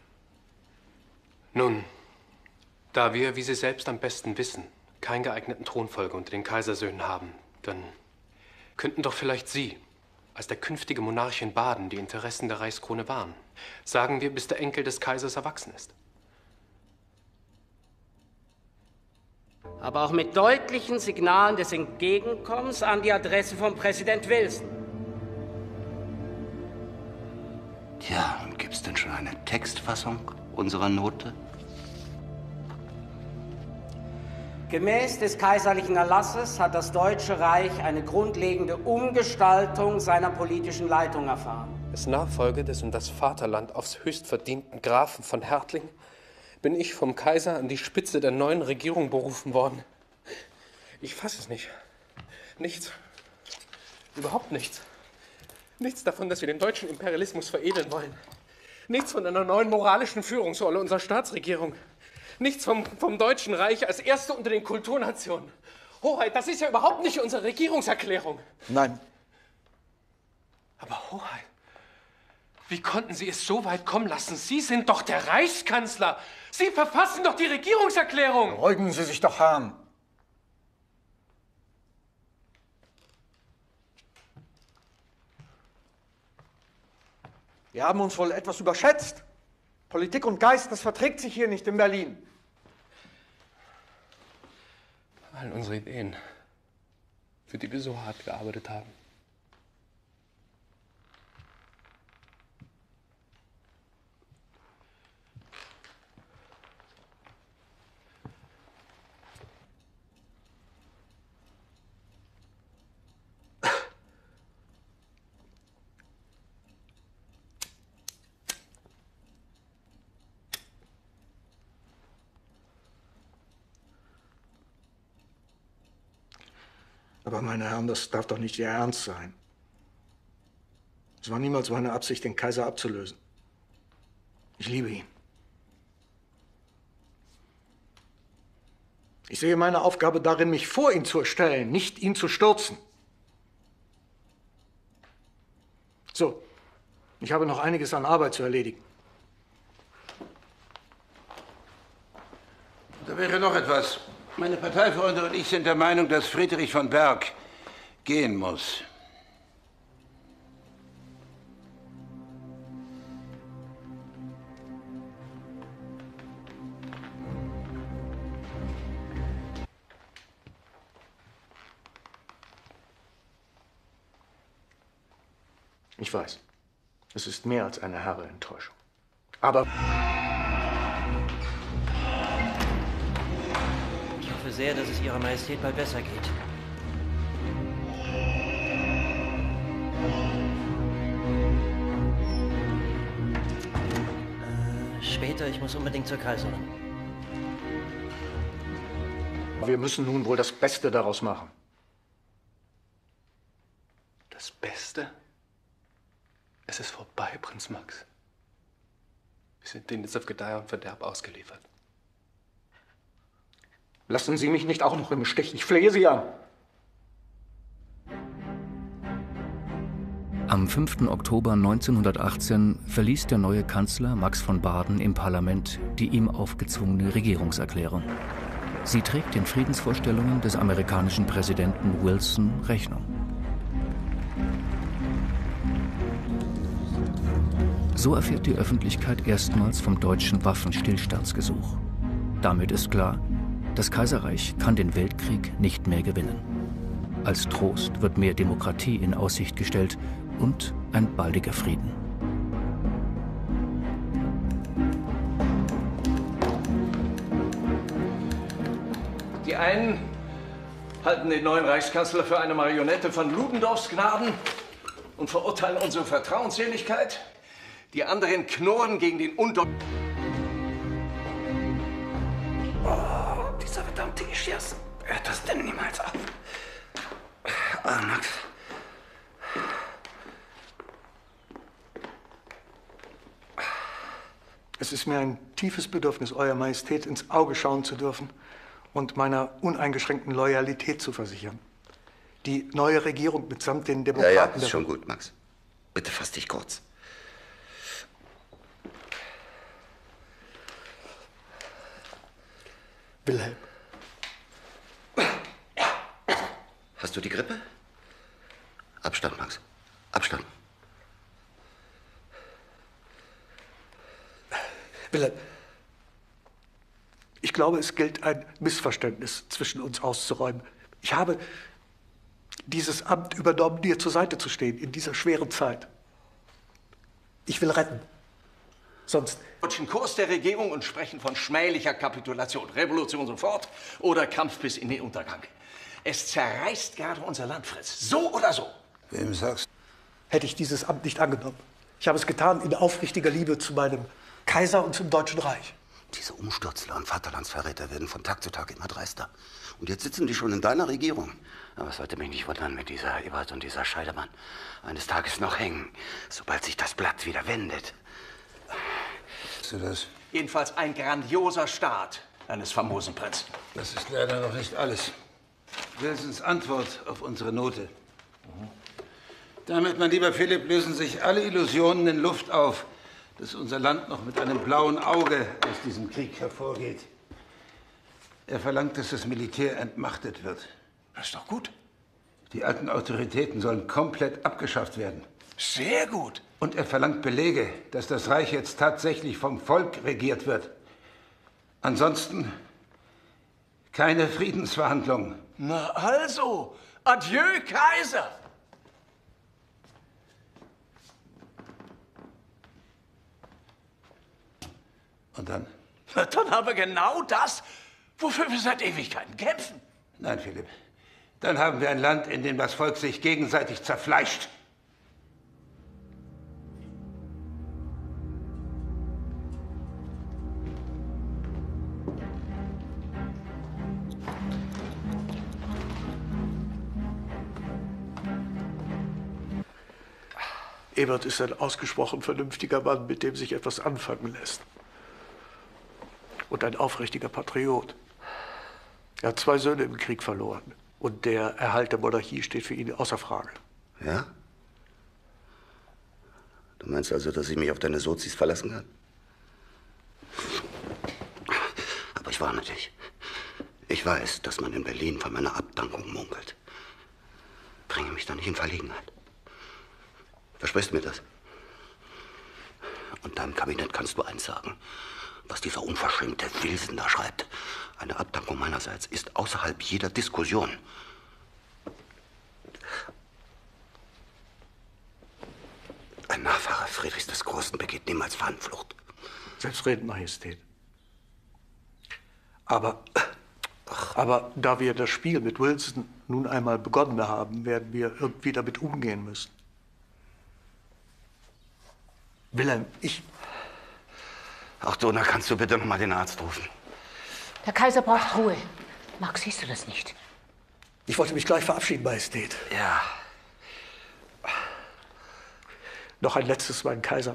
Nun, da wir, wie Sie selbst am besten wissen, keinen geeigneten Thronfolger unter den Kaisersöhnen haben, dann könnten doch vielleicht Sie, als der künftige Monarch in Baden, die Interessen der Reichskrone wahren. Sagen wir, bis der Enkel des Kaisers erwachsen ist. Aber auch mit deutlichen Signalen des Entgegenkommens an die Adresse von Präsident Wilson. Tja, gibt's denn schon eine Textfassung unserer Note? Gemäß des kaiserlichen Erlasses hat das Deutsche Reich eine grundlegende Umgestaltung seiner politischen Leitung erfahren. Als Nachfolger des um das Vaterland aufs höchst verdienten Grafen von Hertling bin ich vom Kaiser an die Spitze der neuen Regierung berufen worden. Ich fasse es nicht. Nichts. Überhaupt nichts. Nichts davon, dass wir den deutschen Imperialismus veredeln wollen. Nichts von einer neuen moralischen Führungsrolle unserer Staatsregierung. Nichts vom Deutschen Reich als Erste unter den Kulturnationen. Hoheit, das ist ja überhaupt nicht unsere Regierungserklärung. Nein. Aber Hoheit, wie konnten Sie es so weit kommen lassen? Sie sind doch der Reichskanzler. Sie verfassen doch die Regierungserklärung. Beruhigen Sie sich doch, Hahn. Wir haben uns wohl etwas überschätzt. Politik und Geist, das verträgt sich hier nicht in Berlin. All unsere Ideen, für die wir so hart gearbeitet haben. Aber meine Herren, das darf doch nicht Ihr Ernst sein. Es war niemals meine Absicht, den Kaiser abzulösen. Ich liebe ihn. Ich sehe meine Aufgabe darin, mich vor ihn zu stellen, nicht ihn zu stürzen. So, ich habe noch einiges an Arbeit zu erledigen. Da wäre noch etwas. Meine Parteifreunde und ich sind der Meinung, dass Friedrich von Berg gehen muss. Ich weiß, es ist mehr als eine herbe Enttäuschung. Aber ich hoffe sehr, dass es Ihrer Majestät bald besser geht. Später, ich muss unbedingt zur Kaiserin. wir müssen nun wohl das Beste daraus machen. Das Beste? Es ist vorbei, Prinz Max. Wir sind denen jetzt auf Gedeih und Verderb ausgeliefert. Lassen Sie mich nicht auch noch im Stich. Ich flehe Sie an. Am 5. Oktober 1918 verließ der neue Kanzler Max von Baden im Parlament die ihm aufgezwungene Regierungserklärung. Sie trägt den Friedensvorstellungen des amerikanischen Präsidenten Wilson Rechnung. So erfährt die Öffentlichkeit erstmals vom deutschen Waffenstillstandsgesuch. Damit ist klar, das Kaiserreich kann den Weltkrieg nicht mehr gewinnen. Als Trost wird mehr Demokratie in Aussicht gestellt und ein baldiger Frieden. Die einen halten den neuen Reichskanzler für eine Marionette von Ludendorffs Gnaden und verurteilen unsere Vertrauensseligkeit. Die anderen knurren gegen den Oh, dieser verdammte Geschirrs. Hört das denn niemals auf? Ah, Max. Es ist mir ein tiefes Bedürfnis, Euer Majestät ins Auge schauen zu dürfen und meiner uneingeschränkten Loyalität zu versichern. Die neue Regierung mitsamt den Demokraten... Ja, ist schon gut, Max. Bitte fass dich kurz. Wilhelm. Hast du die Grippe? Abstand, Max. Abstand. Wilhelm, ich glaube, es gilt ein Missverständnis zwischen uns auszuräumen. Ich habe dieses Amt übernommen, dir zur Seite zu stehen in dieser schweren Zeit. Ich will retten. Sonst... deutschen Kurs der Regierung und sprechen von schmählicher Kapitulation. Revolution sofort oder Kampf bis in den Untergang. Es zerreißt gerade unser Land, Fritz. So oder so. Wem sagst du? Hätte ich dieses Amt nicht angenommen. Ich habe es getan in aufrichtiger Liebe zu meinem Kaiser und zum Deutschen Reich. Diese Umstürzler und Vaterlandsverräter werden von Tag zu Tag immer dreister. Und jetzt sitzen die schon in deiner Regierung. Aber es sollte mich nicht wundern, mit dieser Ebert und dieser Scheidemann eines Tages noch hängen, sobald sich das Blatt wieder wendet. Weißt du das? Jedenfalls ein grandioser Start eines famosen Prinzen. Das ist leider noch nicht alles. Wilsons Antwort auf unsere Note. Damit, mein lieber Philipp, lösen sich alle Illusionen in Luft auf, dass unser Land noch mit einem blauen Auge aus diesem Krieg hervorgeht. Er verlangt, dass das Militär entmachtet wird. Das ist doch gut. Die alten Autoritäten sollen komplett abgeschafft werden. Sehr gut. Und er verlangt Belege, dass das Reich jetzt tatsächlich vom Volk regiert wird. Ansonsten Keine Friedensverhandlungen. Na also, adieu, Kaiser! Und dann? Na, dann haben wir genau das, wofür wir seit Ewigkeiten kämpfen. Nein, Philipp. Dann haben wir ein Land, in dem das Volk sich gegenseitig zerfleischt. Ebert ist ein ausgesprochen vernünftiger Mann, mit dem sich etwas anfangen lässt. Und ein aufrichtiger Patriot. Er hat 2 Söhne im Krieg verloren. Und der Erhalt der Monarchie steht für ihn außer Frage. Ja? Du meinst also, dass ich mich auf deine Sozis verlassen kann? Aber ich warne dich. Ich weiß, dass man in Berlin von meiner Abdankung munkelt. Bringe mich da nicht in Verlegenheit. Versprichst du mir das? Und deinem Kabinett kannst du eins sagen. Was dieser unverschämte Wilson da schreibt. Eine Abdankung meinerseits ist außerhalb jeder Diskussion. Ein Nachfahre Friedrichs des Großen begeht niemals Fahnenflucht. Selbstredend, Majestät. Aber da wir das Spiel mit Wilson nun einmal begonnen haben, werden wir irgendwie damit umgehen müssen. Wilhelm, Ach, Dona, kannst du bitte noch mal den Arzt rufen? Der Kaiser braucht Ruhe. Max, siehst du das nicht? Ich wollte mich gleich verabschieden, Majestät. Ja. Noch ein letztes, mein Kaiser.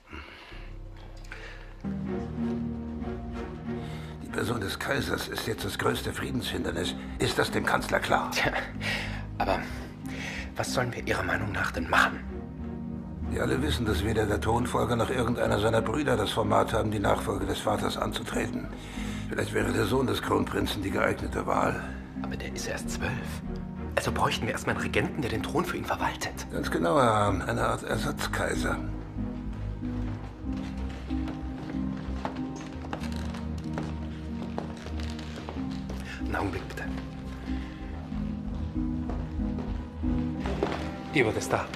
Die Person des Kaisers ist jetzt das größte Friedenshindernis. Ist das dem Kanzler klar? Tja, aber was sollen wir Ihrer Meinung nach denn machen? Wir alle wissen, dass weder der Thronfolger noch irgendeiner seiner Brüder das Format haben, die Nachfolge des Vaters anzutreten. Vielleicht wäre der Sohn des Kronprinzen die geeignete Wahl. Aber der ist erst 12. Also bräuchten wir erstmal einen Regenten, der den Thron für ihn verwaltet. Ganz genau, Herr Hahn. Eine Art Ersatzkaiser. Einen Augenblick, bitte. Ebert ist da.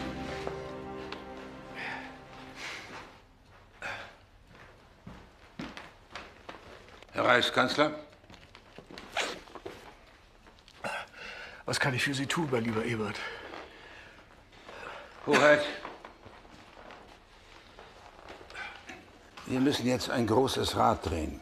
Herr Reichskanzler? Was kann ich für Sie tun, mein lieber Ebert? Hoheit, wir müssen jetzt ein großes Rad drehen.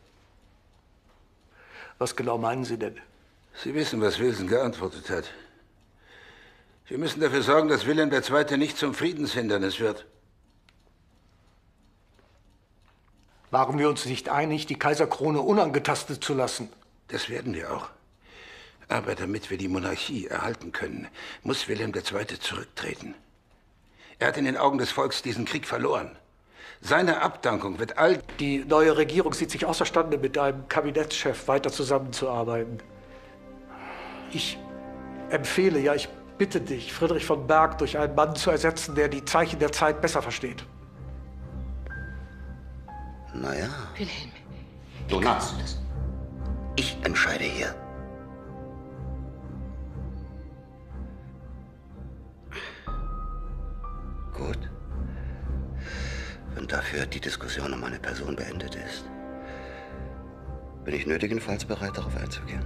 Was genau meinen Sie denn? Sie wissen, was Wilson geantwortet hat. Wir müssen dafür sorgen, dass Wilhelm II. Nicht zum Friedenshindernis wird. Waren wir uns nicht einig, die Kaiserkrone unangetastet zu lassen? Das werden wir auch. Aber damit wir die Monarchie erhalten können, muss Wilhelm II. Zurücktreten. Er hat in den Augen des Volks diesen Krieg verloren. Seine Abdankung wird all... Die neue Regierung sieht sich außerstande, mit einem Kabinettschef weiter zusammenzuarbeiten. Ich empfehle, ja, ich bitte dich, Friedrich von Berg durch einen Mann zu ersetzen, der die Zeichen der Zeit besser versteht. Naja. Wilhelm. Jonas, ich entscheide hier. Gut. Wenn dafür die Diskussion um meine Person beendet ist, bin ich nötigenfalls bereit, darauf einzugehen.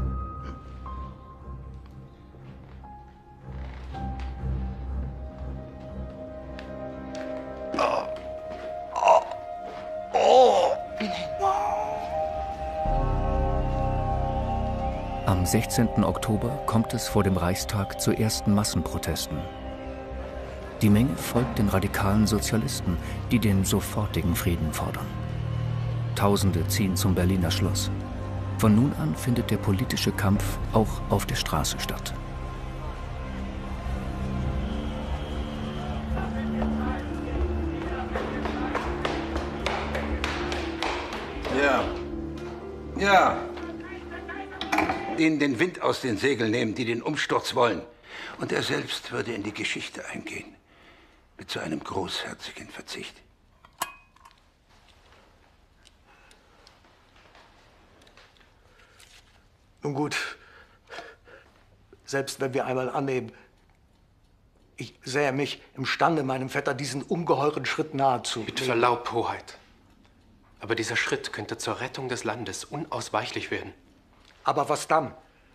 Am 16. Oktober kommt es vor dem Reichstag zu ersten Massenprotesten. Die Menge folgt den radikalen Sozialisten, die den sofortigen Frieden fordern. Tausende ziehen zum Berliner Schloss. Von nun an findet der politische Kampf auch auf der Straße statt. Ja. Denen den Wind aus den Segeln nehmen, die den Umsturz wollen. Und er selbst würde in die Geschichte eingehen. Mit so einem großherzigen Verzicht. Nun gut, selbst wenn wir einmal annehmen, ich sähe mich imstande, meinem Vetter diesen ungeheuren Schritt nahezu. Mit Verlaub, Hoheit. Aber dieser Schritt könnte zur Rettung des Landes unausweichlich werden. Aber was dann?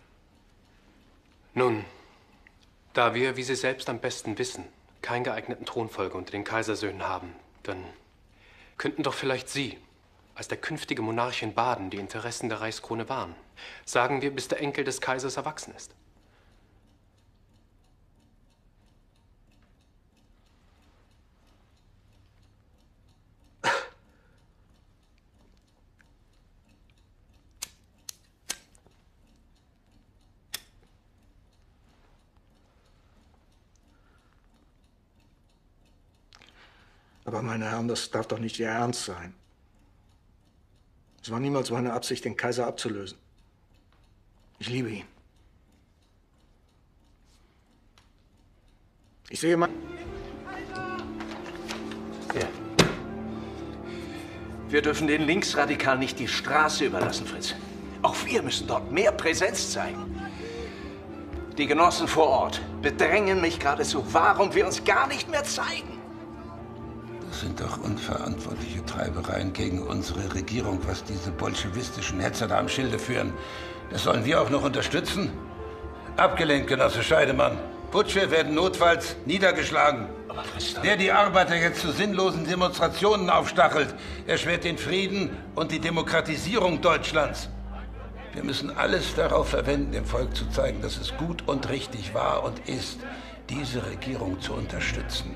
Nun, da wir, wie Sie selbst am besten wissen, keinen geeigneten Thronfolger unter den Kaisersöhnen haben, dann könnten doch vielleicht Sie, als der künftige Monarch in Baden, die Interessen der Reichskrone wahren. Sagen wir, bis der Enkel des Kaisers erwachsen ist. Aber meine Herren, das darf doch nicht Ihr Ernst sein. Es war niemals meine Absicht, den Kaiser abzulösen. Ich liebe ihn. Ich sehe mal... Ja. Wir dürfen den Linksradikalen nicht die Straße überlassen, Fritz. Auch wir müssen dort mehr Präsenz zeigen. Die Genossen vor Ort bedrängen mich geradezu, warum wir uns gar nicht mehr zeigen. Das sind doch unverantwortliche Treibereien gegen unsere Regierung, was diese bolschewistischen Hetzer da am Schilde führen. Das sollen wir auch noch unterstützen? Abgelehnt, Genosse Scheidemann. Putsche werden notfalls niedergeschlagen. Der die Arbeiter jetzt zu sinnlosen Demonstrationen aufstachelt, erschwert den Frieden und die Demokratisierung Deutschlands. Wir müssen alles darauf verwenden, dem Volk zu zeigen, dass es gut und richtig war und ist, diese Regierung zu unterstützen.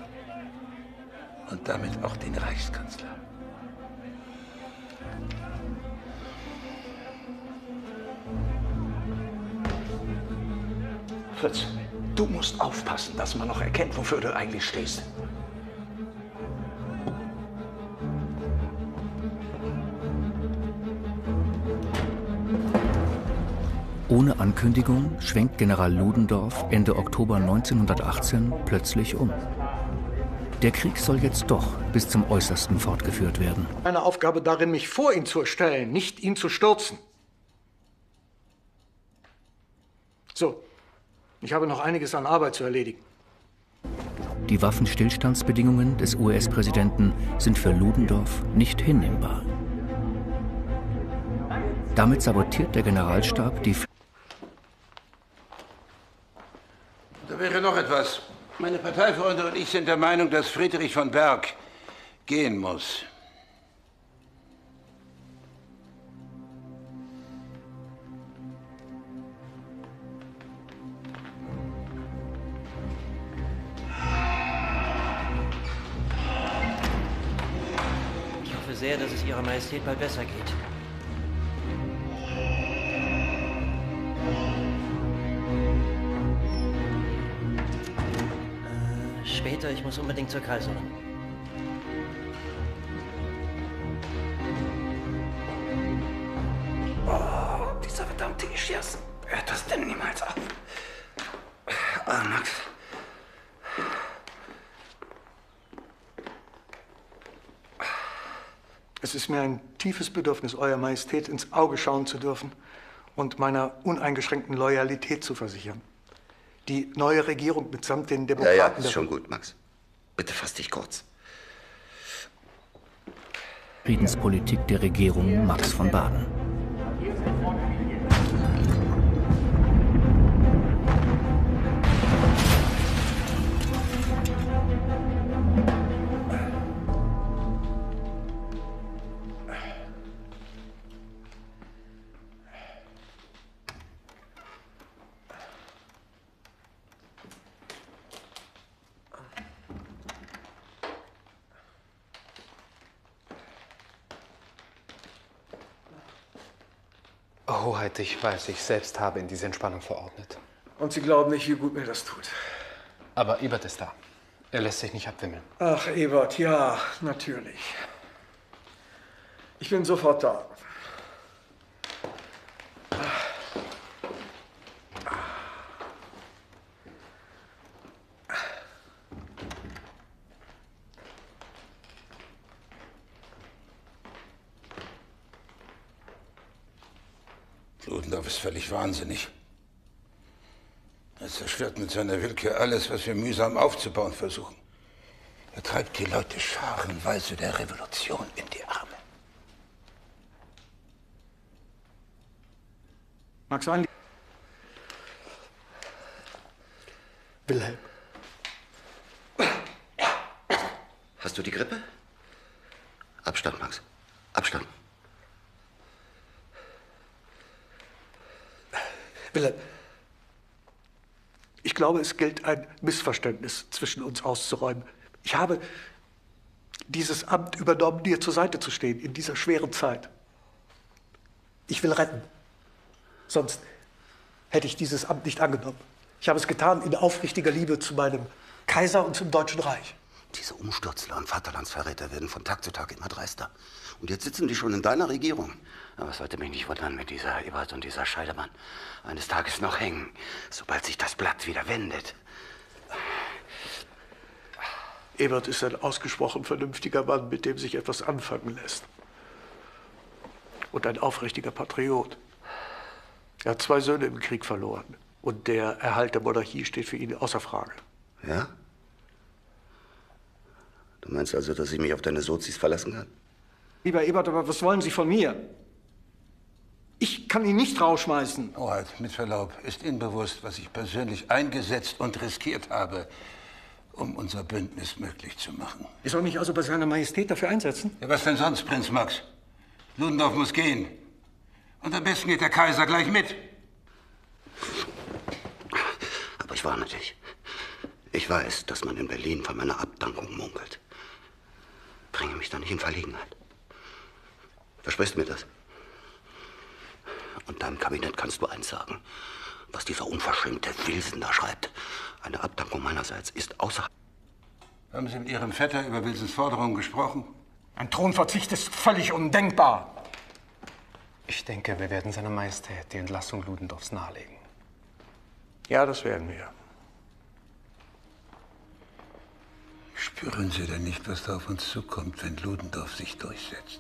Und damit auch den Reichskanzler. Fritz, du musst aufpassen, dass man noch erkennt, wofür du eigentlich stehst. Ohne Ankündigung schwenkt General Ludendorff Ende Oktober 1918 plötzlich um. Der Krieg soll jetzt doch bis zum Äußersten fortgeführt werden. Meine Aufgabe darin, mich vor ihn zu stellen, nicht ihn zu stürzen. So, ich habe noch einiges an Arbeit zu erledigen. Die Waffenstillstandsbedingungen des US-Präsidenten sind für Ludendorff nicht hinnehmbar. Damit sabotiert der Generalstab die... Da wäre noch etwas. Meine Parteifreunde und ich sind der Meinung, dass Friedrich von Berg gehen muss. Ich hoffe sehr, dass es Ihrer Majestät bald besser geht. Später, ich muss unbedingt zur Kaiserin. Oh, dieser verdammte Geschirrs. Hört das denn niemals auf? Ah, Max. Es ist mir ein tiefes Bedürfnis, Euer Majestät ins Auge schauen zu dürfen und meiner uneingeschränkten Loyalität zu versichern. Die neue Regierung mitsamt den Demokraten... Ja, ist schon gut, Max. Bitte fass dich kurz. Friedenspolitik der Regierung Max von Baden. Hoheit, ich weiß, ich selbst habe in diese Entspannung verordnet. Und Sie glauben nicht, wie gut mir das tut. Aber Ebert ist da. Er lässt sich nicht abwimmeln. Ach, Ebert, ja, natürlich. Ich bin sofort da. Ludendorff ist völlig wahnsinnig. Er zerstört mit seiner Willkür alles, was wir mühsam aufzubauen versuchen. Er treibt die Leute scharenweise der Revolution in die Arme. Mag sein. Wilhelm. Hast du die Grippe? Abstand, Max. Abstand. Wilhelm, ich glaube, es gilt ein Missverständnis zwischen uns auszuräumen. Ich habe dieses Amt übernommen, dir zur Seite zu stehen in dieser schweren Zeit. Ich will retten. Sonst hätte ich dieses Amt nicht angenommen. Ich habe es getan in aufrichtiger Liebe zu meinem Kaiser und zum Deutschen Reich. Diese Umstürzler und Vaterlandsverräter werden von Tag zu Tag immer dreister. Und jetzt sitzen die schon in deiner Regierung. Aber es sollte mich nicht wundern, wenn dieser Ebert und dieser Scheidemann eines Tages noch hängen, sobald sich das Blatt wieder wendet. Ebert ist ein ausgesprochen vernünftiger Mann, mit dem sich etwas anfangen lässt. Und ein aufrichtiger Patriot. Er hat 2 Söhne im Krieg verloren. Und der Erhalt der Monarchie steht für ihn außer Frage. Ja? Du meinst also, dass ich mich auf deine Sozis verlassen kann? Lieber Ebert, aber was wollen Sie von mir? Ich kann ihn nicht rausschmeißen. Hoheit, mit Verlaub, ist Ihnen bewusst, was ich persönlich eingesetzt und riskiert habe, um unser Bündnis möglich zu machen? Ich soll mich also bei seiner Majestät dafür einsetzen? Ja, was denn sonst, Prinz Max? Ludendorff muss gehen. Und am besten geht der Kaiser gleich mit. Aber ich warne dich. Ich weiß, dass man in Berlin von meiner Abdankung munkelt. Bringe mich da nicht in Verlegenheit. Versprichst mir das? Und deinem Kabinett kannst du eins sagen. Was dieser unverschämte Wilson da schreibt. Eine Abdankung meinerseits ist außer... Haben Sie mit Ihrem Vetter über Wilsons Forderungen gesprochen? Ein Thronverzicht ist völlig undenkbar. Ich denke, wir werden seiner Majestät die Entlassung Ludendorffs nahelegen. Ja, das werden wir. Spüren Sie denn nicht, was da auf uns zukommt, wenn Ludendorff sich durchsetzt?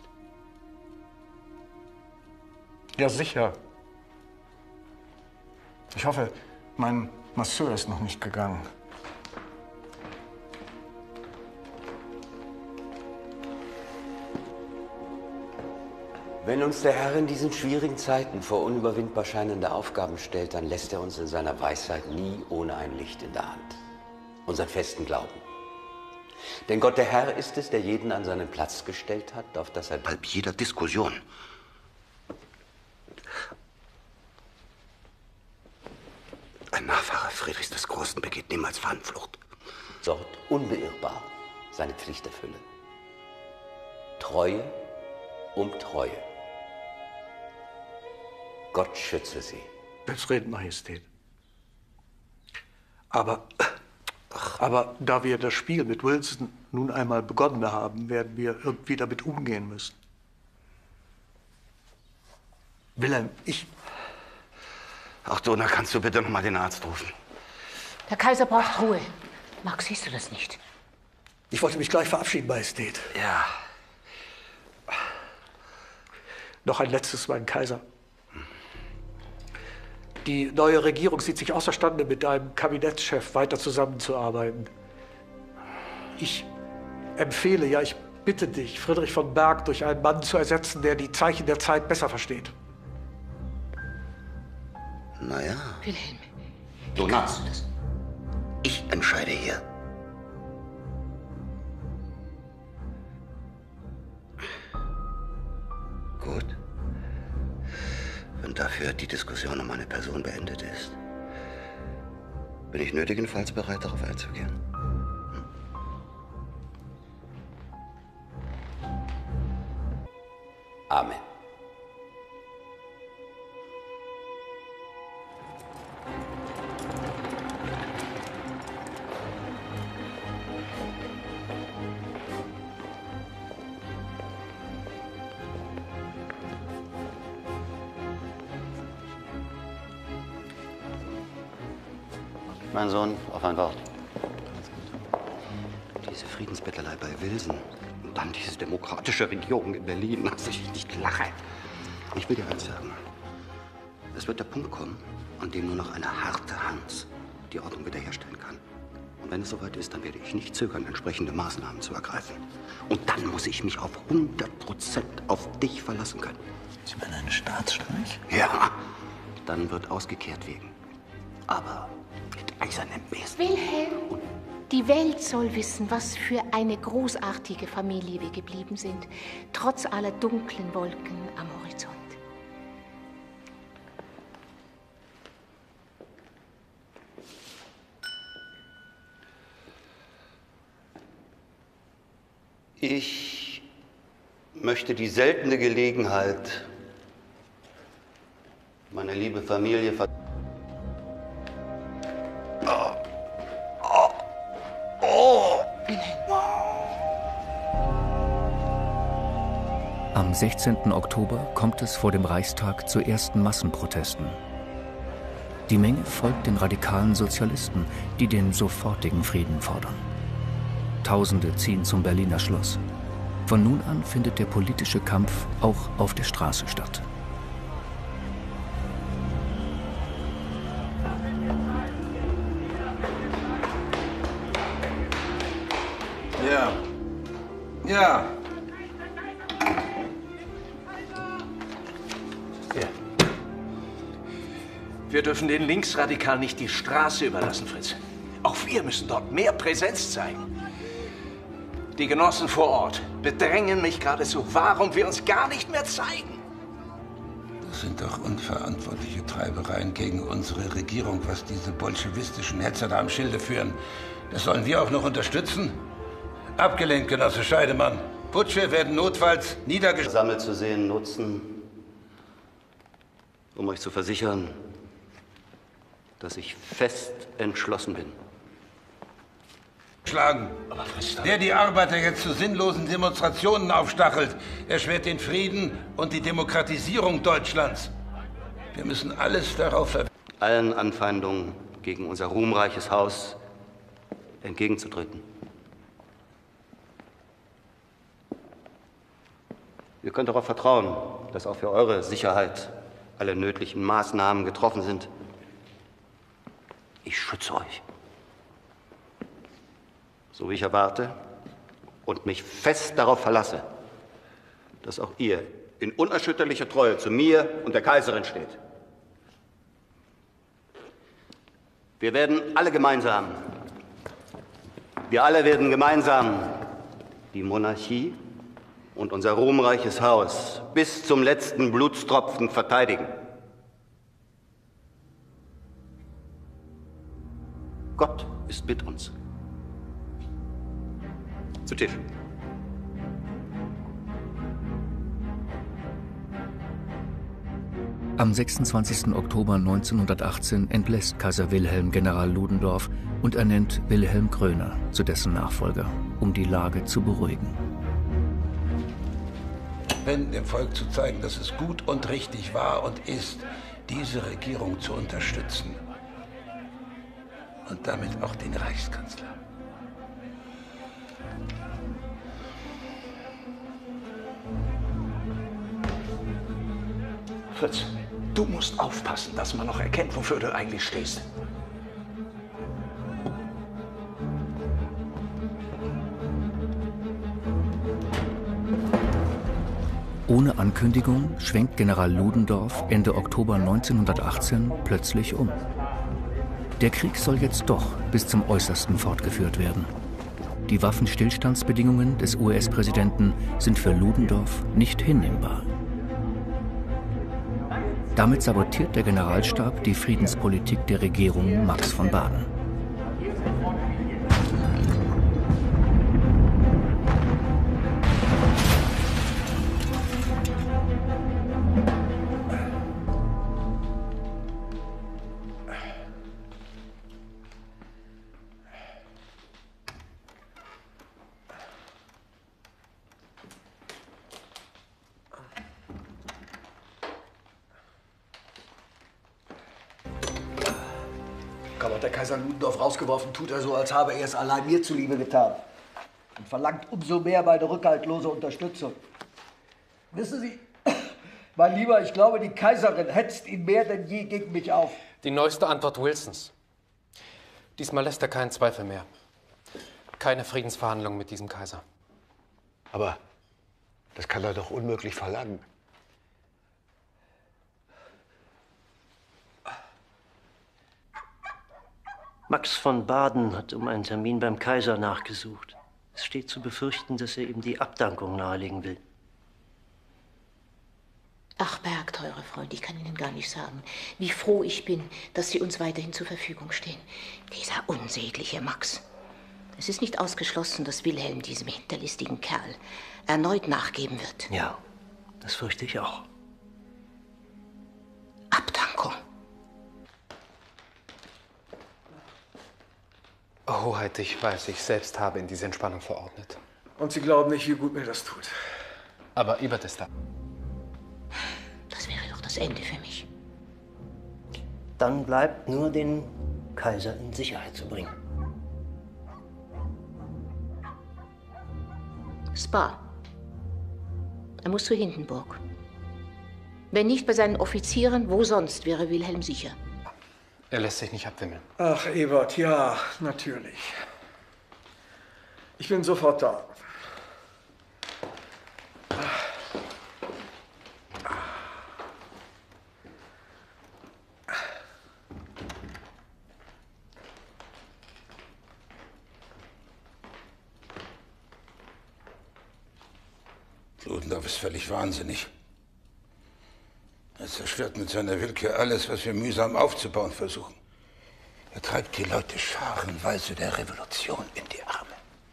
Ja, sicher. Ich hoffe, mein Masseur ist noch nicht gegangen. Wenn uns der Herr in diesen schwierigen Zeiten vor unüberwindbar scheinende Aufgaben stellt, dann lässt er uns in seiner Weisheit nie ohne ein Licht in der Hand. Unseren festen Glauben. Denn Gott der Herr ist es, der jeden an seinen Platz gestellt hat, auf das er... Bei jeder Diskussion. Ein Nachfahre Friedrichs des Großen begeht niemals Fahnenflucht. Dort unbeirrbar seine Pflicht erfülle. Treue um Treue. Gott schütze sie. Selbstredend, Majestät. Aber da wir das Spiel mit Wilson nun einmal begonnen haben, werden wir irgendwie damit umgehen müssen. Wilhelm, Ach, Dona, kannst du bitte noch mal den Arzt rufen? Der Kaiser braucht Ruhe. Max, siehst du das nicht? Ich wollte mich gleich verabschieden, Majestät. Ja. Noch ein letztes, mein Kaiser. Die neue Regierung sieht sich außerstande, mit einem Kabinettschef weiter zusammenzuarbeiten. Ich empfehle, ja, ich bitte dich, Friedrich von Berg durch einen Mann zu ersetzen, der die Zeichen der Zeit besser versteht. Naja. Wilhelm, Dona, ich entscheide hier. Gut. Wenn dafür die Diskussion um meine Person beendet ist, bin ich nötigenfalls bereit, darauf einzugehen. Amen. Mein Sohn, auf ein Wort. Diese Friedensbettelei bei Wilson und dann diese demokratische Regierung in Berlin, dass ich nicht lache. Ich will dir eins sagen. Es wird der Punkt kommen, an dem nur noch eine harte Hand die Ordnung wiederherstellen kann. Und wenn es soweit ist, dann werde ich nicht zögern, entsprechende Maßnahmen zu ergreifen. Und dann muss ich mich auf 100% auf dich verlassen können. Sie meinen einen Staatsstreich? Ja, dann wird ausgekehrt werden. Aber mit eisernem Besen. Wilhelm, die Welt soll wissen, was für eine großartige Familie wir geblieben sind, trotz aller dunklen Wolken am Horizont. Ich möchte die seltene Gelegenheit, meine liebe Familie Am 16. Oktober kommt es vor dem Reichstag zu ersten Massenprotesten. Die Menge folgt den radikalen Sozialisten, die den sofortigen Frieden fordern. Tausende ziehen zum Berliner Schloss. Von nun an findet der politische Kampf auch auf der Straße statt. Ja. Ja. Ja. Wir dürfen den Linksradikalen nicht die Straße überlassen, Fritz. Auch wir müssen dort mehr Präsenz zeigen. Die Genossen vor Ort bedrängen mich geradezu. Warum wir uns gar nicht mehr zeigen? Das sind doch unverantwortliche Treibereien gegen unsere Regierung, was diese bolschewistischen Hetzer da am Schilde führen. Das sollen wir auch noch unterstützen? Abgelehnt, Genosse Scheidemann. Putsche werden notfalls niedergeschlagen. Gesammelt zu sehen nutzen, um euch zu versichern, dass ich fest entschlossen bin. Der die Arbeiter jetzt zu sinnlosen Demonstrationen aufstachelt, erschwert den Frieden und die Demokratisierung Deutschlands. Wir müssen alles darauf verwenden, allen Anfeindungen gegen unser ruhmreiches Haus entgegenzutreten. Ihr könnt darauf vertrauen, dass auch für eure Sicherheit alle nötigen Maßnahmen getroffen sind. Ich schütze euch. So wie ich erwarte und mich fest darauf verlasse, dass auch ihr in unerschütterlicher Treue zu mir und der Kaiserin steht. Wir alle werden gemeinsam die Monarchie und unser ruhmreiches Haus bis zum letzten Blutstropfen verteidigen. Gott ist mit uns. Zu Tisch. Am 26. Oktober 1918 entlässt Kaiser Wilhelm General Ludendorff und ernennt Wilhelm Groener zu dessen Nachfolger, um die Lage zu beruhigen. dem Volk zu zeigen, dass es gut und richtig war und ist, diese Regierung zu unterstützen. Und damit auch den Reichskanzler. Fritz, du musst aufpassen, dass man noch erkennt, wofür du eigentlich stehst. Ohne Ankündigung schwenkt General Ludendorff Ende Oktober 1918 plötzlich um. Der Krieg soll jetzt doch bis zum Äußersten fortgeführt werden. Die Waffenstillstandsbedingungen des US-Präsidenten sind für Ludendorff nicht hinnehmbar. Damit sabotiert der Generalstab die Friedenspolitik der Regierung Max von Baden. Der Kaiser Ludendorff rausgeworfen, tut er so, als habe er es allein mir zuliebe getan. Und verlangt umso mehr meine rückhaltlose Unterstützung. Wissen Sie, Mein Lieber, ich glaube, die Kaiserin hetzt ihn mehr denn je gegen mich auf. Die neueste Antwort Wilsons. Diesmal lässt er keinen Zweifel mehr. Keine Friedensverhandlungen mit diesem Kaiser. Aber das kann er doch unmöglich verlangen. Max von Baden hat um einen Termin beim Kaiser nachgesucht. Es steht zu befürchten, dass er ihm die Abdankung nahelegen will. Ach, Berg, teurer Freund, ich kann Ihnen gar nicht sagen, wie froh ich bin, dass Sie uns weiterhin zur Verfügung stehen. Dieser unsägliche Max. Es ist nicht ausgeschlossen, dass Wilhelm diesem hinterlistigen Kerl erneut nachgeben wird. Ja, das fürchte ich auch. Abdankung. Hoheit, ich weiß, ich selbst habe in diese Entspannung verordnet. Und Sie glauben nicht, wie gut mir das tut. Aber Ebert ist da. Das wäre doch das Ende für mich. Dann bleibt nur, den Kaiser in Sicherheit zu bringen. Spa. Er muss zu Hindenburg. Wenn nicht bei seinen Offizieren, wo sonst wäre Wilhelm sicher? Er lässt sich nicht abwimmeln. Ach, Ebert, ja, natürlich. Ich bin sofort da. Ludendorff ist völlig wahnsinnig. Er zerstört mit seiner Willkür alles, was wir mühsam aufzubauen versuchen. Er treibt die Leute scharenweise der Revolution in die Arme.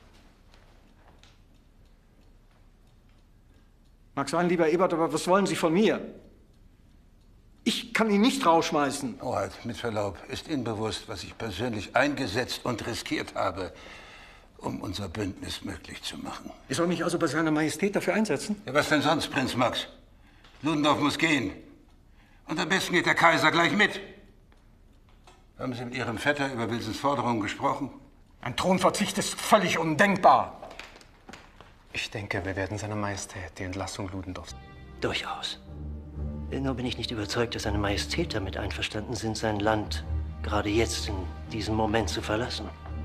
Mag sein, lieber Ebert, aber was wollen Sie von mir? Ich kann ihn nicht rausschmeißen. Hoheit, mit Verlaub, ist Ihnen bewusst, was ich persönlich eingesetzt und riskiert habe, um unser Bündnis möglich zu machen? Ich soll mich also bei seiner Majestät dafür einsetzen? Ja, was denn sonst, Prinz Max? Ludendorff muss gehen. Und am besten geht der Kaiser gleich mit. Haben Sie mit Ihrem Vetter über Wilsons Forderungen gesprochen? Ein Thronverzicht ist völlig undenkbar. Ich denke, wir werden seiner Majestät die Entlassung Ludendorffs. Durchaus. Nur bin ich nicht überzeugt, dass seine Majestät damit einverstanden sind, sein Land gerade jetzt in diesem Moment zu verlassen.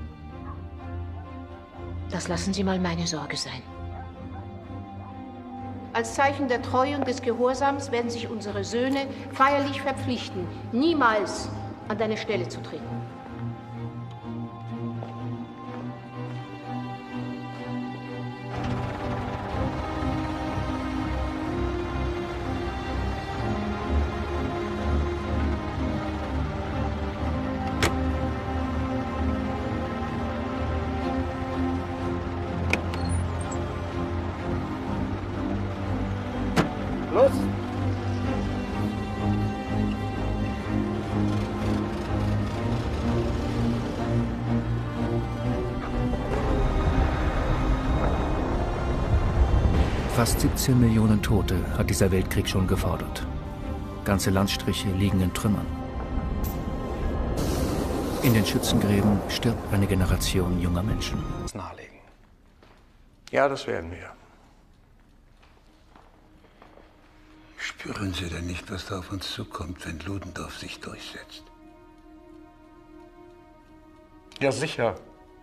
Das lassen Sie mal meine Sorge sein. Als Zeichen der Treue und des Gehorsams werden sich unsere Söhne feierlich verpflichten, niemals an deine Stelle zu treten. Los! Fast 17 Millionen Tote hat dieser Weltkrieg schon gefordert. Ganze Landstriche liegen in Trümmern. In den Schützengräben stirbt eine Generation junger Menschen. Nahelegen. Ja, das werden wir. Spüren Sie denn nicht, was da auf uns zukommt, wenn Ludendorff sich durchsetzt? Ja, sicher.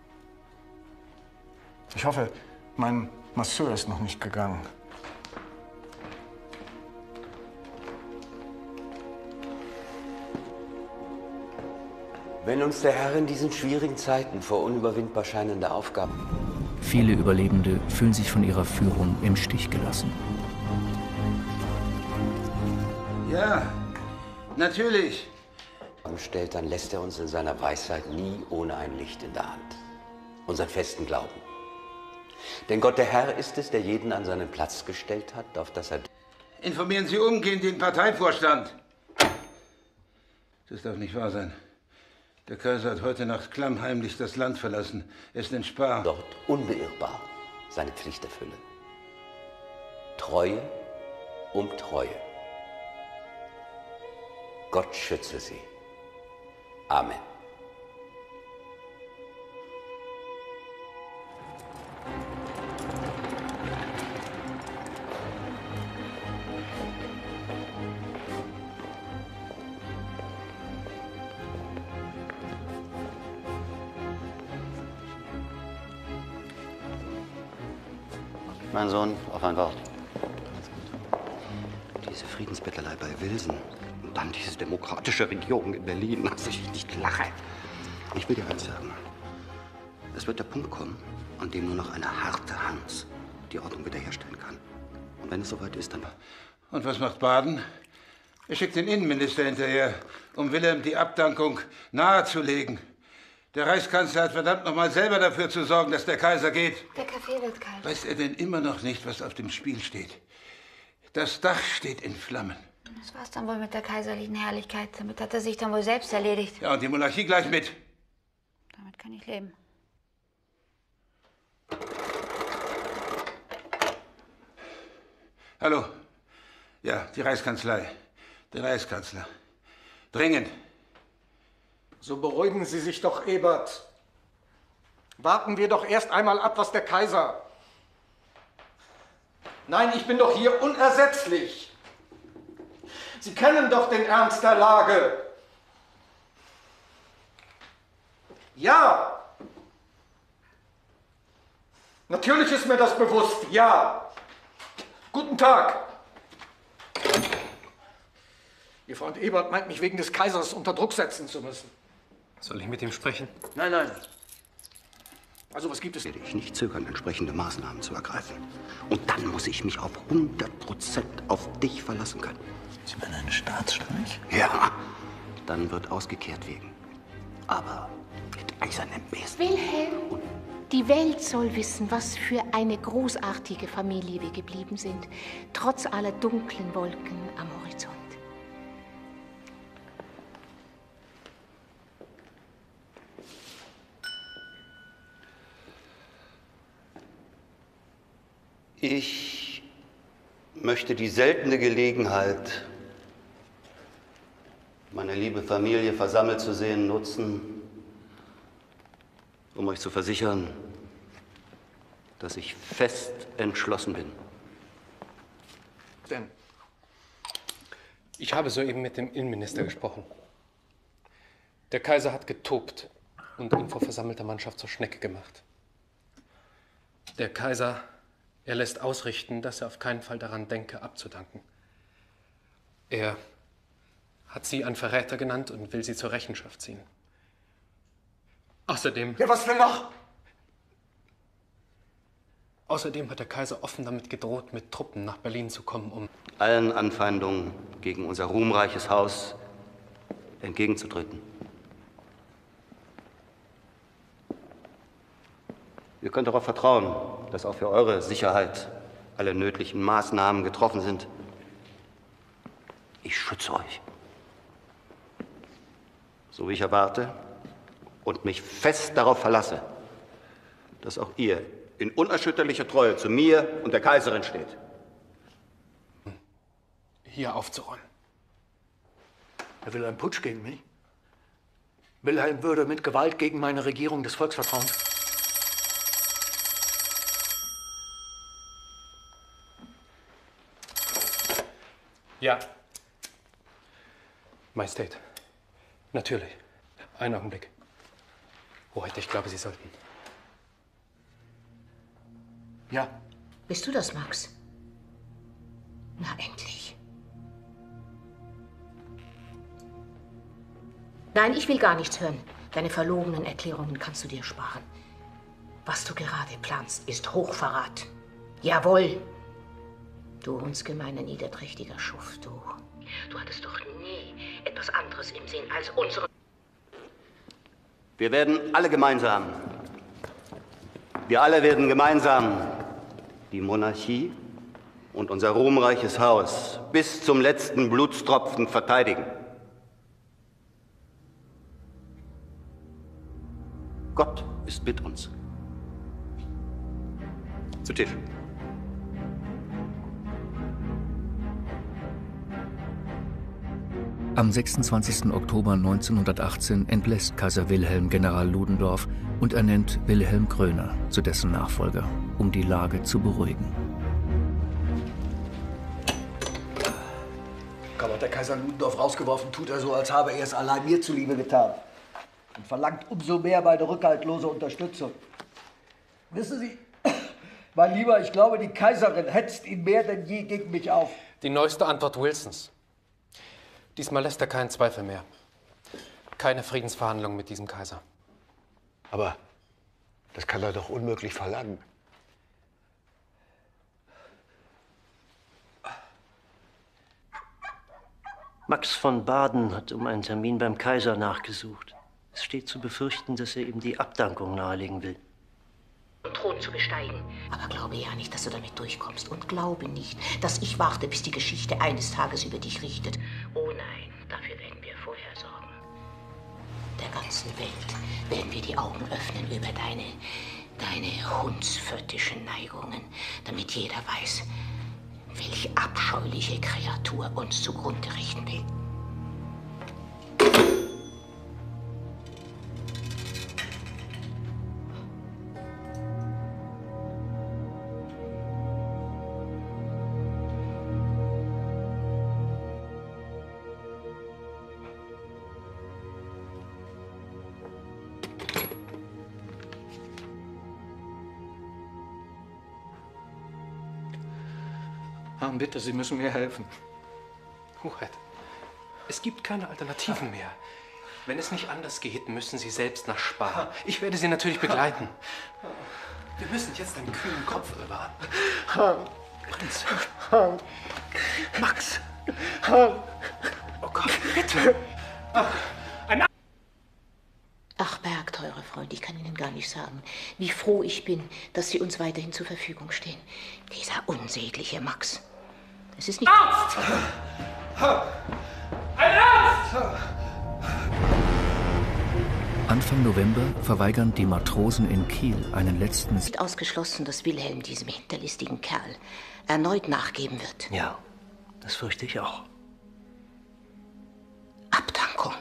Ich hoffe, mein Masseur ist noch nicht gegangen. Wenn uns der Herr in diesen schwierigen Zeiten vor unüberwindbar scheinende Aufgaben... Viele Überlebende fühlen sich von ihrer Führung im Stich gelassen. Ja, natürlich. ...stellt, dann lässt er uns in seiner Weisheit nie ohne ein Licht in der Hand. Unseren festen Glauben. Denn Gott, der Herr, ist es, der jeden an seinen Platz gestellt hat, auf dass er... Informieren Sie umgehend den Parteivorstand. Das darf nicht wahr sein. Der Kaiser hat heute Nacht klammheimlich das Land verlassen. Er ist in Spa. Dort unbeirrbar seine Pflicht erfüllen. Treue um Treue. Gott schütze sie. Amen. Mein Sohn, auf ein Wort. Diese Friedensbettelei bei Wilson und dann diese demokratische Regierung in Berlin, dass ich nicht lache. Ich will dir eins sagen. Es wird der Punkt kommen, an dem nur noch eine harte Hand die Ordnung wiederherstellen kann. Und wenn es soweit ist, dann... Und was macht Baden? Er schickt den Innenminister hinterher, um Wilhelm die Abdankung nahezulegen. Der Reichskanzler hat verdammt noch mal selber dafür zu sorgen, dass der Kaiser geht. Der Kaffee wird kalt. Weiß er denn immer noch nicht, was auf dem Spiel steht? Das Dach steht in Flammen. Das war's dann wohl mit der kaiserlichen Herrlichkeit. Damit hat er sich dann wohl selbst erledigt. Ja, und die Monarchie gleich mit. Damit kann ich leben. Hallo. Ja, die Reichskanzlei. Der Reichskanzler. Dringend. So beruhigen Sie sich doch, Ebert. Warten wir doch erst einmal ab, was der Kaiser... Nein, ich bin doch hier unersetzlich. Sie kennen doch den Ernst der Lage. Ja. Natürlich ist mir das bewusst, ja. Guten Tag. Ihr Freund Ebert meint mich wegen des Kaisers unter Druck setzen zu müssen. Soll ich mit ihm sprechen? Nein, nein. Also was gibt es? Werde ich nicht zögern, entsprechende Maßnahmen zu ergreifen. Und dann muss ich mich auf 100% auf dich verlassen können. Sie meinen einen Staatsstreich? Ja, dann wird ausgekehrt werden. Aber mit eisernem Biss. Wilhelm, die Welt soll wissen, was für eine großartige Familie wir geblieben sind, trotz aller dunklen Wolken am Horizont. Ich möchte die seltene Gelegenheit, meine liebe Familie versammelt zu sehen, nutzen, um euch zu versichern, dass ich fest entschlossen bin. Denn? Ich habe soeben mit dem Innenminister gesprochen. Der Kaiser hat getobt und ihn vor versammelter Mannschaft zur Schnecke gemacht. Der Kaiser... Er lässt ausrichten, dass er auf keinen Fall daran denke, abzudanken. Er hat Sie einen Verräter genannt und will Sie zur Rechenschaft ziehen. Außerdem... Ja, was denn noch? Außerdem hat der Kaiser offen damit gedroht, mit Truppen nach Berlin zu kommen, um... allen Anfeindungen gegen unser ruhmreiches Haus entgegenzutreten. Ihr könnt darauf vertrauen, dass auch für eure Sicherheit alle nötigen Maßnahmen getroffen sind. Ich schütze euch, so wie ich erwarte und mich fest darauf verlasse, dass auch ihr in unerschütterlicher Treue zu mir und der Kaiserin steht. Hier aufzuräumen. Er will einen Putsch gegen mich. Wilhelm würde mit Gewalt gegen meine Regierung des Volksvertrauens... Ja. Majestät. Natürlich. Einen Augenblick. Hoheit, ich glaube, Sie sollten. Ja. Bist du das, Max? Na, endlich. Nein, ich will gar nichts hören. Deine verlogenen Erklärungen kannst du dir sparen. Was du gerade planst, ist Hochverrat. Jawohl. Du hundsgemeiner, niederträchtiger Schuft, du. Du hattest doch nie etwas anderes im Sinn als unsere... Wir alle werden gemeinsam die Monarchie und unser ruhmreiches Haus bis zum letzten Blutstropfen verteidigen. Gott ist mit uns. Zu Tisch. Am 26. Oktober 1918 entlässt Kaiser Wilhelm General Ludendorff und ernennt Wilhelm Kröner zu dessen Nachfolger, um die Lage zu beruhigen. Kaum hat der Kaiser Ludendorff rausgeworfen, tut er so, als habe er es allein mir zuliebe getan. Und verlangt umso mehr meine rückhaltlose Unterstützung. Wissen Sie, Mein Lieber, ich glaube, die Kaiserin hetzt ihn mehr denn je gegen mich auf. Die neueste Antwort Wilsons. Diesmal lässt er keinen Zweifel mehr. Keine Friedensverhandlungen mit diesem Kaiser. Aber das kann er doch unmöglich verlangen. Max von Baden hat um einen Termin beim Kaiser nachgesucht. Es steht zu befürchten, dass er ihm die Abdankung nahelegen will. Den Thron zu besteigen. Aber glaube ja nicht, dass du damit durchkommst. Und glaube nicht, dass ich warte, bis die Geschichte eines Tages über dich richtet. Oh nein, dafür werden wir vorher sorgen. Der ganzen Welt werden wir die Augen öffnen über deine hundsföttischen Neigungen, damit jeder weiß, welche abscheuliche Kreatur uns zugrunde richten will. Herrn, bitte, Sie müssen mir helfen. Hoheit, es gibt keine Alternativen mehr. Wenn es nicht anders geht, müssen Sie selbst nach Spa. Ich werde Sie natürlich begleiten. Wir müssen jetzt einen kühlen Kopf bewahren. Prinz. Max. Oh Gott, bitte. Ach, Berg, teurer Freund, ich kann Ihnen gar nicht sagen, wie froh ich bin, dass Sie uns weiterhin zur Verfügung stehen. Dieser unsägliche Max. Es ist nicht... Arzt! Ein Arzt! Anfang November verweigern die Matrosen in Kiel einen letzten... Es ist ausgeschlossen, dass Wilhelm diesem hinterlistigen Kerl erneut nachgeben wird. Ja, das fürchte ich auch. Abdankung.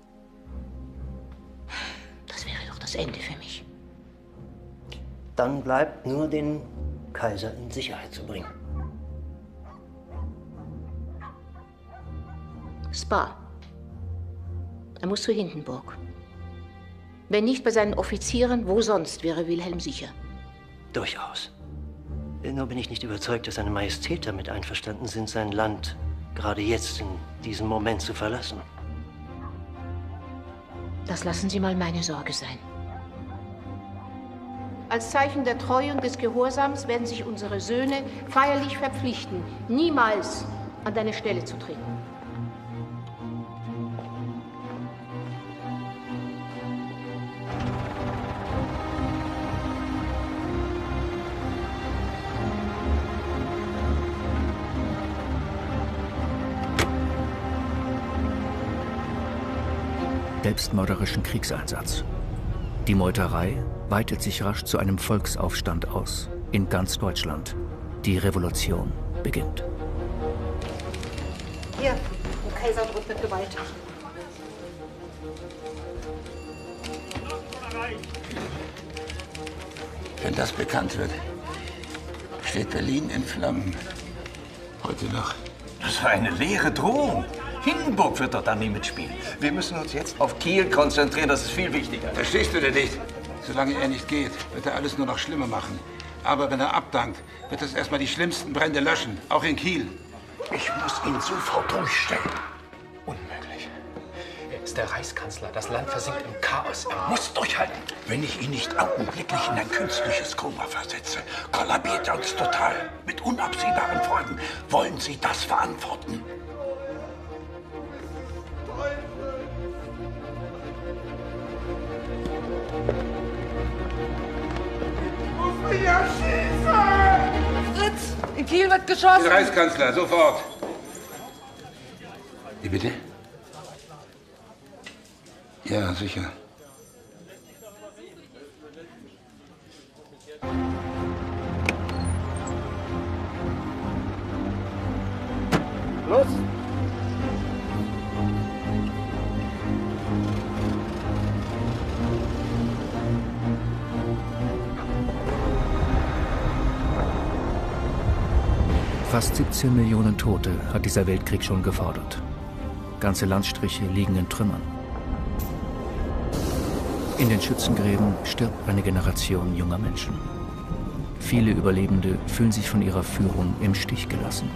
Das wäre doch das Ende für mich. Dann bleibt nur, den Kaiser in Sicherheit zu bringen. Spa. Er muss zu Hindenburg. Wenn nicht bei seinen Offizieren, wo sonst wäre Wilhelm sicher? Durchaus. Nur bin ich nicht überzeugt, dass seine Majestät damit einverstanden sind, sein Land gerade jetzt in diesem Moment zu verlassen. Das lassen Sie mal meine Sorge sein. Als Zeichen der Treue und des Gehorsams werden sich unsere Söhne feierlich verpflichten, niemals an deine Stelle zu treten. Selbstmörderischen Kriegseinsatz. Die Meuterei weitet sich rasch zu einem Volksaufstand aus. In ganz Deutschland. Die Revolution beginnt. Hier, der Kaiser droht mit Gewalt. Wenn das bekannt wird, steht Berlin in Flammen. Heute noch. Das war eine leere Drohung. Hindenburg wird doch da nie mitspielen. Wir müssen uns jetzt auf Kiel konzentrieren, das ist viel wichtiger. Verstehst du denn nicht? Solange er nicht geht, wird er alles nur noch schlimmer machen. Aber wenn er abdankt, wird es erstmal die schlimmsten Brände löschen, auch in Kiel. Ich muss ihn sofort durchstellen. Unmöglich. Er ist der Reichskanzler. Das Land versinkt im Chaos. Er muss durchhalten. Wenn ich ihn nicht augenblicklich in ein künstliches Koma versetze, kollabiert er uns total. Mit unabsehbaren Folgen. Wollen Sie das verantworten? Ja, schießen! Fritz, in Kiel wird geschossen! Den Reichskanzler, sofort! Wie bitte? Ja, sicher. Los! Fast 17 Millionen Tote hat dieser Weltkrieg schon gefordert. Ganze Landstriche liegen in Trümmern. In den Schützengräben stirbt eine Generation junger Menschen. Viele Überlebende fühlen sich von ihrer Führung im Stich gelassen.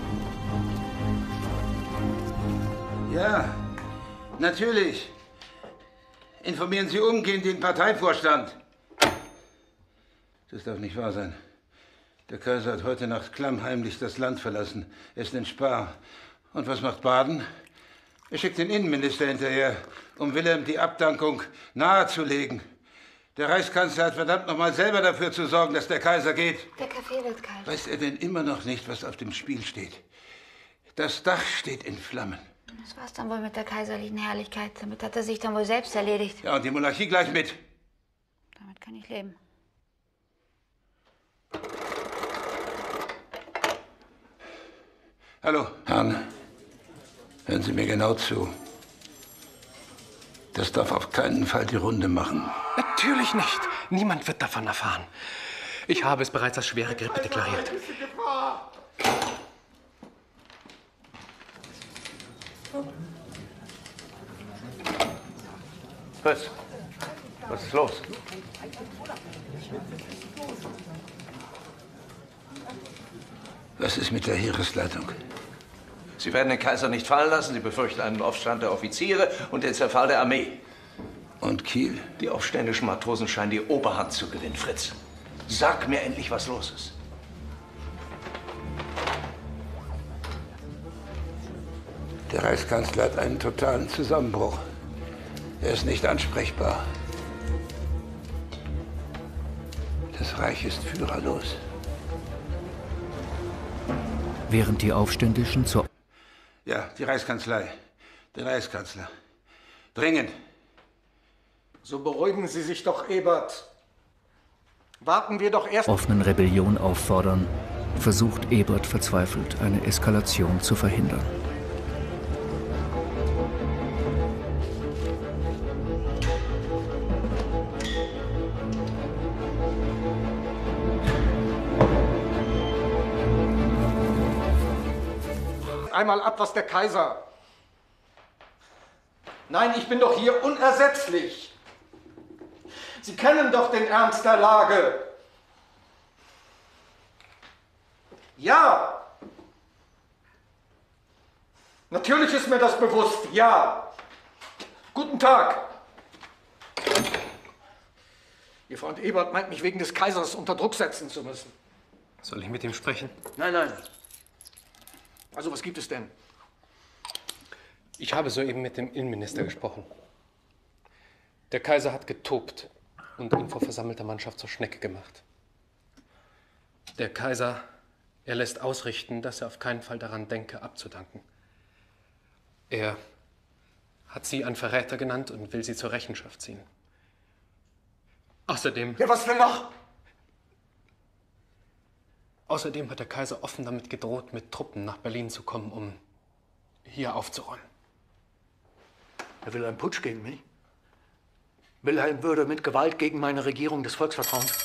Ja, natürlich. Informieren Sie umgehend den Parteivorstand. Das darf nicht wahr sein. Der Kaiser hat heute Nacht klammheimlich das Land verlassen. Er ist in Spa. Und was macht Baden? Er schickt den Innenminister hinterher, um Wilhelm die Abdankung nahezulegen. Der Reichskanzler hat verdammt noch mal selber dafür zu sorgen, dass der Kaiser geht. Der Kaffee wird kalt. Weiß er denn immer noch nicht, was auf dem Spiel steht? Das Dach steht in Flammen. Das war's dann wohl mit der kaiserlichen Herrlichkeit. Damit hat er sich dann wohl selbst erledigt. Ja, und die Monarchie gleich mit. Damit kann ich leben. Hallo. Herrn, hören Sie mir genau zu. Das darf auf keinen Fall die Runde machen. Natürlich nicht. Niemand wird davon erfahren. Ich habe es bereits als schwere Grippe deklariert. Was? Was ist los? Was ist mit der Heeresleitung? Sie werden den Kaiser nicht fallen lassen. Sie befürchten einen Aufstand der Offiziere und den Zerfall der Armee. Und Kiel? Die aufständischen Matrosen scheinen die Oberhand zu gewinnen, Fritz. Sag mir endlich, was los ist. Der Reichskanzler hat einen totalen Zusammenbruch. Er ist nicht ansprechbar. Das Reich ist führerlos. Während die Aufständischen zur... Ja, die Reichskanzlei. Der Reichskanzler. Dringend. So beruhigen Sie sich doch, Ebert. Warten wir doch erst... offenen Rebellion auffordern, versucht Ebert verzweifelt, eine Eskalation zu verhindern. Einmal ab, was der Kaiser... Nein, ich bin doch hier unersetzlich. Sie kennen doch den Ernst der Lage. Ja. Natürlich ist mir das bewusst, ja. Guten Tag. Ihr Freund Ebert meint mich wegen des Kaisers unter Druck setzen zu müssen. Soll ich mit ihm sprechen? Nein, nein. Also, was gibt es denn? Ich habe soeben mit dem Innenminister gesprochen. Der Kaiser hat getobt und ihn vor versammelter Mannschaft zur Schnecke gemacht. Der Kaiser, er lässt ausrichten, dass er auf keinen Fall daran denke, abzudanken. Er hat Sie einen Verräter genannt und will Sie zur Rechenschaft ziehen. Außerdem... Ja, was denn noch? Außerdem hat der Kaiser offen damit gedroht, mit Truppen nach Berlin zu kommen, um hier aufzuräumen. Er will einen Putsch gegen mich. Wilhelm würde mit Gewalt gegen meine Regierung des Volksvertrauens.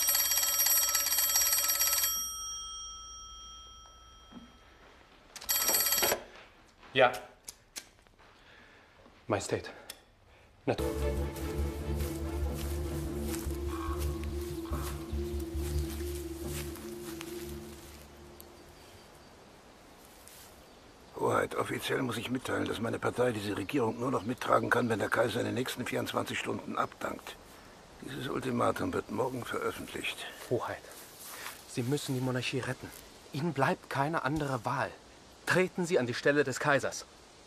Ja. Majestät. Nett. Hoheit, offiziell muss ich mitteilen, dass meine Partei diese Regierung nur noch mittragen kann, wenn der Kaiser in den nächsten 24 Stunden abdankt. Dieses Ultimatum wird morgen veröffentlicht. Hoheit, Sie müssen die Monarchie retten. Ihnen bleibt keine andere Wahl. Treten Sie an die Stelle des Kaisers.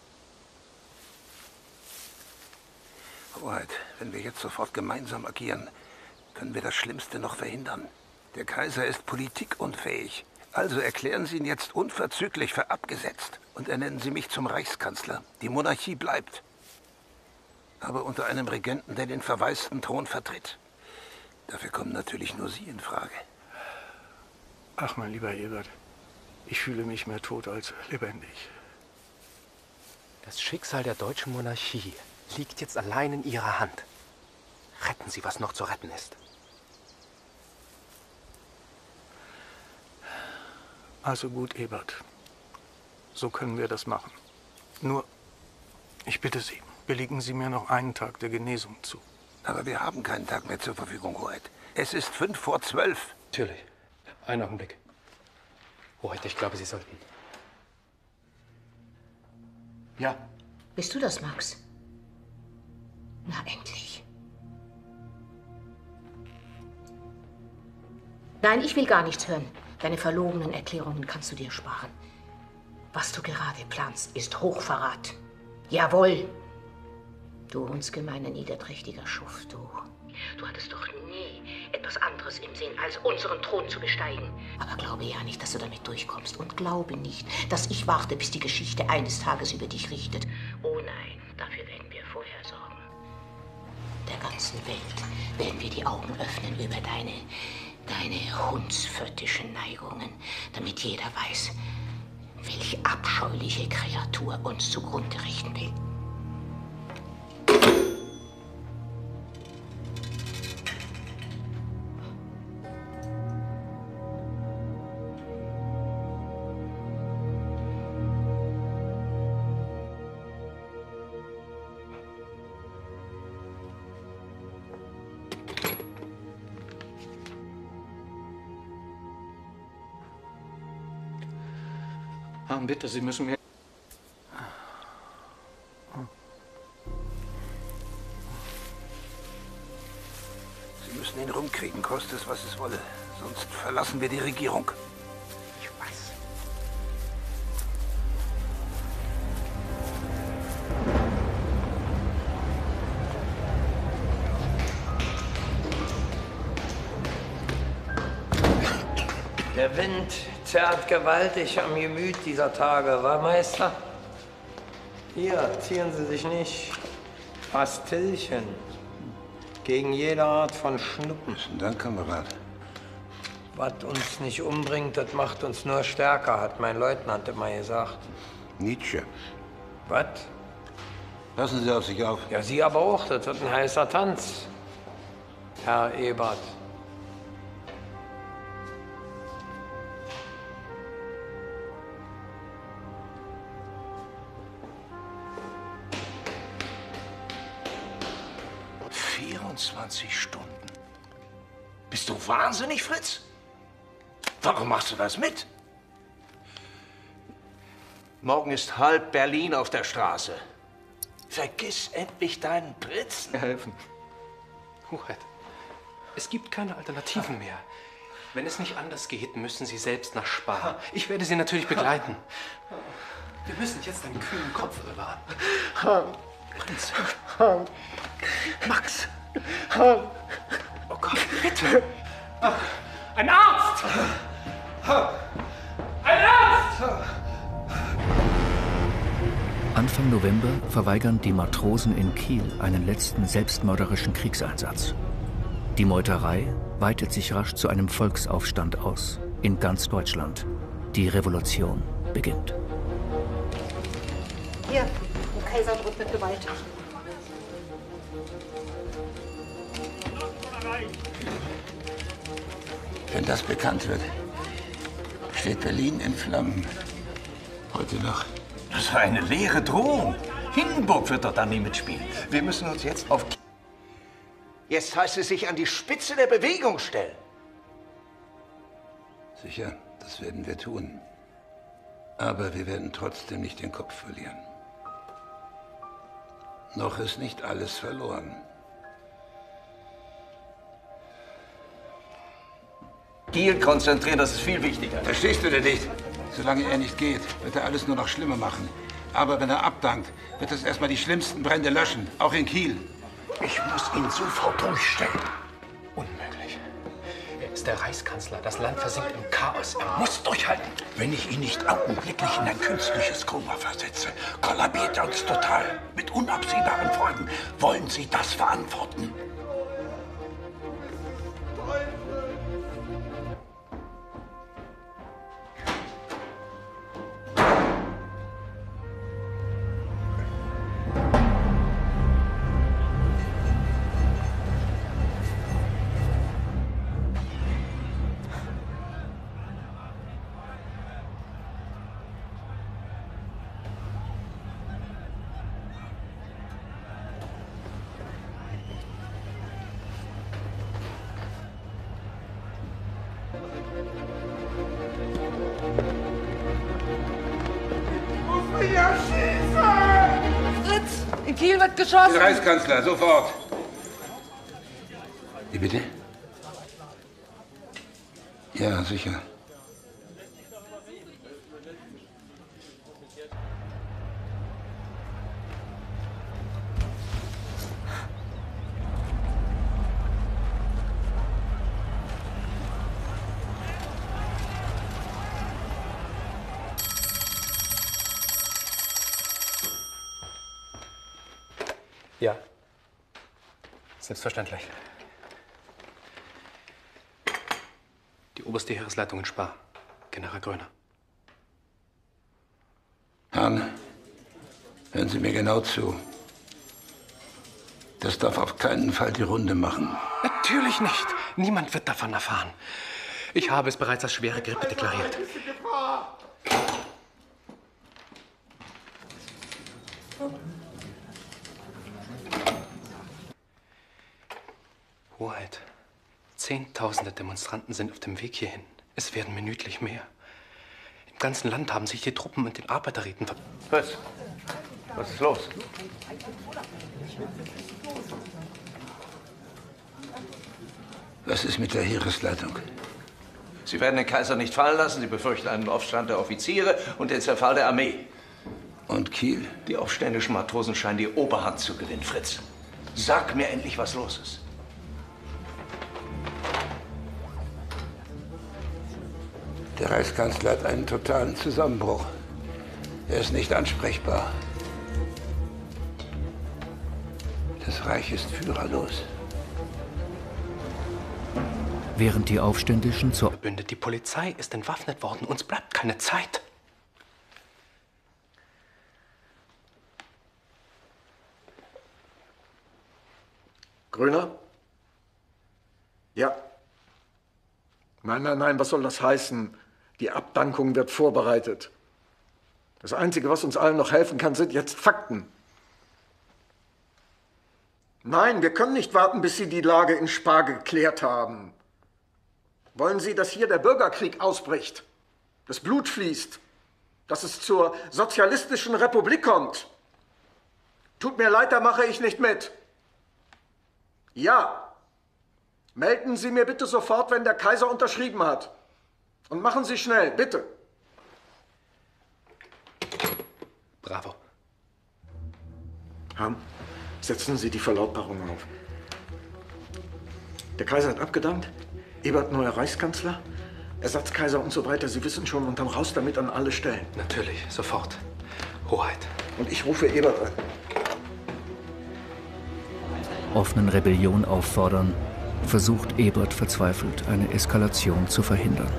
Hoheit, wenn wir jetzt sofort gemeinsam agieren, können wir das Schlimmste noch verhindern. Der Kaiser ist politikunfähig. Also erklären Sie ihn jetzt unverzüglich für abgesetzt und ernennen Sie mich zum Reichskanzler. Die Monarchie bleibt. Aber unter einem Regenten, der den verwaisten Thron vertritt. Dafür kommen natürlich nur Sie in Frage. Ach, mein lieber Ebert, ich fühle mich mehr tot als lebendig. Das Schicksal der deutschen Monarchie liegt jetzt allein in Ihrer Hand. Retten Sie, was noch zu retten ist. Also gut, Ebert. So können wir das machen. Nur, ich bitte Sie, billigen Sie mir noch einen Tag der Genesung zu. Aber wir haben keinen Tag mehr zur Verfügung, Hoheit. Es ist 11:55. Natürlich. Einen Augenblick. Hoheit, ich glaube, Sie sollten. Ja. Bist du das, Max? Na, endlich. Nein, ich will gar nichts hören. Deine verlogenen Erklärungen kannst du dir sparen. Was du gerade planst, ist Hochverrat. Jawohl. Du hundsgemeiner, niederträchtiger Schuft, du. Du hattest doch nie etwas anderes im Sinn, als unseren Thron zu besteigen. Aber glaube ja nicht, dass du damit durchkommst. Und glaube nicht, dass ich warte, bis die Geschichte eines Tages über dich richtet. Oh nein, dafür werden wir vorher sorgen. Der ganzen Welt werden wir die Augen öffnen über deine hundsföttischen Neigungen, damit jeder weiß, welche abscheuliche Kreatur uns zugrunde richten will. Bitte, Sie müssen mir... Sie müssen ihn rumkriegen, koste es, was es wolle. Sonst verlassen wir die Regierung. Ich weiß. Der Wind zerrt gewaltig am Gemüt dieser Tage, wa, Meister? Hier, zieren Sie sich nicht. Pastillchen. Gegen jede Art von Schnuppen. Dank, Kamerad. Was uns nicht umbringt, das macht uns nur stärker, hat mein Leutnant immer gesagt. Nietzsche. Was? Passen Sie auf sich auf. Ja, Sie aber auch. Das wird ein heißer Tanz, Herr Ebert. Stunden. Bist du wahnsinnig, Fritz? Warum machst du das mit? Morgen ist halb Berlin auf der Straße. Vergiss endlich deinen Prinzen. Helfen. Hoheit, es gibt keine Alternativen mehr. Wenn es nicht anders geht, müssen Sie selbst nach Spa. Ich werde Sie natürlich begleiten. Wir müssen jetzt einen kühlen Kopf bewahren. Prinz. Max. Oh Gott, bitte. Ein Arzt! Ein Arzt! Anfang November verweigern die Matrosen in Kiel einen letzten selbstmörderischen Kriegseinsatz. Die Meuterei weitet sich rasch zu einem Volksaufstand aus. In ganz Deutschland. Die Revolution beginnt. Hier, der Kaiser droht mit Gewalt. Wenn das bekannt wird, steht Berlin in Flammen. Heute noch. Das war eine leere Drohung. Hindenburg wird doch da nie mitspielen. Wir müssen uns jetzt auf... Jetzt heißt es sich an die Spitze der Bewegung stellen. Sicher, das werden wir tun. Aber wir werden trotzdem nicht den Kopf verlieren. Noch ist nicht alles verloren. Kiel konzentrieren, das ist viel wichtiger. Verstehst du denn nicht? Solange er nicht geht, wird er alles nur noch schlimmer machen. Aber wenn er abdankt, wird es erstmal die schlimmsten Brände löschen, auch in Kiel. Ich muss ihn sofort durchstellen. Unmöglich. Er ist der Reichskanzler. Das Land versinkt im Chaos. Er muss durchhalten. Wenn ich ihn nicht augenblicklich in ein künstliches Koma versetze, kollabiert er uns total. Mit unabsehbaren Folgen. Wollen Sie das verantworten? Kiel wird geschossen! Den Reichskanzler, sofort! Wie bitte? Ja, sicher. Ja. Selbstverständlich. Die oberste Heeresleitung in Spa. General Gröner. Hahn, hören Sie mir genau zu. Das darf auf keinen Fall die Runde machen. Natürlich nicht. Niemand wird davon erfahren. Ich habe es bereits als schwere Grippe deklariert. Hoheit, Zehntausende Demonstranten sind auf dem Weg hierhin. Es werden minütlich mehr. Im ganzen Land haben sich die Truppen mit den Arbeiterräten Was? Was ist los? Was ist mit der Heeresleitung? Sie werden den Kaiser nicht fallen lassen. Sie befürchten einen Aufstand der Offiziere und den Zerfall der Armee. Und Kiel? Die aufständischen Matrosen scheinen die Oberhand zu gewinnen, Fritz. Sag mir endlich, was los ist. Der Reichskanzler hat einen totalen Zusammenbruch. Er ist nicht ansprechbar. Das Reich ist führerlos. Während die Aufständischen zur verbündet. Die Polizei ist entwaffnet worden. Uns bleibt keine Zeit. Gröner? Ja. Nein, nein, nein, was soll das heißen? Die Abdankung wird vorbereitet. Das Einzige, was uns allen noch helfen kann, sind jetzt Fakten. Nein, wir können nicht warten, bis Sie die Lage in Spa geklärt haben. Wollen Sie, dass hier der Bürgerkrieg ausbricht, das Blut fließt, dass es zur sozialistischen Republik kommt? Tut mir leid, da mache ich nicht mit. Ja. Melden Sie mir bitte sofort, wenn der Kaiser unterschrieben hat. Und machen Sie schnell, bitte. Bravo. Hahn, setzen Sie die Verlautbarung auf. Der Kaiser hat abgedankt. Ebert neuer Reichskanzler. Ersatzkaiser und so weiter. Sie wissen schon. Und dann raus damit an alle Stellen. Natürlich, sofort. Hoheit. Und ich rufe Ebert an. offenen Rebellion auffordern, versucht Ebert verzweifelt, eine Eskalation zu verhindern.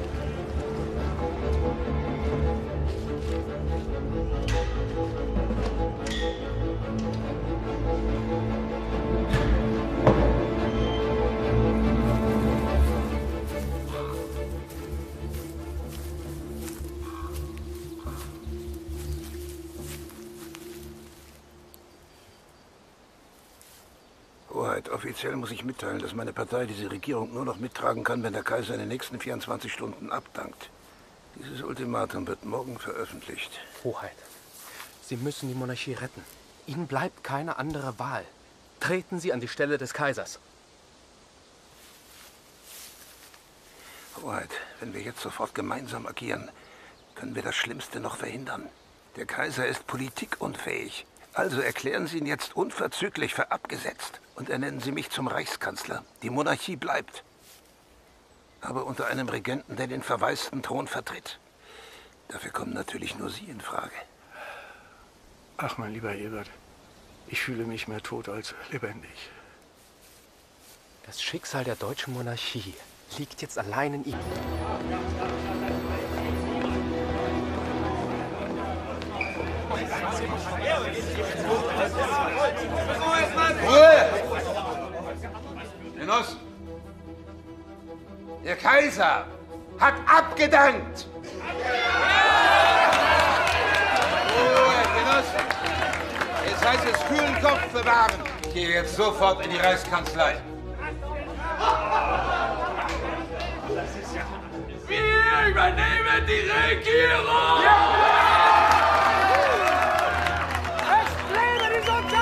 Offiziell muss ich mitteilen, dass meine Partei diese Regierung nur noch mittragen kann, wenn der Kaiser in den nächsten 24 Stunden abdankt. Dieses Ultimatum wird morgen veröffentlicht. Hoheit, Sie müssen die Monarchie retten. Ihnen bleibt keine andere Wahl. Treten Sie an die Stelle des Kaisers. Hoheit, wenn wir jetzt sofort gemeinsam agieren, können wir das Schlimmste noch verhindern. Der Kaiser ist politikunfähig. Also erklären Sie ihn jetzt unverzüglich für abgesetzt und ernennen Sie mich zum Reichskanzler. Die Monarchie bleibt. Aber unter einem Regenten, der den verwaisten Thron vertritt. Dafür kommen natürlich nur Sie in Frage. Ach, mein lieber Ebert, ich fühle mich mehr tot als lebendig. Das Schicksal der deutschen Monarchie liegt jetzt allein in Ihnen. Ruhe! Genoss! Der Kaiser hat abgedankt! Ruhe, Genoss! Jetzt heißt es kühlen Kopf bewahren. Ich gehe jetzt sofort in die Reichskanzlei. Wir übernehmen die Regierung! Es lebe die Sozialismus!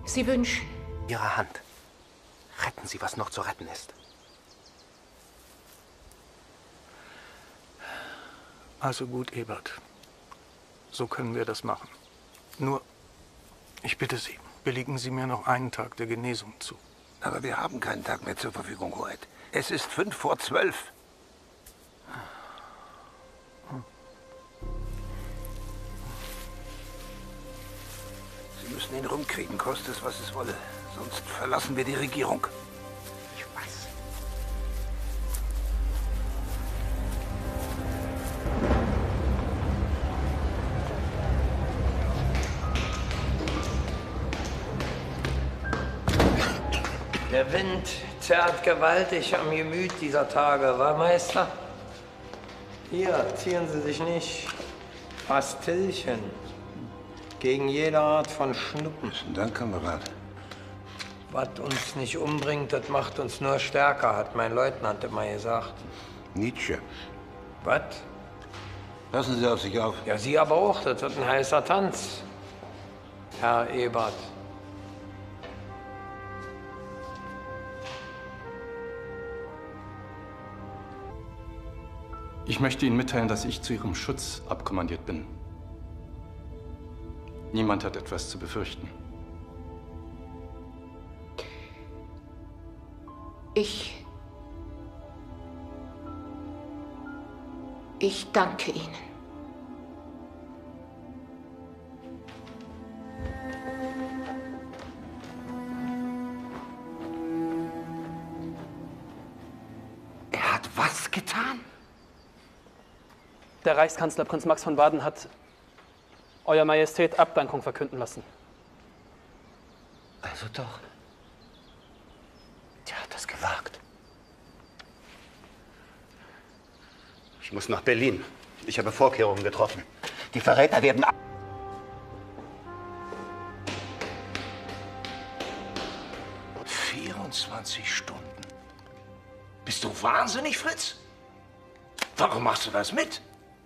Sie wünschen? Ihre Hand. Retten Sie, was noch zu retten ist. Also gut, Ebert. So können wir das machen. Nur, ich bitte Sie, billigen Sie mir noch einen Tag der Genesung zu. Aber wir haben keinen Tag mehr zur Verfügung, Hoheit. Es ist 11:55. Sie müssen ihn rumkriegen, koste es, was es wolle. Sonst verlassen wir die Regierung. Ich weiß. Der Wind zerrt gewaltig am Gemüt dieser Tage, wa, Meister? Hier, zieren Sie sich nicht. Pastillchen. Gegen jede Art von Schnuppen. Besten Dank, Kamerad. Was uns nicht umbringt, das macht uns nur stärker, hat mein Leutnant immer gesagt. Nietzsche. Was? Passen Sie auf sich auf. Ja, Sie aber auch. Das wird ein heißer Tanz, Herr Ebert. Ich möchte Ihnen mitteilen, dass ich zu Ihrem Schutz abkommandiert bin. Niemand hat etwas zu befürchten. Ich danke Ihnen. Er hat was getan? Der Reichskanzler Prinz Max von Baden hat Euer Majestät Abdankung verkünden lassen. Also doch. Der hat das gewagt. Ich muss nach Berlin. Ich habe Vorkehrungen getroffen. Die Verräter werden... 24 Stunden. Bist du wahnsinnig, Fritz? Warum machst du das mit?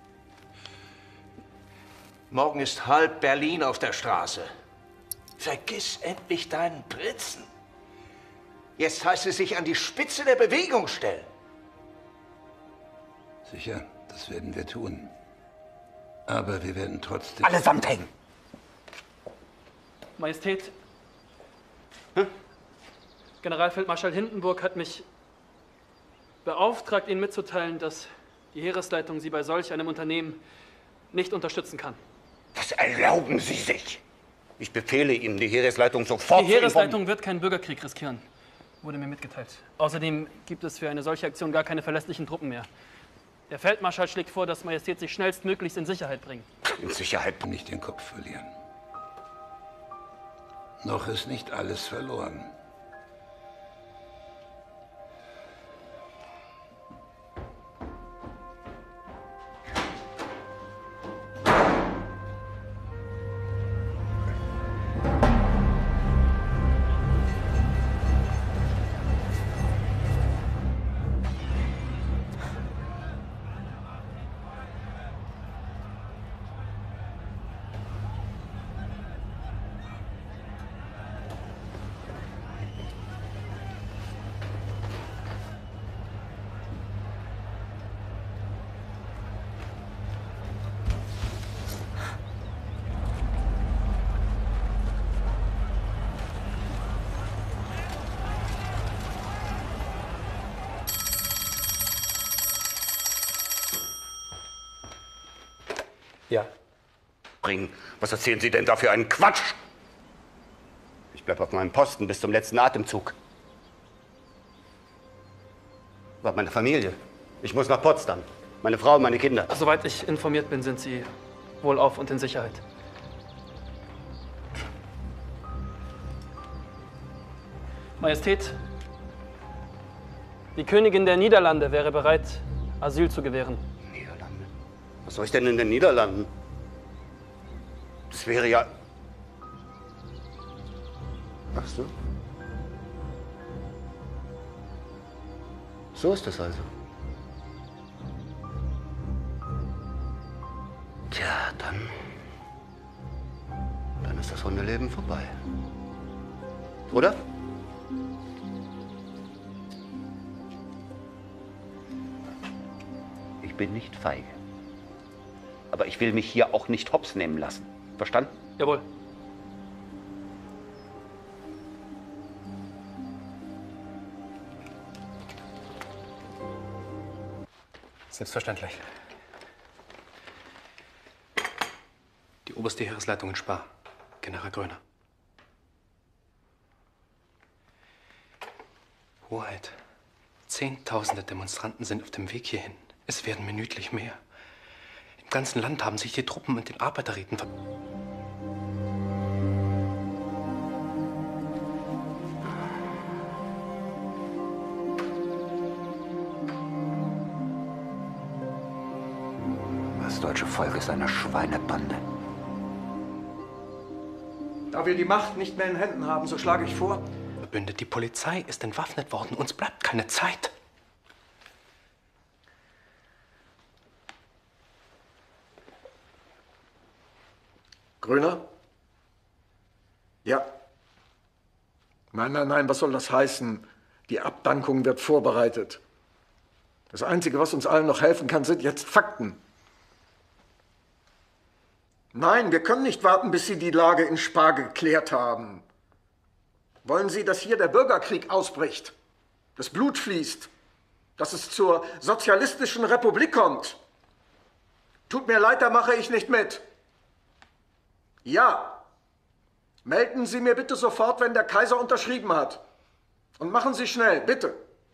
Morgen ist halb Berlin auf der Straße. Vergiss endlich deinen Prinzen. Jetzt heißt es sich an die Spitze der Bewegung stellen. Sicher, das werden wir tun. Aber wir werden trotzdem... Allesamt hängen! Majestät, Generalfeldmarschall Hindenburg hat mich beauftragt, Ihnen mitzuteilen, dass die Heeresleitung Sie bei solch einem Unternehmen nicht unterstützen kann. Was erlauben Sie sich? Ich befehle Ihnen, die Heeresleitung sofort Die Heeresleitung wird keinen Bürgerkrieg riskieren, wurde mir mitgeteilt. Außerdem gibt es für eine solche Aktion gar keine verlässlichen Truppen mehr. Der Feldmarschall schlägt vor, dass Majestät sich schnellstmöglichst in Sicherheit bringen. In Sicherheit? Nicht den Kopf verlieren. Noch ist nicht alles verloren. Ja. Bringen. Was erzählen Sie denn da für einen Quatsch? Ich bleibe auf meinem Posten bis zum letzten Atemzug. Was meine Familie? Ich muss nach Potsdam. Meine Frau und meine Kinder. Soweit ich informiert bin, sind Sie wohlauf und in Sicherheit. Majestät, die Königin der Niederlande wäre bereit, Asyl zu gewähren. Was soll ich denn in den Niederlanden? Das wäre ja... Ach so. So ist das also. Tja, dann... Dann ist das Hundeleben vorbei. Oder? Ich bin nicht feige. Aber ich will mich hier auch nicht hops nehmen lassen. Verstanden? Jawohl. Selbstverständlich. Die oberste Heeresleitung in Spa, General Gröner. Hoheit, Zehntausende Demonstranten sind auf dem Weg hierhin. Es werden minütlich mehr. Im ganzen Land haben sich die Truppen mit den Arbeiterräten ver... Das deutsche Volk ist eine Schweinebande. Da wir die Macht nicht mehr in Händen haben, so schlage ich vor... Verbündet, die Polizei ist entwaffnet worden. Uns bleibt keine Zeit. Gröner? Ja. Nein, nein, nein, was soll das heißen? Die Abdankung wird vorbereitet. Das Einzige, was uns allen noch helfen kann, sind jetzt Fakten. Nein, wir können nicht warten, bis Sie die Lage in Spa geklärt haben. Wollen Sie, dass hier der Bürgerkrieg ausbricht, das Blut fließt, dass es zur sozialistischen Republik kommt? Tut mir leid, da mache ich nicht mit. Ja. Melden Sie mir bitte sofort, wenn der Kaiser unterschrieben hat. Und machen Sie schnell, bitte.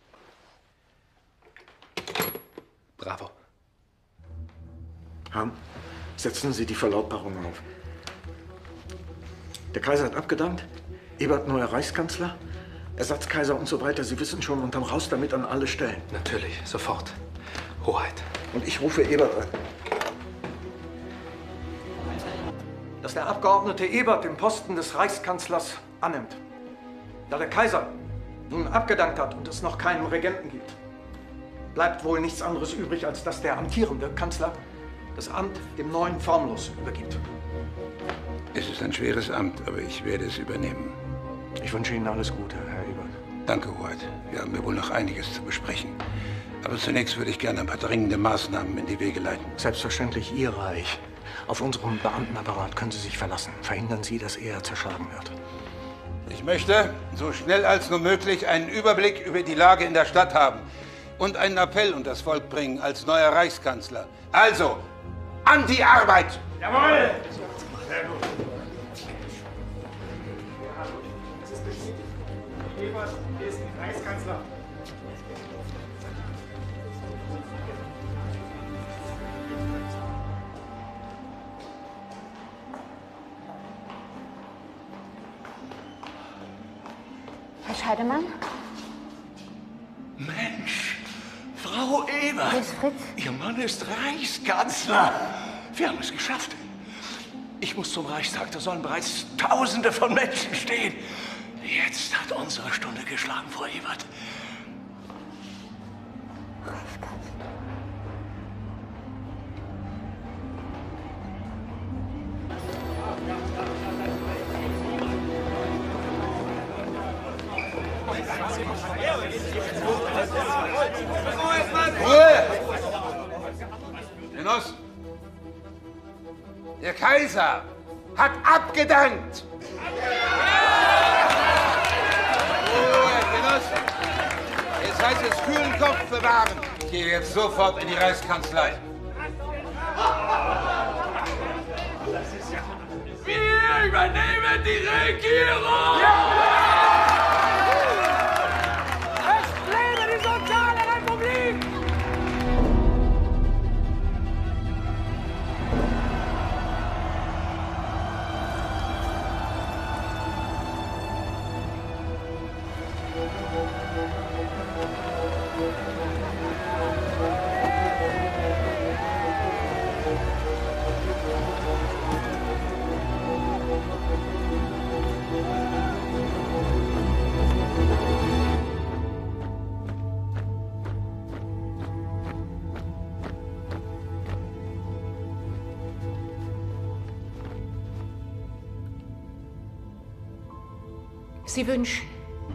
Bravo. Hahn, setzen Sie die Verlautbarung auf. Der Kaiser hat abgedankt. Ebert neuer Reichskanzler, Ersatzkaiser und so weiter. Sie wissen schon, und dann raus damit an alle Stellen. Natürlich, sofort. Hoheit. Und ich rufe Ebert an. Dass der Abgeordnete Ebert den Posten des Reichskanzlers annimmt. Da der Kaiser nun abgedankt hat und es noch keinen Regenten gibt, bleibt wohl nichts anderes übrig, als dass der amtierende Kanzler das Amt dem neuen Formlos übergibt. Es ist ein schweres Amt, aber ich werde es übernehmen. Ich wünsche Ihnen alles Gute, Herr Ebert. Danke, Hoheit. Wir haben ja wohl noch einiges zu besprechen. Aber zunächst würde ich gerne ein paar dringende Maßnahmen in die Wege leiten. Selbstverständlich Ihr Reich. Auf unseren Beamtenapparat können Sie sich verlassen. Verhindern Sie, dass er zerschlagen wird. Ich möchte so schnell als nur möglich einen Überblick über die Lage in der Stadt haben und einen Appell unter das Volk bringen als neuer Reichskanzler. Also, an die Arbeit! Jawohl! Sehr gut. Das ist bestätigt. Ebert ist Reichskanzler. Herr Scheidemann? Mensch, Frau Ebert. Hier ist Fritz. Ihr Mann ist Reichskanzler. Wir haben es geschafft. Ich muss zum Reichstag, da sollen bereits Tausende von Menschen stehen. Jetzt hat unsere Stunde geschlagen, Frau Ebert. Ruhe! Genoss, der Kaiser hat abgedankt! Ruhe, Genoss! Jetzt heißt es kühlen Kopf bewahren. Ich gehe jetzt sofort in die Reichskanzlei. Wir übernehmen die Regierung! Es lebe die soziale Republik! Sie wünschen.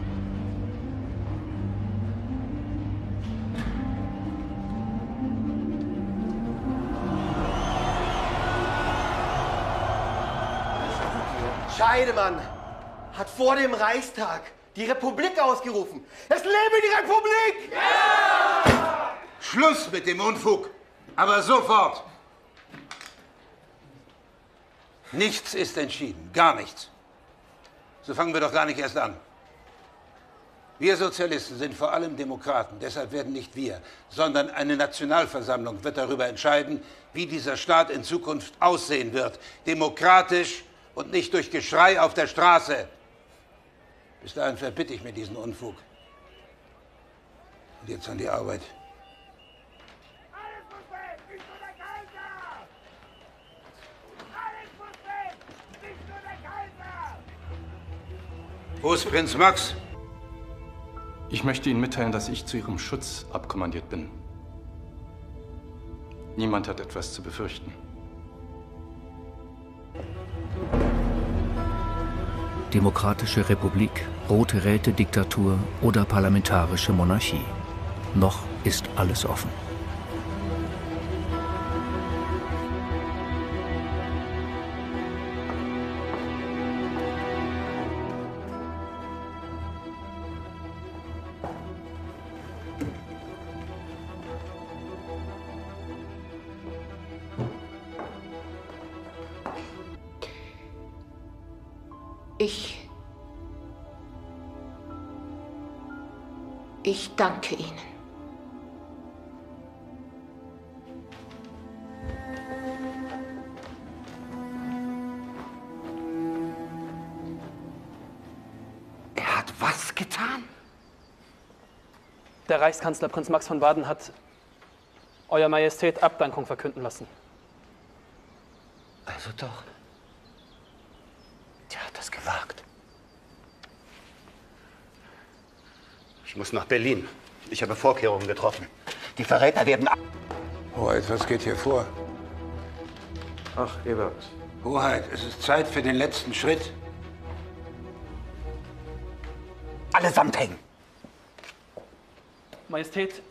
Scheidemann hat vor dem Reichstag die Republik ausgerufen. Es lebe die Republik! Ja! Schluss mit dem Unfug, aber sofort! Nichts ist entschieden, gar nichts. So fangen wir doch gar nicht erst an. Wir Sozialisten sind vor allem Demokraten, deshalb werden nicht wir, sondern eine Nationalversammlung wird darüber entscheiden, wie dieser Staat in Zukunft aussehen wird. Demokratisch und nicht durch Geschrei auf der Straße. Bis dahin verbitte ich mir diesen Unfug. Und jetzt an die Arbeit. Wo ist Prinz Max? Ich möchte Ihnen mitteilen, dass ich zu Ihrem Schutz abkommandiert bin. Niemand hat etwas zu befürchten. Demokratische Republik, Rote Räte-Diktatur oder parlamentarische Monarchie. Noch ist alles offen. Ich danke Ihnen. Er hat was getan? Der Reichskanzler Prinz Max von Baden hat Euer Majestät Abdankung verkünden lassen. Also doch. Der hat das gewagt. Ich muss nach Berlin. Ich habe Vorkehrungen getroffen. Die Verräter werden... Hoheit, was geht hier vor? Ach, Ebert. Hoheit, es ist Zeit für den letzten Schritt. Allesamt hängen. Majestät,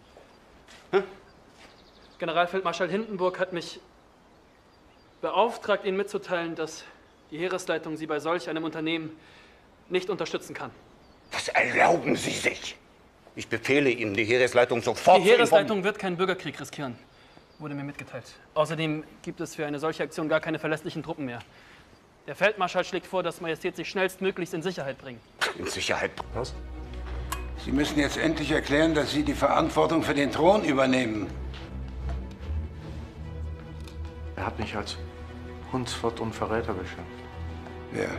Generalfeldmarschall Hindenburg hat mich beauftragt, Ihnen mitzuteilen, dass die Heeresleitung Sie bei solch einem Unternehmen nicht unterstützen kann. Was erlauben Sie sich? Ich befehle Ihnen, die Heeresleitung sofort zu Die Heeresleitung wird keinen Bürgerkrieg riskieren, wurde mir mitgeteilt. Außerdem gibt es für eine solche Aktion gar keine verlässlichen Truppen mehr. Der Feldmarschall schlägt vor, dass Majestät sich schnellstmöglichst in Sicherheit bringen. In Sicherheit? Was? Sie müssen jetzt endlich erklären, dass Sie die Verantwortung für den Thron übernehmen. Er hat mich als Hundsfott und Verräter beschimpft. Wer?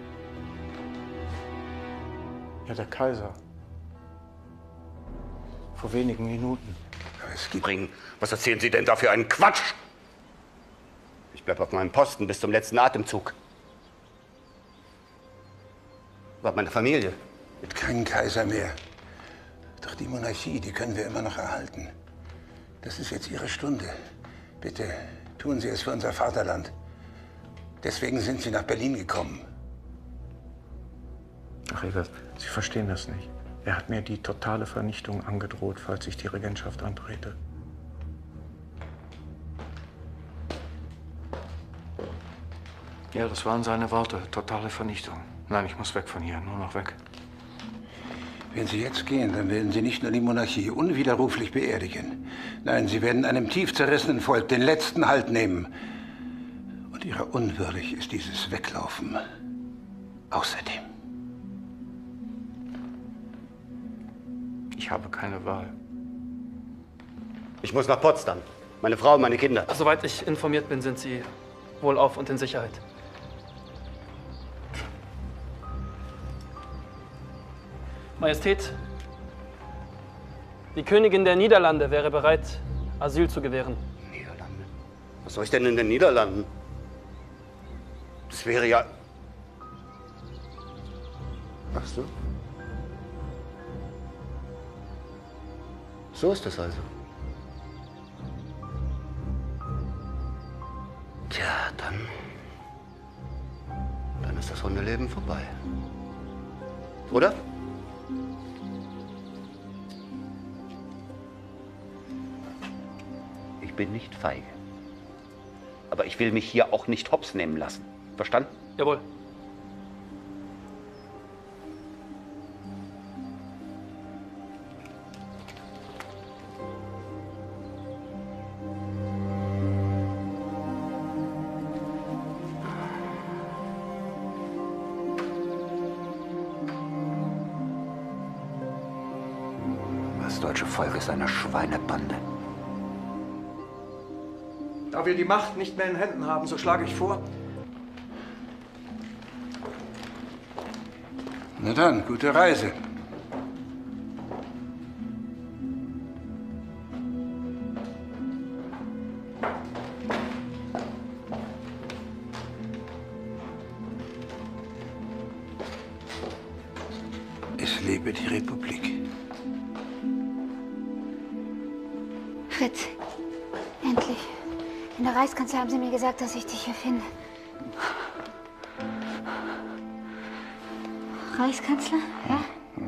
Ja, der Kaiser. Vor wenigen Minuten. Was erzählen Sie denn da für einen Quatsch? Ich bleibe auf meinem Posten bis zum letzten Atemzug. War meine Familie. Mit keinem Kaiser mehr. Doch die Monarchie, die können wir immer noch erhalten. Das ist jetzt Ihre Stunde. Bitte tun Sie es für unser Vaterland. Deswegen sind Sie nach Berlin gekommen. Ach, Ebert, Sie verstehen das nicht. Er hat mir die totale Vernichtung angedroht, falls ich die Regentschaft antrete. Ja, das waren seine Worte. Totale Vernichtung. Nein, ich muss weg von hier. Nur noch weg. Wenn Sie jetzt gehen, dann werden Sie nicht nur die Monarchie unwiderruflich beerdigen. Nein, Sie werden einem tief zerrissenen Volk den letzten Halt nehmen. Und Ihrer unwürdig ist dieses Weglaufen. Außerdem. Ich habe keine Wahl. Ich muss nach Potsdam. Meine Frau und meine Kinder. Soweit ich informiert bin, sind Sie wohlauf und in Sicherheit. Majestät, die Königin der Niederlande wäre bereit, Asyl zu gewähren. Niederlande? Was soll ich denn in den Niederlanden? Das wäre ja... Ach so. So ist es also. Tja, dann ist das Hundeleben vorbei. Oder? Ich bin nicht feige. Aber ich will mich hier auch nicht hops nehmen lassen. Verstanden? Jawohl. Das deutsche Volk ist eine Schweinebande. Da wir die Macht nicht mehr in Händen haben, so schlage ich vor. Na dann, gute Reise. Es lebe die Republik. Fritz, endlich. In der Reichskanzlei haben sie mir gesagt, dass ich dich hier finde. Reichskanzler? Ja?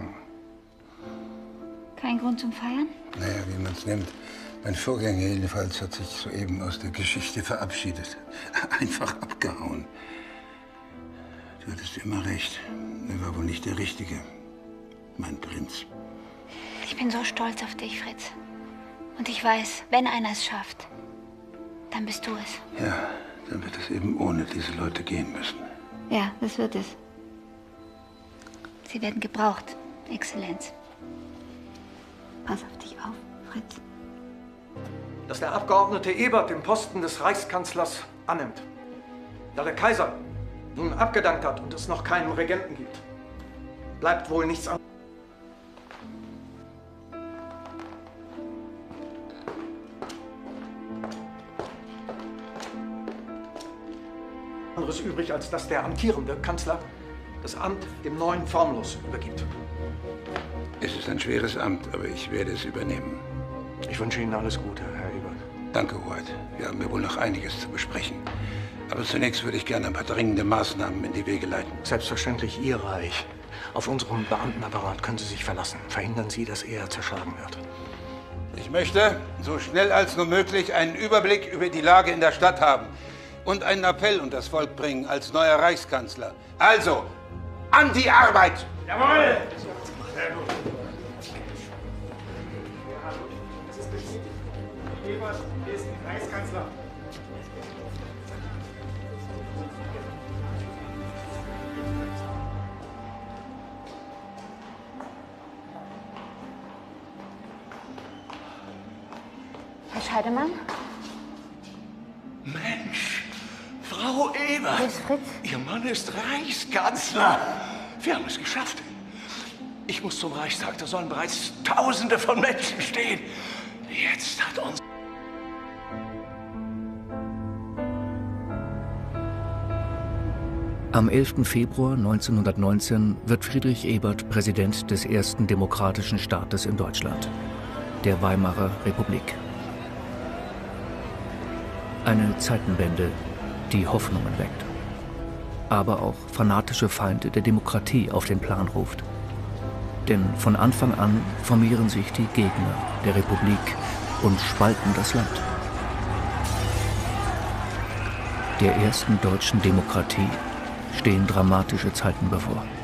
Kein Grund zum Feiern? Naja, wie man es nimmt. Mein Vorgänger jedenfalls hat sich soeben aus der Geschichte verabschiedet. Einfach abgehauen. Du hattest immer recht. Er war wohl nicht der Richtige. Mein Prinz. Ich bin so stolz auf dich, Fritz. Und ich weiß, wenn einer es schafft, dann bist du es. Ja, dann wird es eben ohne diese Leute gehen müssen. Ja, das wird es. Sie werden gebraucht, Exzellenz. Pass auf dich auf, Fritz. Dass der Abgeordnete Ebert den Posten des Reichskanzlers annimmt. Da der Kaiser nun abgedankt hat und es noch keinen Regenten gibt, bleibt wohl nichts anderes übrig, als dass der amtierende Kanzler das Amt dem neuen formlos übergibt. Es ist ein schweres Amt, aber ich werde es übernehmen. Ich wünsche Ihnen alles Gute, Herr Ebert. Danke, Hoheit. Wir haben ja wohl noch einiges zu besprechen. Aber zunächst würde ich gerne ein paar dringende Maßnahmen in die Wege leiten. Selbstverständlich Ihr Reich. Auf unseren Beamtenapparat können Sie sich verlassen. Verhindern Sie, dass er zerschlagen wird. Ich möchte so schnell als nur möglich einen Überblick über die Lage in der Stadt haben und einen Appell unter das Volk bringen als neuer Reichskanzler. Also, an die Arbeit! Jawohl! Sehr gut. Das ist bestätigt. Ebert ist Reichskanzler. Herr Scheidemann? Mensch, Frau Ebert. Hier ist Fritz. Ihr Mann ist Reichskanzler. Wir haben es geschafft. Ich muss zum Reichstag, da sollen bereits Tausende von Menschen stehen. Jetzt hat uns... Am 11. Februar 1919 wird Friedrich Ebert Präsident des ersten demokratischen Staates in Deutschland, der Weimarer Republik. Eine Zeitenwende, die Hoffnungen weckt, aber auch fanatische Feinde der Demokratie auf den Plan ruft. Denn von Anfang an formieren sich die Gegner der Republik und spalten das Land. Der ersten deutschen Demokratie stehen dramatische Zeiten bevor.